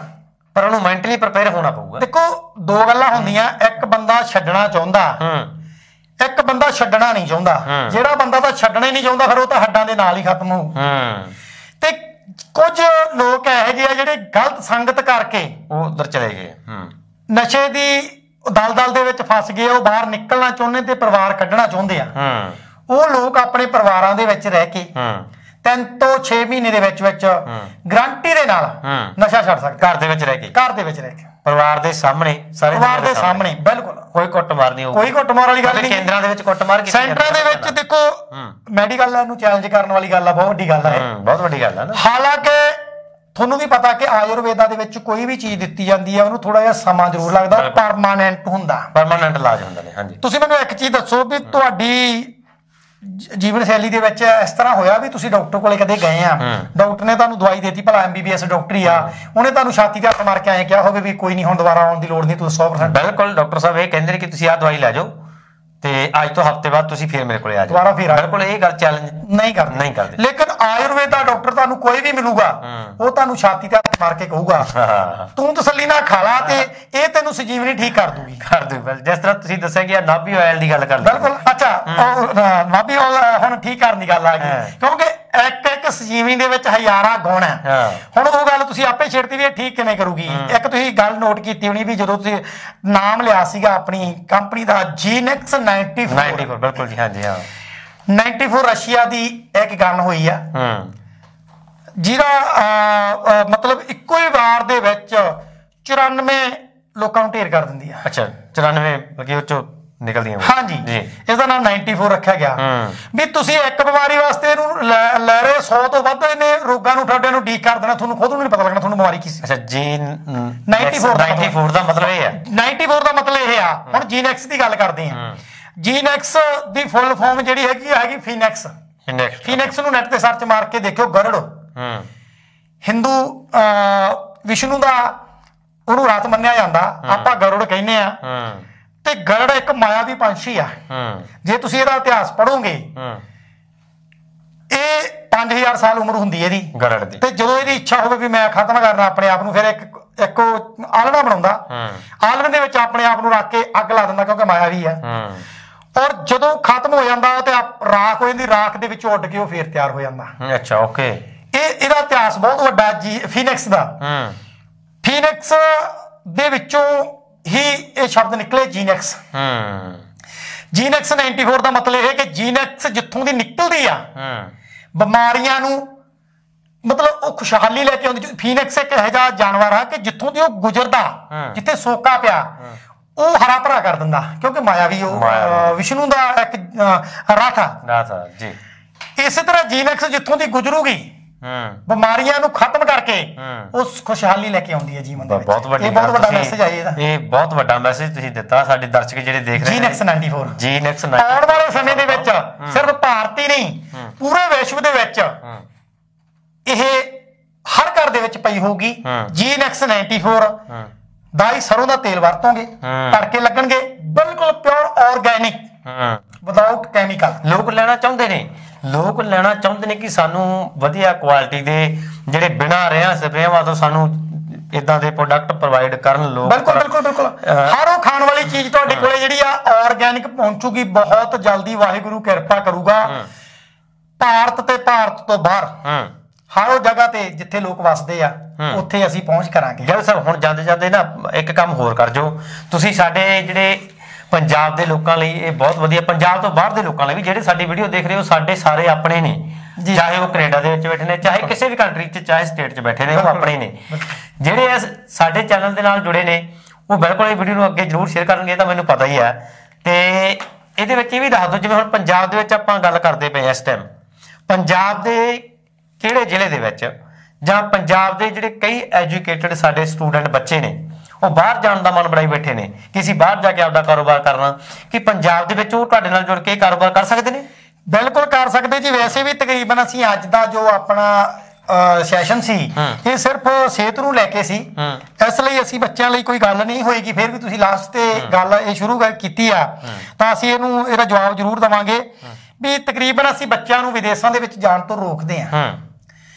ਪਰ ਉਹਨੂੰ ਮੈਂਟਲੀ ਪ੍ਰਿਪੇਅਰ ਹੋਣਾ ਪਊਗਾ। ਦੇਖੋ ਦੋ ਗੱਲਾਂ ਹੁੰਦੀਆਂ, ਇੱਕ ਬੰਦਾ ਛੱਡਣਾ ਚਾਹੁੰਦਾ, ਇੱਕ ਬੰਦਾ ਛੱਡਣਾ ਨਹੀਂ ਚਾਹੁੰਦਾ। ਜਿਹੜਾ ਬੰਦਾ ਤਾਂ ਛੱਡਣਾ ਹੀ ਨਹੀਂ ਚਾਹੁੰਦਾ ਫਿਰ ਉਹ ਤਾਂ ਹੱਡਾਂ ਦੇ ਨਾਲ ਹੀ ਖਤਮ ਹੋਊ। ਤੇ ਕੁਝ ਲੋਕ ਇਹੋ ਜਿਹੇ ਆ ਜਿਹੜੇ ਗਲਤ ਸੰਗਤ ਕਰਕੇ ਉਹ ਉਧਰ ਚਲੇ ਗਏ, ਨਸ਼ੇ ਦੀ ਦਲਦਲ ਦੇ ਵਿੱਚ ਫਸ ਗਏ, ਉਹ ਬਾਹਰ ਨਿਕਲਣਾ ਚਾਹੁੰਦੇ ਤੇ ਪਰਿਵਾਰ ਕੱਢਣਾ ਚਾਹੁੰਦੇ ਆ। ਉਹ ਲੋਕ ਆਪਣੇ ਪਰਿਵਾਰਾਂ ਦੇ ਵਿੱਚ ਰਹਿ ਕੇ ਤਿੰਨ ਤੋਂ ਛੇ ਮਹੀਨੇ ਦੇ ਵਿੱਚ ਵਿੱਚ ਗਰੰਟੀ ਦੇ ਨਾਲ ਨਸ਼ਾ ਛੱਡ ਸਕਦੇ, ਘਰ ਦੇ ਵਿੱਚ ਰਹਿ ਕੇ, ਘਰ ਦੇ ਵਿੱਚ ਰਹਿ ਕੇ, ਪਰਿਵਾਰ ਦੇ ਸਾਹਮਣੇ, ਸਾਰੇ ਪਰਿਵਾਰ ਦੇ ਸਾਹਮਣੇ। ਬਿਲਕੁਲ ਕੋਈ ਕੁੱਟਮਾਰ ਨਹੀਂ ਹੋਊਗੀ, ਕੋਈ ਕੁੱਟਮਾਰ ਵਾਲੀ ਗੱਲ ਨਹੀਂ। ਕੇਂਦਰਾਂ ਦੇ ਵਿੱਚ ਕੁੱਟਮਾਰ ਕੀਤੀ, ਸੈਂਟਰਾਂ ਦੇ ਵਿੱਚ ਦੇਖੋ ਮੈਡੀਕਲ ਨੂੰ ਚੈਲੰਜ ਕਰਨ ਵਾਲੀ ਗੱਲ ਆ, ਬਹੁਤ ਵੱਡੀ ਗੱਲ ਆ, ਬਹੁਤ ਵੱਡੀ ਗੱਲ ਆ ਨਾ। ਹਾਲਾਂਕਿ ਤੁਹਾਨੂੰ ਵੀ ਪਤਾ ਕਿ ਆਯੁਰਵੇਦਾ ਦੇ ਵਿੱਚ ਕੋਈ ਵੀ ਚੀਜ਼ ਦਿੱਤੀ ਜਾਂਦੀ ਹੈ ਉਹਨੂੰ ਥੋੜਾ ਜਿਹਾ ਸਮਾਂ ਜ਼ਰੂਰ ਲੱਗਦਾ, ਪਰਮਾਨੈਂਟ ਹੁੰਦਾ, ਪਰਮਾਨੈਂਟ ਇਲਾਜ ਹੁੰਦੇ ਨੇ। ਹਾਂਜੀ, ਤੁਸੀਂ ਮੈਨੂੰ ਇੱਕ ਚੀਜ਼ ਦੱਸੋ ਵੀ ਤੁਹਾਡੀ ਜੀਵਨ ਸ਼ੈਲੀ ਦੇ ਵਿੱਚ ਇਸ ਤਰ੍ਹਾਂ ਹੋਇਆ ਵੀ ਤੁਸੀਂ ਡਾਕਟਰ ਕੋਲੇ ਕਦੇ ਗਏ ਆ, ਡਾਕਟਰ ਨੇ ਤੁਹਾਨੂੰ ਦਵਾਈ ਦੇਤੀ, ਭਲਾ ਐਮਬੀਬੀਐਸ ਡਾਕਟਰ ਹੀ ਆ, ਉਹਨੇ ਤੁਹਾਨੂੰ ਛਾਤੀ ਤੇ ਹੱਥ ਮਾਰ ਕੇ ਐਂ ਕਿਹਾ ਹੋਵੇ ਵੀ ਕੋਈ ਨਹੀਂ ਹੁਣ ਦੁਬਾਰਾ ਆਉਣ ਦੀ ਲੋੜ ਨਹੀਂ, ਤੁਸੀਂ ਸੌ ਪਰਸੈਂਟ? ਬਿਲਕੁਲ, ਡਾਕਟਰ ਸਾਹਿਬ ਇਹ ਕਹਿੰਦੇ ਨੇ ਕਿ ਤੁਸੀਂ ਆਹ ਦਵਾਈ ਲੈ ਜਾਓ ਤੇ ਅੱਜ ਤੋਂ ਹਫ਼ਤੇ ਬਾਅਦ ਤੁਸੀਂ ਫਿਰ ਮੇਰੇ ਕੋਲੇ ਆ ਜਾਓ, ਦੁਬਾਰਾ ਫਿਰ। ਬਿਲਕੁਲ ਇਹ ਗੱਲ ਚੈਲੰਜ ਨਹੀਂ ਕਰਦੇ, ਨਹੀਂ ਕਰਦੇ। ਲੇਕਿਨ ਆਯੁਰਵੇਦਾ ਡਾਕਟਰ ਤੁਹਾਨੂੰ ਕੋਈ ਵੀ ਮਿਲੂਗਾ ਉਹ ਤੁਹਾਨੂੰ ਛਾਤੀ ਤੇ ਹੱਥ ਮਾਰ ਕੇ ਕਹੂਗਾ ਤੂੰ ਤਸੱਲੀ ਨਾਲ ਖਾ ਲਾ ਤੇ ਇਹ ਤੈਨੂੰ ਸੰਜੀਵਨੀ ਠੀਕ ਕਰ ਦੂਗੀ, ਕਰ ਦੂ। ਜਿਸ ਤਰ੍ਹਾਂ ਤੁਸੀਂ ਦੱਸਿਆ ਕਿ ਨਾਭੀ ਆਇਲ ਦੀ ਗੱਲ ਕਰਦੇ, ਬਿਲਕੁਲ। ਅੱਛਾ, ਨਾਭੀ ਆਇਲ ਹੁਣ ਠੀਕ ਕਰਨ ਦੀ ਗੱਲ ਆ ਗਈ, ਕਿਉਂਕਿ ਇੱਕ ਇੱਕ ਸੰਜੀਵਨੀ ਦੇ ਵਿੱਚ ਹਜ਼ਾਰਾਂ ਗੁਣ ਹੈ। ਹੁਣ ਉਹ ਗੱਲ ਤੁਸੀਂ ਆਪੇ ਛੇੜਤੀ ਵੀ ਇਹ ਠੀਕ ਕਿਵੇਂ ਕਰੂਗੀ। ਇੱਕ ਤੁਸੀਂ ਗੱਲ ਨੋਟ ਕੀਤੀ ਹੋਣੀ ਵੀ ਜਦੋਂ ਤੁਸੀਂ ਨਾਮ ਲਿਆ ਸੀਗਾ ਆਪਣੀ ਕੰਪਨੀ ਦਾ ਜੀਨੈਕਸ ਨਾਈਨਟੀ ਫੋਰ, ਬਿਲਕੁਲ ਜੀ, ਹਾਂਜੀ ਹਾਂ, ਨਾਈਨਟੀ ਫੋਰ ਰਸ਼ੀਆ ਦੀ ਇੱਕ ਗਨ ਹੋਈ ਆ ਜਿਹਦਾ ਮਤਲਬ ਇੱਕੋ ਹੀ ਵਾਰ ਦੇ ਵਿੱਚ ਚੁਰਾਨਵੇਂ ਲੋਕਾਂ ਨੂੰ ਢੇਰ ਕਰ ਦਿੰਦੀ ਆ। ਅੱਛਾ, ਚੁਰਾਨਵੇਂ ਲੱਗੇ ਉਹ ਚੋਂ ਨਿਕਲਦੀਆਂ। ਹਾਂਜੀ, ਇਸਦਾ ਨਾਮ ਨਾਈਨਟੀ ਫੋਰ ਰੱਖਿਆ ਗਿਆ ਵੀ ਤੁਸੀਂ ਇੱਕ ਬਿਮਾਰੀ ਵਾਸਤੇ ਇਹਨੂੰ ਲੈ ਰਹੇ ਸੌ ਤੋਂ ਵੱਧ ਇਹਨੇ ਰੋਗਾਂ ਨੂੰ ਤੁਹਾਡੇ ਨੂੰ ਡੀਕ ਕਰ ਦੇਣਾ, ਤੁਹਾਨੂੰ ਖੁਦ ਨੂੰ ਨਹੀਂ ਪਤਾ ਲੱਗਣਾ ਤੁਹਾਨੂੰ ਬਿਮਾਰੀ ਕੀ ਸੀ। ਅੱਛਾ, ਜੀਨ ਨਾਈਨਟੀ ਫੋਰ ਦਾ ਮਤਲਬ ਇਹ ਹੈ, ਨਾਈਨਟੀ ਫੋਰ ਦਾ ਮਤਲਬ ਇਹ ਆ। ਹੁਣ ਜੀਨੈਕਸ ਦੀ ਗੱਲ ਕਰਦੇ ਆ, ਜੀਨੈਕਸ ਦੀ ਫੁੱਲ ਫਾਰਮ ਜਿਹੜੀ ਹੈਗੀ ਹੈਗੀ ਫੀਨੈਕਸ। ਫੀਨੈਕਸ ਨੂੰ ਨੈਟ ਤੇ ਸਰਚ ਮਾਰ ਕੇ ਦੇਖਿਓ। ਗਰੜ ਹਿੰਦੂ ਵਿਸ਼ਨੂੰ ਦਾ ਉਹਨੂੰ ਰਾਤ ਮੰਨਿਆ ਜਾਂਦਾ, ਆਪਾਂ ਗਰੁੜ ਕਹਿੰਦੇ ਆ, ਤੇ ਗਰੜ ਇੱਕ ਮਾਇਆਵੀ ਪੰਛੀ ਆ। ਜੇ ਤੁਸੀਂ ਇਹਦਾ ਇਤਿਹਾਸ ਪੜੋਗੇ ਇਹ ਪੰਜ ਹਜ਼ਾਰ ਸਾਲ ਉਮਰ ਹੁੰਦੀ ਇਹਦੀ ਗਰੜ ਦੀ, ਤੇ ਜਦੋਂ ਇਹਦੀ ਇੱਛਾ ਹੋਵੇ ਵੀ ਮੈਂ ਖਤਮ ਕਰਨਾ ਆਪਣੇ ਆਪ ਨੂੰ, ਫਿਰ ਇੱਕ ਇੱਕ ਆਲਣਾ ਬਣਾਉਂਦਾ, ਆਲਣੇ ਦੇ ਵਿੱਚ ਆਪਣੇ ਆਪ ਨੂੰ ਰੱਖ ਕੇ ਅੱਗ ਲਾ ਦਿੰਦਾ ਕਿਉਂਕਿ ਮਾਇਆਵੀ ਆ। ਔਰ ਜਦੋਂ ਖਤਮ ਹੋ ਜਾਂਦਾ ਤੇ ਰਾਖ ਹੋ ਜਾਂਦੀ, ਰਾਖ ਦੇ ਵਿੱਚ ਉੱਡ ਕੇ ਉਹ ਫੇਰ ਤਿਆਰ ਹੋ ਜਾਂਦਾ। ਅੱਛਾ, ਓਕੇ। ਇਹ ਇਹਦਾ ਇਤਿਹਾਸ ਬਹੁਤ ਵੱਡਾ ਜੀ ਫੀਨਿਕਸ ਦਾ। ਫੀਨਿਕਸ ਦੇ ਵਿੱਚੋਂ ਹੀ ਇਹ ਸ਼ਬਦ ਨਿਕਲੇ ਜੀਨੈਕਸ। ਜੀਨੈਕਸ ਨਾਈਨਟੀ ਫੋਰ ਦਾ ਮਤਲਬ ਇਹ ਕਿ ਜੀਨੈਕਸ ਜਿੱਥੋਂ ਦੀ ਨਿਕਲਦੀ ਆ ਬਿਮਾਰੀਆਂ ਨੂੰ, ਮਤਲਬ ਉਹ ਖੁਸ਼ਹਾਲੀ ਲੈ ਕੇ ਆਉਂਦੀ। ਫੀਨਿਕਸ ਇੱਕ ਇਹੋ ਜਿਹਾ ਜਾਨਵਰ ਆ ਕਿ ਜਿੱਥੋਂ ਦੀ ਉਹ ਗੁਜ਼ਰਦਾ, ਜਿੱਥੇ ਸੋਕਾ ਪਿਆ ਉਹ ਹਰਾ ਭਰਾ ਕਰ ਦਿੰਦਾ, ਕਿਉਂਕਿ ਮਾਇਆਵੀ ਉਹ ਵਿਸ਼ਨੂੰ ਦਾ ਇੱਕ ਰਥ ਆ ਜੀ। ਇਸੇ ਤਰ੍ਹਾਂ ਜੀਨੈਕਸ ਜਿੱਥੋਂ ਦੀ ਗੁਜ਼ਰੂਗੀ ਬਿਮਾਰੀਆਂ ਨੂੰ ਖਤਮ ਕਰਕੇ ਉਸ ਖੁਸ਼ਹਾਲੀ ਲੈ ਕੇ ਆਉਂਦੀ ਹੈ ਜੀਵਨ ਦੇ ਵਿੱਚ। ਬਹੁਤ ਵੱਡੀ, ਇਹ ਬਹੁਤ ਵੱਡਾ ਮੈਸੇਜ ਆ ਇਹਦਾ, ਇਹ ਬਹੁਤ ਵੱਡਾ ਮੈਸੇਜ ਤੁਸੀਂ ਦਿੱਤਾ ਸਾਡੇ ਦਰਸ਼ਕ ਜਿਹੜੇ ਦੇਖ ਰਹੇ ਨੇ। ਜੀਨੈਕਸ ਨਾਈਨਟੀ ਫੋਰ ਜੀਨੈਕਸ ਆਉਣ ਵਾਲੇ ਸਮੇਂ ਦੇ ਵਿੱਚ ਸਿਰਫ ਭਾਰਤ ਹੀ ਨਹੀਂ ਪੂਰੇ ਵਿਸ਼ਵ ਦੇ ਵਿੱਚ ਇਹ ਹਰ ਘਰ ਦੇ ਵਿੱਚ ਪਈ ਹੋਊਗੀ। ਜੀਨੈਕਸ ਨਾਈਨਟੀ ਫੋਰ ਦਾ ਹੀ ਸਰੋਂ ਦਾ ਤੇਲ ਵਰਤੋਂਗੇ, ਤੜਕੇ ਲੱਗਣਗੇ, ਬਿਲਕੁਲ ਪਿਓਰ ਆਰਗੈਨਿਕ, ਵਿਦਆਊਟ ਕੈਮੀਕਲ। ਲੋਕ ਲੈਣਾ ਚਾਹੁੰਦੇ ਨੇ, ਲੋਕ ਲੈਣਾ ਚਾਹੁੰਦੇ ਨੇ ਕਿ ਸਾਨੂੰ ਵਧੀਆ ਕੁਆਲਿਟੀ ਦੇ ਜਿਹੜੇ ਬਿਨਾਂ ਰਿਆਂ ਸਪਰੇਆਂ ਤੋਂ ਸਾਨੂੰ ਇਦਾਂ ਦੇ ਪ੍ਰੋਡਕਟ ਪ੍ਰੋਵਾਈਡ ਕਰਨ ਲੋਕ। ਬਿਲਕੁਲ ਬਿਲਕੁਲ ਬਿਲਕੁਲ। ਹਰ ਉਹ ਖਾਣ ਵਾਲੀ ਚੀਜ਼ ਤੁਹਾਡੇ ਕੋਲੇ ਜਿਹੜੀ ਆ ਆਰਗੈਨਿਕ ਪਹੁੰਚੂਗੀ ਬਹੁਤ ਜਲਦੀ, ਵਾਹਿਗੁਰੂ ਕਿਰਪਾ ਕਰੂਗਾ। ਭਾਰਤ ਤੇ ਭਾਰਤ ਤੋਂ ਬਾਹਰ ਹਰ ਉਹ ਜਗ੍ਹਾ ਤੇ ਜਿੱਥੇ ਲੋਕ ਵਸਦੇ ਆ ਉੱਥੇ ਅਸੀਂ ਪਹੁੰਚ ਕਰਾਂਗੇ। ਗਿੱਲ ਸਾਹਿਬ, ਹੁਣ ਜਾਂਦੇ ਜਾਂਦੇ ਨਾ ਇੱਕ ਕੰਮ ਹੋਰ ਕਰ ਜੋ, ਤੁਸੀਂ ਸਾਡੇ ਜਿਹੜੇ ਪੰਜਾਬ ਦੇ ਲੋਕਾਂ ਲਈ ਇਹ ਬਹੁਤ ਵਧੀਆ, ਪੰਜਾਬ ਤੋਂ ਬਾਹਰ ਦੇ ਲੋਕਾਂ ਲਈ ਵੀ ਜਿਹੜੇ ਸਾਡੀ ਵੀਡੀਓ ਦੇਖ ਰਹੇ ਹੋ, ਸਾਡੇ ਸਾਰੇ ਆਪਣੇ ਨੇ, ਚਾਹੇ ਉਹ ਕੈਨੇਡਾ ਦੇ ਵਿੱਚ ਬੈਠੇ ਨੇ, ਚਾਹੇ ਕਿਸੇ ਵੀ ਕੰਟਰੀ 'ਚ, ਚਾਹੇ ਸਟੇਟ 'ਚ ਬੈਠੇ ਨੇ, ਉਹ ਆਪਣੇ ਨੇ। ਜਿਹੜੇ ਇਸ ਸਾਡੇ ਚੈਨਲ ਦੇ ਨਾਲ ਜੁੜੇ ਨੇ ਉਹ ਬਿਲਕੁਲ ਇਹ ਵੀਡੀਓ ਨੂੰ ਅੱਗੇ ਜ਼ਰੂਰ ਸ਼ੇਅਰ ਕਰਨਗੇ, ਤਾਂ ਮੈਨੂੰ ਪਤਾ ਹੀ ਹੈ। ਤੇ ਇਹਦੇ ਵਿੱਚ ਇਹ ਵੀ ਦੱਸ ਦਿਓ, ਜਿਵੇਂ ਹੁਣ ਪੰਜਾਬ ਦੇ ਵਿੱਚ ਆਪਾਂ ਗੱਲ ਕਰਦੇ ਪਏ ਇਸ ਟਾਈਮ, ਪੰਜਾਬ ਦੇ ਕਿਹੜੇ ਜ਼ਿਲ੍ਹੇ ਦੇ ਵਿੱਚ ਜਾਂ ਪੰਜਾਬ ਦੇ ਜਿਹੜੇ ਕਈ ਐਜੂਕੇਟਡ ਸਾਡੇ ਸਟੂਡੈਂਟ ਬੱਚੇ ਨੇ ਉਹ ਬਾਹਰ ਜਾਣ ਦਾ ਮਨ ਬਣਾਈ ਬੈਠੇ ਨੇ ਕਿ ਅਸੀਂ ਬਾਹਰ ਜਾ ਕੇ ਆਪਦਾ ਕਾਰੋਬਾਰ ਕਰਨਾ, ਕਿ ਪੰਜਾਬ ਦੇ ਵਿੱਚ ਉਹ ਤੁਹਾਡੇ ਨਾਲ ਜੁੜ ਕੇ ਕਾਰੋਬਾਰ ਕਰ ਸਕਦੇ ਨੇ? ਬਿਲਕੁਲ ਕਰ ਸਕਦੇ ਜੀ। ਵੈਸੇ ਵੀ ਤਕਰੀਬਨ ਅਸੀਂ ਅੱਜ ਦਾ ਜੋ ਆਪਣਾ ਸੈਸ਼ਨ ਸੀ ਇਹ ਸਿਰਫ ਸਿਹਤ ਨੂੰ ਲੈ ਕੇ ਸੀ, ਇਸ ਲਈ ਅਸੀਂ ਬੱਚਿਆਂ ਲਈ ਕੋਈ ਗੱਲ ਨਹੀਂ ਹੋਏਗੀ। ਫਿਰ ਵੀ ਤੁਸੀਂ ਲਾਸਟ ਤੇ ਗੱਲ ਇਹ ਸ਼ੁਰੂ ਕੀਤੀ ਆ ਤਾਂ ਅਸੀਂ ਇਹਨੂੰ ਇਹਦਾ ਜਵਾਬ ਜ਼ਰੂਰ ਦੇਵਾਂਗੇ ਵੀ ਤਕਰੀਬਨ ਅਸੀਂ ਬੱਚਿਆਂ ਨੂੰ ਵਿਦੇਸ਼ਾਂ ਦੇ ਵਿੱਚ ਜਾਣ ਤੋਂ ਰੋਕਦੇ ਹਾਂ,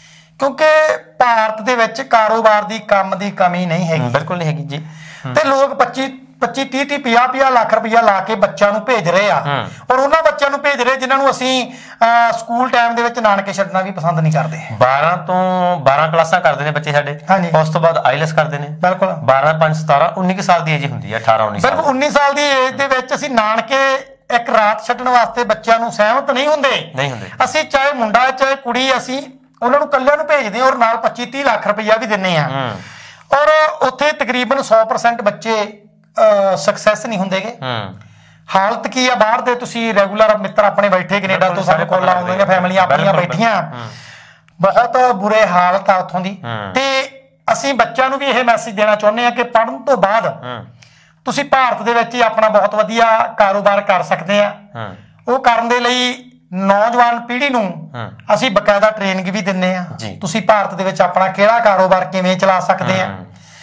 ਕਿਉਂਕਿ ਭਾਰਤ ਦੇ ਵਿੱਚ ਕਾਰੋਬਾਰ ਦੀ ਕੰਮ ਦੀ ਕਮੀ ਨਹੀਂ ਹੈਗੀ, ਬਿਲਕੁਲ ਨਹੀਂ ਹੈਗੀ ਜੀ। ਤੇ ਲੋਕ ਪੱਚੀ ਪੱਚੀ ਤੀਹ ਤੀਹ ਪੰਜਾਹ ਪੰਜਾਹ ਲੱਖ ਰੁਪਈਆ ਲਾ ਕੇ ਬੱਚਿਆਂ ਨੂੰ ਭੇਜ ਰਹੇ ਆ, ਔਰ ਉਹਨਾਂ ਬੱਚਿਆਂ ਨੂੰ ਭੇਜ ਰਹੇ ਜਿਨ੍ਹਾਂ ਨੂੰ ਅਸੀਂ ਸਕੂਲ ਟਾਈਮ ਦੇ ਵਿੱਚ ਨਾਨਕੇ ਛੱਡਣਾ ਵੀ ਪਸੰਦ ਨਹੀਂ ਕਰਦੇ। ਬਾਰਾਂ ਤੋਂ ਬਾਰਾਂ ਕਲਾਸਾਂ ਕਰਦੇ ਨੇ ਬੱਚੇ ਸਾਡੇ, ਉਸ ਤੋਂ ਬਾਅਦ ਆਈਲੈਟਸ ਕਰਦੇ ਨੇ। ਬਿਲਕੁਲ ਬਾਰਾਂ ਪੰਜ ਸਤਾਰਾਂ ਉੱਨੀ ਕੁ ਸਾਲ ਦੀ ਏਜ ਹੁੰਦੀ ਹੈ, ਅਠਾਰਾਂ ਉੱਨੀ ਸਾਲ। ਬਿਲਕੁਲ ਉੱਨੀ ਸਾਲ ਦੀ ਏਜ ਦੇ ਵਿੱਚ ਅਸੀਂ ਨਾਨਕੇ ਇੱਕ ਰਾਤ ਛੱਡਣ ਵਾਸਤੇ ਬੱਚਿਆਂ ਨੂੰ ਸਹਿਮਤ ਨਹੀਂ ਹੁੰਦੇ ਨਹੀਂ ਹੁੰਦੇ ਅਸੀਂ ਚਾਹੇ ਮੁੰਡਾ ਚਾਹੇ ਕੁੜੀ, ਅਸੀਂ ਉਹਨਾਂ ਨੂੰ ਇਕੱਲਿਆਂ ਨੂੰ ਭੇਜਦੇ ਹਾਂ ਔਰ ਨਾਲ ਪੱਚੀ ਤੀਹ ਲੱਖ ਰੁਪਈਆ ਵੀ ਦਿੰਦੇ ਆ। ਔਰ ਉੱਥੇ ਤਕਰੀਬਨ ਸੌ ਪਰਸੈਂਟ ਬੱਚੇ ਸਕਸੈਸ ਨਹੀਂ ਹੁੰਦੇਗੇ। ਹਾਲਤ ਕੀ ਆ ਬਾਹਰ ਦੇ, ਤੁਸੀਂ ਰੈਗੂਲਰ ਮਿੱਤਰ ਆਪਣੇ ਬੈਠੇ ਕੈਨੇਡਾ ਤੋਂ ਸਾਡੇ ਕੋਲ ਆਉਂਦੇ ਨੇ, ਫੈਮਲੀਆਂ ਆਪਣੀਆਂ ਬੈਠੀਆਂ, ਬਹੁਤ ਬੁਰੇ ਹਾਲਤ ਆ ਉੱਥੋਂ ਦੀ। ਤੇ ਅਸੀਂ ਬੱਚਿਆਂ ਨੂੰ ਵੀ ਇਹ ਮੈਸੇਜ ਦੇਣਾ ਚਾਹੁੰਦੇ ਆ ਕਿ ਪੜ੍ਹਨ ਤੋਂ ਬਾਅਦ ਤੁਸੀਂ ਭਾਰਤ ਦੇ ਵਿੱਚ ਹੀ ਆਪਣਾ ਬਹੁਤ ਵਧੀਆ ਕਾਰੋਬਾਰ ਕਰ ਸਕਦੇ ਆ। ਉਹ ਕਰਨ ਦੇ ਲਈ ਨੌਜਵਾਨ ਪੀੜ੍ਹੀ ਨੂੰ ਅਸੀਂ ਬਕਾਇਦਾ ਟ੍ਰੇਨਿੰਗ ਵੀ ਦਿੰਦੇ ਆ, ਤੁਸੀਂ ਭਾਰਤ ਦੇ ਵਿੱਚ ਆਪਣਾ ਕਿਹੜਾ ਕਾਰੋਬਾਰ ਕਿਵੇਂ ਚਲਾ ਸਕਦੇ ਆ।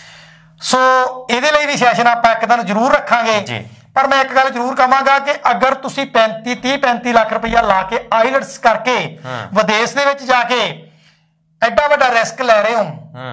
ਸੋ ਇਹਦੇ ਲਈ ਵੀ ਸੈਸ਼ਨ ਆਪਾਂ ਇੱਕ ਦਿਨ ਜ਼ਰੂਰ ਰੱਖਾਂਗੇ। ਪਰ ਮੈਂ ਇੱਕ ਗੱਲ ਜ਼ਰੂਰ ਕਹਾਂਗਾ ਕਿ ਅਗਰ ਤੁਸੀਂ ਪੈਂਤੀ ਤੀਹ ਪੈਂਤੀ ਲੱਖ ਰੁਪਈਆ ਲਾ ਕੇ ਆਈਲੈਟਸ ਕਰਕੇ ਵਿਦੇਸ਼ ਦੇ ਵਿੱਚ ਜਾ ਕੇ ਐਡਾ ਵੱਡਾ ਰਿਸਕ ਲੈ ਰਹੇ ਹੋ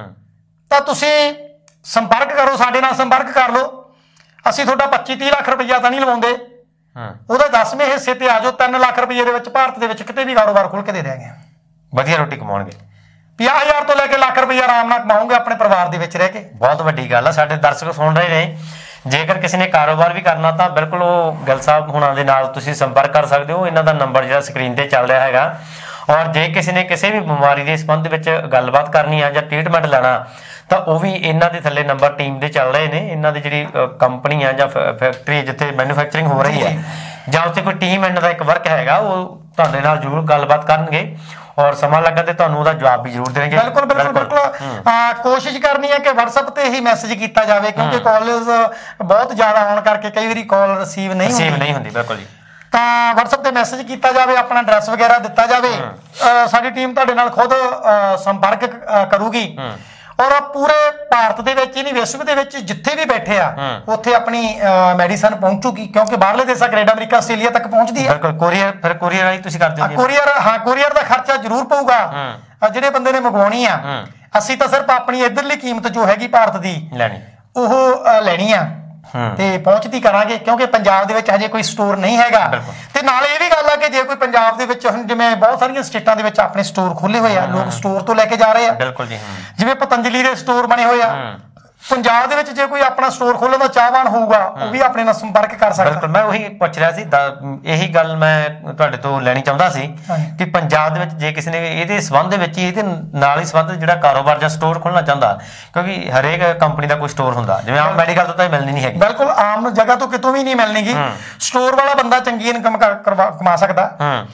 ਤਾਂ ਤੁਸੀਂ ਸੰਪਰਕ ਕਰੋ, ਸਾਡੇ ਨਾਲ ਸੰਪਰਕ ਕਰ ਲਓ। ਅਸੀਂ ਤੁਹਾਡਾ ਪੱਚੀ ਤੀਹ ਲੱਖ ਰੁਪਈਆ ਤਾਂ ਨਹੀਂ ਲਵਾਉਂਦੇ, ਉਹਦੇ ਦਸਵੇਂ ਹਿੱਸੇ ਤੇ ਆ ਜਾਓ। ਤਿੰਨ ਲੱਖ ਰੁਪਈਏ ਦੇ ਵਿੱਚ ਭਾਰਤ ਦੇ ਵਿੱਚ ਕਿਤੇ ਵੀ ਕਾਰੋਬਾਰ ਖੋਲ ਕੇ ਦੇ ਦਿਆਂਗੇ, ਵਧੀਆ ਰੋਟੀ ਕਮਾਉਣਗੇ। ਪੰਜਾਹ ਹਜ਼ਾਰ ਤੋਂ ਲੈ ਕੇ ਲੱਖ ਰੁਪਈਆ ਆਰਾਮ ਨਾਲ ਕਮਾਉਂਗੇ ਆਪਣੇ ਪਰਿਵਾਰ ਦੇ ਵਿੱਚ ਰਹਿ ਕੇ। ਬਹੁਤ ਵੱਡੀ ਗੱਲ ਆ, ਸਾਡੇ ਦਰਸ਼ਕ ਸੁਣ ਰਹੇ ਨੇ। ਜੇਕਰ ਕਿਸੇ ਨੇ ਕਾਰੋਬਾਰ ਵੀ ਕਰਨਾ ਤਾਂ ਬਿਲਕੁਲ ਉਹ ਗਿੱਲ ਸਾਹਿਬ ਹੁਣਾਂ ਦੇ ਨਾਲ ਤੁਸੀਂ ਸੰਪਰਕ ਕਰ ਸਕਦੇ ਹੋ। ਇਹਨਾਂ ਦਾ ਨੰਬਰ ਜਿਹੜਾ ਸਕਰੀਨ ਤੇ ਚੱਲ ਰਿਹਾ ਹੈਗਾ। ਔਰ ਜੇ ਕਿਸੇ ਨੇ ਕਿਸੇ ਵੀ ਬਿਮਾਰੀ ਦੇ ਸੰਬੰਧ ਵਿੱਚ ਗੱਲਬਾਤ ਕਰਨੀ ਆ ਜਾਂ ਟ੍ਰੀਟਮੈਂਟ ਲੈਣਾ ਤਾਂ ਉਹ ਵੀ ਇਹਨਾਂ ਦੇ ਥੱਲੇ ਨੰਬਰ ਟੀਮ ਦੇ ਚੱਲ ਰਹੇ ਨੇ। ਇਹਨਾਂ ਦੀ ਜਿਹੜੀ ਕੰਪਨੀ ਆ ਜਾਂ ਫੈਕਟਰੀ ਜਿੱਥੇ ਮੈਨੂਫੈਕਚਰਿੰਗ ਹੋ ਰਹੀ ਹੈ ਜਾਂ ਉੱਥੇ ਕੋਈ ਟੀਮ ਇਹਨਾਂ ਦਾ ਇੱਕ ਵਰਕ ਹੈਗਾ, ਉਹ ਤੁਹਾਡੇ ਨਾਲ ਜ਼ਰੂਰ ਗੱਲਬਾਤ ਕਰਨਗੇ ਔਰ ਸਮਾਂ ਲੱਗਣ ਤੇ ਤੁਹਾਨੂੰ ਉਹਦਾ ਜਵਾਬ ਵੀ ਜ਼ਰੂਰ ਦੇਣਗੇ। ਬਿਲਕੁਲ ਬਿਲਕੁਲ ਬਿਲਕੁਲ ਕੋਸ਼ਿਸ਼ ਕਰਨੀ ਹੈ ਕਿ WhatsApp ਤੇ ਹੀ ਮੈਸੇਜ ਕੀਤਾ ਜਾਵੇ, ਕਿਉਂਕਿ ਕਾਲਸ ਬਹੁਤ ਜ਼ਿਆਦਾ ਆਉਣ ਕਰਕੇ ਕਈ ਵਾਰੀ ਕਾਲ ਰਿਸੀਵ ਨਹੀਂ ਹੁੰਦੀ ਰਿਸੀਵ ਨਹੀਂ ਹੁੰਦੀ ਬਿਲਕੁਲ ਜੀ। ਤਾਂ WhatsApp ਤੇ ਮੈਸੇਜ ਕੀਤਾ ਜਾਵੇ, ਆਪਣਾ ਐਡਰੈਸ ਵਗੈਰਾ ਦਿੱਤਾ ਜਾਵੇ, ਸਾਡੀ ਟੀਮ ਤੁਹਾਡੇ ਨਾਲ ਖੁਦ ਸੰਪਰਕ ਕਰੂਗੀ। ਔਰ ਪੂਰੇ ਭਾਰਤ ਦੇ ਵਿੱਚ ਹੀ ਨਹੀਂ, ਵਿਸ਼ਵ ਦੇ ਵਿੱਚ ਜਿੱਥੇ ਵੀ ਬੈਠੇ ਆ ਉੱਥੇ ਆਪਣੀ ਮੈਡੀਸਨ ਪਹੁੰਚੂਗੀ, ਕਿਉਂਕਿ ਬਾਹਰਲੇ ਦੇਸ਼ਾਂ ਕੈਨੇਡਾ ਅਮਰੀਕਾ ਆਸਟ੍ਰੇਲੀਆ ਤੱਕ ਪਹੁੰਚਦੀ ਹੈ। ਬਿਲਕੁਲ ਕੋਰੀਅਰ, ਫਿਰ ਕੋਰੀਅਰ ਰਾਹੀਂ ਤੁਸੀਂ ਕਰਦੇ ਹੋ? ਕੋਰੀਅਰ, ਹਾਂ ਕੋਰੀਅਰ ਦਾ ਖਰਚਾ ਜ਼ਰੂਰ ਪਊਗਾ ਜਿਹੜੇ ਬੰਦੇ ਨੇ ਮੰਗਵਾਉਣੀ ਆ। ਅਸੀਂ ਤਾਂ ਸਿਰਫ ਆਪਣੀ ਇੱਧਰਲੀ ਕੀਮਤ ਜੋ ਹੈਗੀ ਭਾਰਤ ਦੀ ਲੈਣੀ, ਉਹ ਲੈਣੀ ਆ ਤੇ ਪਹੁੰਚਦੀ ਕਰਾਂਗੇ, ਕਿਉਂਕਿ ਪੰਜਾਬ ਦੇ ਵਿੱਚ ਹਜੇ ਕੋਈ ਸਟੋਰ ਨਹੀਂ ਹੈਗਾ। ਤੇ ਨਾਲ ਇਹ ਵੀ ਗੱਲ ਆ ਕਿ ਜੇ ਕੋਈ ਪੰਜਾਬ ਦੇ ਵਿੱਚ ਹੁਣ ਜਿਵੇਂ ਬਹੁਤ ਸਾਰੀਆਂ ਸਟੇਟਾਂ ਦੇ ਵਿੱਚ ਆਪਣੇ ਸਟੋਰ ਖੋਲੇ ਹੋਏ ਆ, ਲੋਕ ਸਟੋਰ ਤੋਂ ਲੈ ਕੇ ਜਾ ਰਹੇ ਆ। ਬਿਲਕੁਲ ਜੀ, ਜਿਵੇਂ ਪਤੰਜਲੀ ਦੇ ਸਟੋਰ ਬਣੇ ਹੋਏ ਆ। ਪੰਜਾਬ ਦੇ ਵਿੱਚ ਜੇ ਕੋਈ ਆਪਣਾ ਸਟੋਰ ਖੋਲ੍ਹਣ ਦਾ ਚਾਹਵਾਨ ਹੋਊਗਾ ਉਹ ਵੀ ਆਪਣੇ ਨਾਲ ਸੰਪਰਕ ਕਰ ਸਕਦਾ। ਬਿਲਕੁਲ, ਮੈਂ ਉਹੀ ਪੁੱਛ ਰਿਹਾ ਸੀ, ਇਹੀ ਗੱਲ ਮੈਂ ਤੁਹਾਡੇ ਤੋਂ ਲੈਣੀ ਚਾਹੁੰਦਾ ਸੀ ਕਿ ਪੰਜਾਬ ਦੇ ਵਿੱਚ ਜੇ ਕਿਸੇ ਨੇ ਇਹਦੇ ਸੰਬੰਧ ਦੇ ਵਿੱਚ ਇਹਦੇ ਨਾਲ ਹੀ ਸੰਬੰਧ ਜਿਹੜਾ ਕਾਰੋਬਾਰ ਜਾਂ ਸਟੋਰ ਖੋਲ੍ਹਣਾ ਚਾਹੁੰਦਾ, ਕਿਉਂਕਿ ਹਰੇਕ ਕੰਪਨੀ ਦਾ ਕੋਈ ਸਟੋਰ ਹੁੰਦਾ, ਜਿਵੇਂ ਆਮ ਮੈਡੀਕਲ ਤੋਂ ਤਾਂ ਮਿਲਣੀ ਨਹੀਂ ਹੈਗੀ। ਬਿਲਕੁਲ, ਆਮ ਜਗ੍ਹਾ ਤੋਂ ਕਿਤੋਂ ਵੀ ਨਹੀਂ ਮਿਲਣੀਗੀ। ਸਟੋਰ ਵਾਲਾ ਬੰਦਾ ਚੰਗੀ ਇਨਕਮ ਕਮਾ ਸਕਦਾ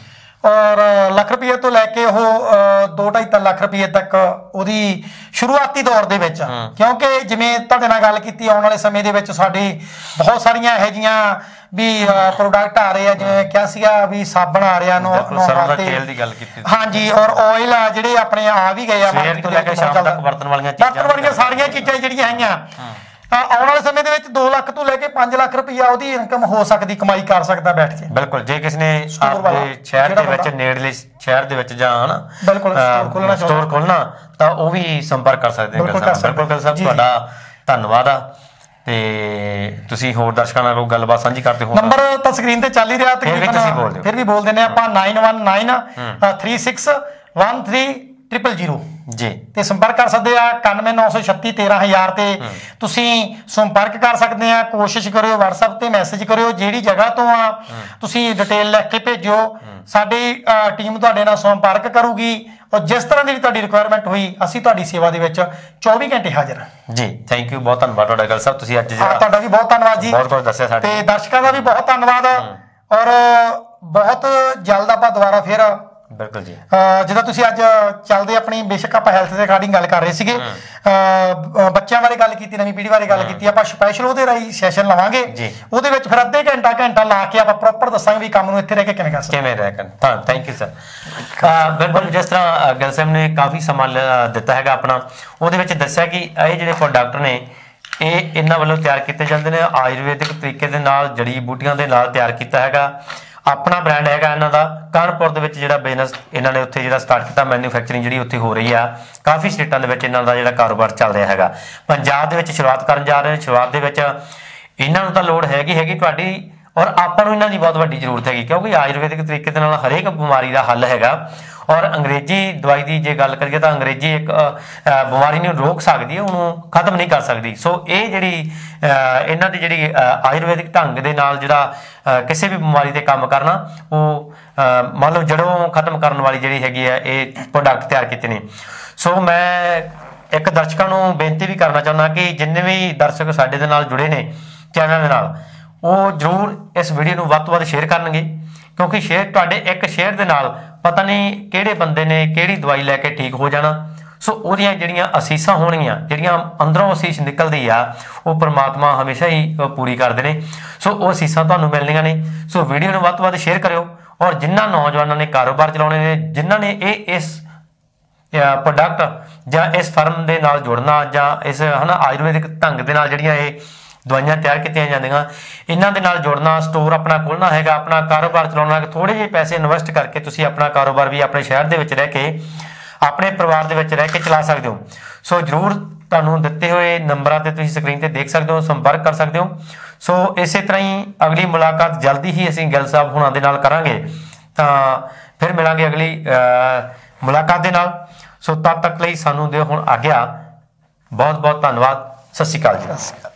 ਔਰ ਲੱਖ ਰੁਪਈਏ ਤੋਂ ਲੈ ਕੇ ਉਹ ਦੋ ਢਾਈ ਤਿੰਨ ਲੱਖ ਰੁਪਈਏ ਤੱਕ ਉਹਦੀ ਸ਼ੁਰੂਆਤੀ ਦੌਰ ਦੇ ਵਿੱਚ, ਕਿਉਂਕਿ ਜਿਵੇਂ ਤੁਹਾਡੇ ਨਾਲ ਗੱਲ ਕੀਤੀ, ਆਉਣ ਵਾਲੇ ਸਮੇਂ ਦੇ ਵਿੱਚ ਸਾਡੀ ਬਹੁਤ ਸਾਰੀਆਂ ਇਹੋ ਜਿਹੀਆਂ ਵੀ ਪ੍ਰੋਡਕਟ ਆ ਰਹੇ ਆ, ਜਿਵੇਂ ਕਿਹਾ ਸੀਗਾ ਵੀ ਸਾਬਣ ਆ ਰਿਹਾ, ਤੇਲ ਦੀ ਗੱਲ ਕੀਤੀ, ਹਾਂਜੀ, ਔਰ ਆਇਲ ਆ ਜਿਹੜੇ ਆਪਣੇ ਆ ਵੀ ਗਏ ਆ, ਵਰਤਣ ਵਾਲੀਆਂ ਸਾਰੀਆਂ ਚੀਜ਼ਾਂ ਜਿਹੜੀਆਂ ਹੈਗੀਆਂ। ਆਉਣ ਵਾਲੇ ਸਮੇਂ ਦੇ ਵਿੱਚ ਦੋ ਲੱਖ ਤੋਂ ਲੈ ਕੇ ਪੰਜ ਲੱਖ ਰੁਪਈਆ ਉਹਦੀ ਇਨਕਮ ਹੋ ਸਕਦੀ, ਕਮਾਈ ਕਰ ਸਕਦਾ ਬੈਠ ਕੇ। ਬਿਲਕੁਲ, ਜੇ ਕਿਸੇ ਨੇ ਆਪਣੇ ਸ਼ਹਿਰ ਦੇ ਵਿੱਚ, ਨੇੜਲੇ ਸ਼ਹਿਰ ਦੇ ਵਿੱਚ ਜਾਂ ਹਨਾ ਸਟੋਰ ਖੋਲਣਾ ਤਾਂ ਉਹ ਵੀ ਸੰਪਰਕ ਕਰ ਸਕਦੇ ਨੇ। ਬਿਲਕੁਲ ਗੱਲ ਸਾਹਿਬ, ਤੁਹਾਡਾ ਧੰਨਵਾਦ ਆ। ਤੇ ਤੁਸੀਂ ਹੋਰ ਦਰਸ਼ਕਾਂ ਨਾਲ ਗੱਲਬਾਤ ਸਾਂਝੀ ਕਰਦੇ ਹੋ? ਨੰਬਰ ਤਾਂ ਸਕਰੀਨ ਤੇ ਚੱਲ ਹੀ ਰਿਹਾ, ਤਕਰੀਬਨ ਫਿਰ ਵੀ ਬੋਲ ਦਿੰਦੇ ਆਪਾਂ nine one nine three six one three triple zero ਜੀ ਤੇ ਸੰਪਰਕ ਕਰ ਸਕਦੇ ਆ। ਇਕਾਨਵੇਂ ਨੌ ਸੌ ਛੱਤੀ ਤੇਰਾਂ ਹਜ਼ਾਰ ਤੇ ਤੁਸੀਂ ਸੰਪਰਕ ਕਰ ਸਕਦੇ ਆ। ਕੋਸ਼ਿਸ਼ ਕਰਿਓ WhatsApp ਤੇ ਮੈਸੇਜ ਕਰਿਓ, ਜਿਹੜੀ ਜਗ੍ਹਾ ਤੋਂ ਆ ਤੁਸੀਂ ਡਿਟੇਲ ਲਿਖ ਕੇ ਭੇਜਿਓ, ਸਾਡੀ ਟੀਮ ਤੁਹਾਡੇ ਨਾਲ ਸੰਪਰਕ ਕਰੂਗੀ ਔਰ ਜਿਸ ਤਰ੍ਹਾਂ ਦੀ ਵੀ ਤੁਹਾਡੀ ਰਿਕੁਆਇਰਮੈਂਟ ਹੋਈ ਅਸੀਂ ਤੁਹਾਡੀ ਸੇਵਾ ਦੇ ਵਿੱਚ ਚੌਵੀ ਘੰਟੇ ਹਾਜ਼ਰ ਹਾਂ ਜੀ। ਥੈਂਕ ਯੂ, ਬਹੁਤ ਧੰਨਵਾਦ ਤੁਹਾਡਾ ਗੱਲ ਸਾਹਿਬ, ਤੁਸੀਂ ਅੱਜ ਤੁਹਾਡਾ ਵੀ ਬਹੁਤ ਧੰਨਵਾਦ ਜੀ, ਬਹੁਤ ਕੁਝ ਦੱਸਿਆ ਸਾਡੇ, ਤੇ ਦਰਸ਼ਕਾਂ ਦਾ ਵੀ ਬਹੁਤ ਧੰਨਵਾਦ। ਔਰ ਬਹੁਤ ਜਲਦ ਆਪਾਂ ਦੁਬਾਰਾ ਫਿਰ ਬਿਲਕੁਲ ਜੀ ਜਿੱਦਾਂ ਤੁਸੀਂ ਅੱਜ ਚੱਲਦੇ ਆਪਣੀ ਬੇਸ਼ੱਕ ਆਪਾਂ ਹੈਲਥ ਦੇ ਰਿਗਾਰਡਿੰਗ ਗੱਲ ਕਰ ਰਹੇ ਸੀਗੇ, ਬੱਚਿਆਂ ਬਾਰੇ ਗੱਲ ਕੀਤੀ, ਨਵੀਂ ਪੀੜ੍ਹੀ ਬਾਰੇ ਗੱਲ ਕੀਤੀ, ਆਪਾਂ ਸਪੈਸ਼ਲ ਉਹਦੇ ਰਾਹੀਂ ਸੈਸ਼ਨ ਲਵਾਂਗੇ। ਉਹਦੇ ਵਿੱਚ ਫਿਰ ਅੱਧੇ ਘੰਟਾ ਘੰਟਾ ਲਾ ਕੇ ਆਪਾਂ ਪ੍ਰੋਪਰ ਦੱਸਾਂਗੇ ਵੀ ਕੰਮ ਨੂੰ ਇੱਥੇ ਰਹਿ ਕੇ ਕਿਵੇਂ ਕਰ ਸਕਦੇ, ਕਿਵੇਂ ਰਹਿ ਕੇ। ਤਾਂ ਥੈਂਕ ਯੂ ਸਰ। ਬਿਲਕੁਲ, ਜਿਸ ਤਰ੍ਹਾਂ ਗਿੱਲ ਸਾਹਿਬ ਨੇ ਕਾਫੀ ਸਮਾਂ ਦਿੱਤਾ ਹੈਗਾ ਆਪਣਾ, ਉਹਦੇ ਵਿੱਚ ਦੱਸਿਆ ਕਿ ਇਹ ਜਿਹੜੇ ਪ੍ਰੋਡਕਟ ਨੇ ਇਹ ਇਹਨਾਂ ਵੱਲੋਂ ਤਿਆਰ ਕੀਤੇ ਜਾਂਦੇ ਨੇ ਆਯੁਰਵੈਦਿਕ ਤਰੀਕੇ ਦੇ ਨਾਲ, ਜੜੀ ਬੂਟੀਆਂ ਦੇ ਨਾਲ ਤਿਆਰ ਕੀਤਾ ਹੈਗਾ। ਆਪਣਾ ਬ੍ਰਾਂਡ ਹੈਗਾ ਇਹਨਾਂ ਦਾ। ਕਾਨਪੁਰ ਦੇ ਵਿੱਚ ਜਿਹੜਾ ਬਿਜ਼ਨਸ ਇਹਨਾਂ ਨੇ ਉੱਥੇ ਜਿਹੜਾ ਸਟਾਰਟ ਕੀਤਾ, ਮੈਨੂਫੈਕਚਰਿੰਗ ਜਿਹੜੀ ਉੱਥੇ ਹੋ ਰਹੀ ਆ, ਕਾਫੀ ਸਟੇਟਾਂ ਦੇ ਵਿੱਚ ਇਹਨਾਂ ਦਾ ਜਿਹੜਾ ਕਾਰੋਬਾਰ ਚੱਲ ਰਿਹਾ ਹੈਗਾ। ਪੰਜਾਬ ਦੇ ਵਿੱਚ ਸ਼ੁਰੂਆਤ ਕਰਨ ਜਾ ਰਹੇ ਨੇ। ਸ਼ੁਰੂਆਤ ਦੇ ਵਿੱਚ ਇਹਨਾਂ ਨੂੰ ਤਾਂ ਲੋੜ ਹੈਗੀ ਹੈਗੀ ਤੁਹਾਡੀ, ਔਰ ਆਪਾਂ ਨੂੰ ਇਹਨਾਂ ਦੀ ਬਹੁਤ ਵੱਡੀ ਜ਼ਰੂਰਤ ਹੈਗੀ, ਕਿਉਂਕਿ ਆਯੁਰਵੈਦਿਕ ਤਰੀਕੇ ਦੇ ਨਾਲ ਹਰੇਕ ਬਿਮਾਰੀ ਦਾ ਹੱਲ ਹੈਗਾ। ਔਰ ਅੰਗਰੇਜ਼ੀ ਦਵਾਈ ਦੀ ਜੇ ਗੱਲ ਕਰੀਏ ਤਾਂ ਅੰਗਰੇਜ਼ੀ ਇੱਕ ਬਿਮਾਰੀ ਨੂੰ ਰੋਕ ਸਕਦੀ ਹੈ, ਉਹਨੂੰ ਖਤਮ ਨਹੀਂ ਕਰ ਸਕਦੀ। ਸੋ ਇਹ ਜਿਹੜੀ ਇਹਨਾਂ ਦੀ ਜਿਹੜੀ ਆਯੁਰਵੈਦਿਕ ਢੰਗ ਦੇ ਨਾਲ ਜਿਹੜਾ ਕਿਸੇ ਵੀ ਬਿਮਾਰੀ ਤੇ ਕੰਮ ਕਰਨਾ, ਉਹ ਮੰਨ ਲਓ ਜੜੋਂ ਖਤਮ ਕਰਨ ਵਾਲੀ ਜਿਹੜੀ ਹੈਗੀ ਹੈ ਇਹ ਪ੍ਰੋਡਕਟ ਤਿਆਰ ਕੀਤੇ ਨੇ। ਸੋ ਮੈਂ ਇੱਕ ਦਰਸ਼ਕਾਂ ਨੂੰ ਬੇਨਤੀ ਵੀ ਕਰਨਾ ਚਾਹੁੰਦਾ ਕਿ ਜਿੰਨੇ ਵੀ ਦਰਸ਼ਕ ਸਾਡੇ ਦੇ ਨਾਲ ਜੁੜੇ ਨੇ ਚੈਨਲ ਦੇ ਨਾਲ, ਉਹ ਜ਼ਰੂਰ ਇਸ ਵੀਡੀਓ ਨੂੰ ਵੱਧ ਤੋਂ ਵੱਧ ਸ਼ੇਅਰ ਕਰਨਗੇ, ਕਿਉਂਕਿ ਸ਼ੇਅਰ ਤੁਹਾਡੇ ਇੱਕ ਸ਼ੇਅਰ ਦੇ ਨਾਲ ਪਤਾ ਨਹੀਂ ਕਿਹੜੇ ਬੰਦੇ ਨੇ ਕਿਹੜੀ ਦਵਾਈ ਲੈ ਕੇ ਠੀਕ ਹੋ ਜਾਣਾ। ਸੋ ਉਹਦੀਆਂ ਜਿਹੜੀਆਂ ਅਸੀਸਾਂ ਹੋਣਗੀਆਂ, ਜਿਹੜੀਆਂ ਅੰਦਰੋਂ ਅਸੀਸ ਨਿਕਲਦੀ ਆ, ਉਹ ਪ੍ਰਮਾਤਮਾ ਹਮੇਸ਼ਾ ਹੀ ਪੂਰੀ ਕਰਦੇ ਨੇ। ਸੋ ਉਹ ਅਸੀਸਾਂ ਤੁਹਾਨੂੰ ਮਿਲਣੀਆਂ ਨੇ। ਸੋ ਵੀਡੀਓ ਨੂੰ ਵੱਧ ਤੋਂ ਵੱਧ ਸ਼ੇਅਰ ਕਰਿਓ। ਔਰ ਜਿਨ੍ਹਾਂ ਨੌਜਵਾਨਾਂ ਨੇ ਕਾਰੋਬਾਰ ਚਲਾਉਣੇ ਨੇ, ਜਿਨ੍ਹਾਂ ਨੇ ਇਹ ਇਸ ਪ੍ਰੋਡਕਟ ਜਾਂ ਇਸ ਫਰਮ ਦੇ ਨਾਲ ਜੁੜਨਾ, ਜਾਂ ਇਸ ਹਨਾ ਆਯੁਰਵੈਦਿਕ ਢੰਗ ਦੇ ਨਾਲ ਜਿਹੜੀਆਂ ਇਹ ਦਵਾਈਆਂ ਤਿਆਰ ਕੀਤੀਆਂ ਜਾਂਦੀਆਂ, ਇਹਨਾਂ ਦੇ ਨਾਲ ਜੁੜਨਾ, ਸਟੋਰ ਆਪਣਾ ਖੋਲ੍ਹਣਾ ਹੈਗਾ, ਆਪਣਾ ਕਾਰੋਬਾਰ ਚਲਾਉਣਾ, ਥੋੜ੍ਹੇ ਜਿਹੇ ਪੈਸੇ ਇਨਵੈਸਟ ਕਰਕੇ ਤੁਸੀਂ ਆਪਣਾ ਕਾਰੋਬਾਰ ਵੀ ਆਪਣੇ ਸ਼ਹਿਰ ਦੇ ਵਿੱਚ ਰਹਿ ਕੇ, ਆਪਣੇ ਪਰਿਵਾਰ ਦੇ ਵਿੱਚ ਰਹਿ ਕੇ ਚਲਾ ਸਕਦੇ ਹੋ। ਸੋ ਜ਼ਰੂਰ ਤੁਹਾਨੂੰ ਦਿੱਤੇ ਹੋਏ ਨੰਬਰਾਂ ਤੇ ਤੁਸੀਂ ਸਕਰੀਨ ਤੇ ਦੇਖ ਸਕਦੇ ਹੋ, ਸੰਪਰਕ ਕਰ ਸਕਦੇ ਹੋ। ਸੋ ਇਸੇ ਤਰ੍ਹਾਂ ਹੀ ਅਗਲੀ ਮੁਲਾਕਾਤ ਜਲਦੀ ਹੀ ਅਸੀਂ ਗਿੱਲ ਸਾਹਿਬ ਹੁਣਾਂ ਦੇ ਨਾਲ ਕਰਾਂਗੇ। ਤਾਂ ਫਿਰ ਮਿਲਾਂਗੇ ਅਗਲੀ ਮੁਲਾਕਾਤ ਦੇ ਨਾਲ। ਸੋ ਤਦ ਤੱਕ ਲਈ ਸਾਨੂੰ ਦਿਓ ਹੁਣ ਆਗਿਆ। ਬਹੁਤ ਬਹੁਤ ਧੰਨਵਾਦ। ਸਤਿ ਸ਼੍ਰੀ ਅਕਾਲ ਜੀ।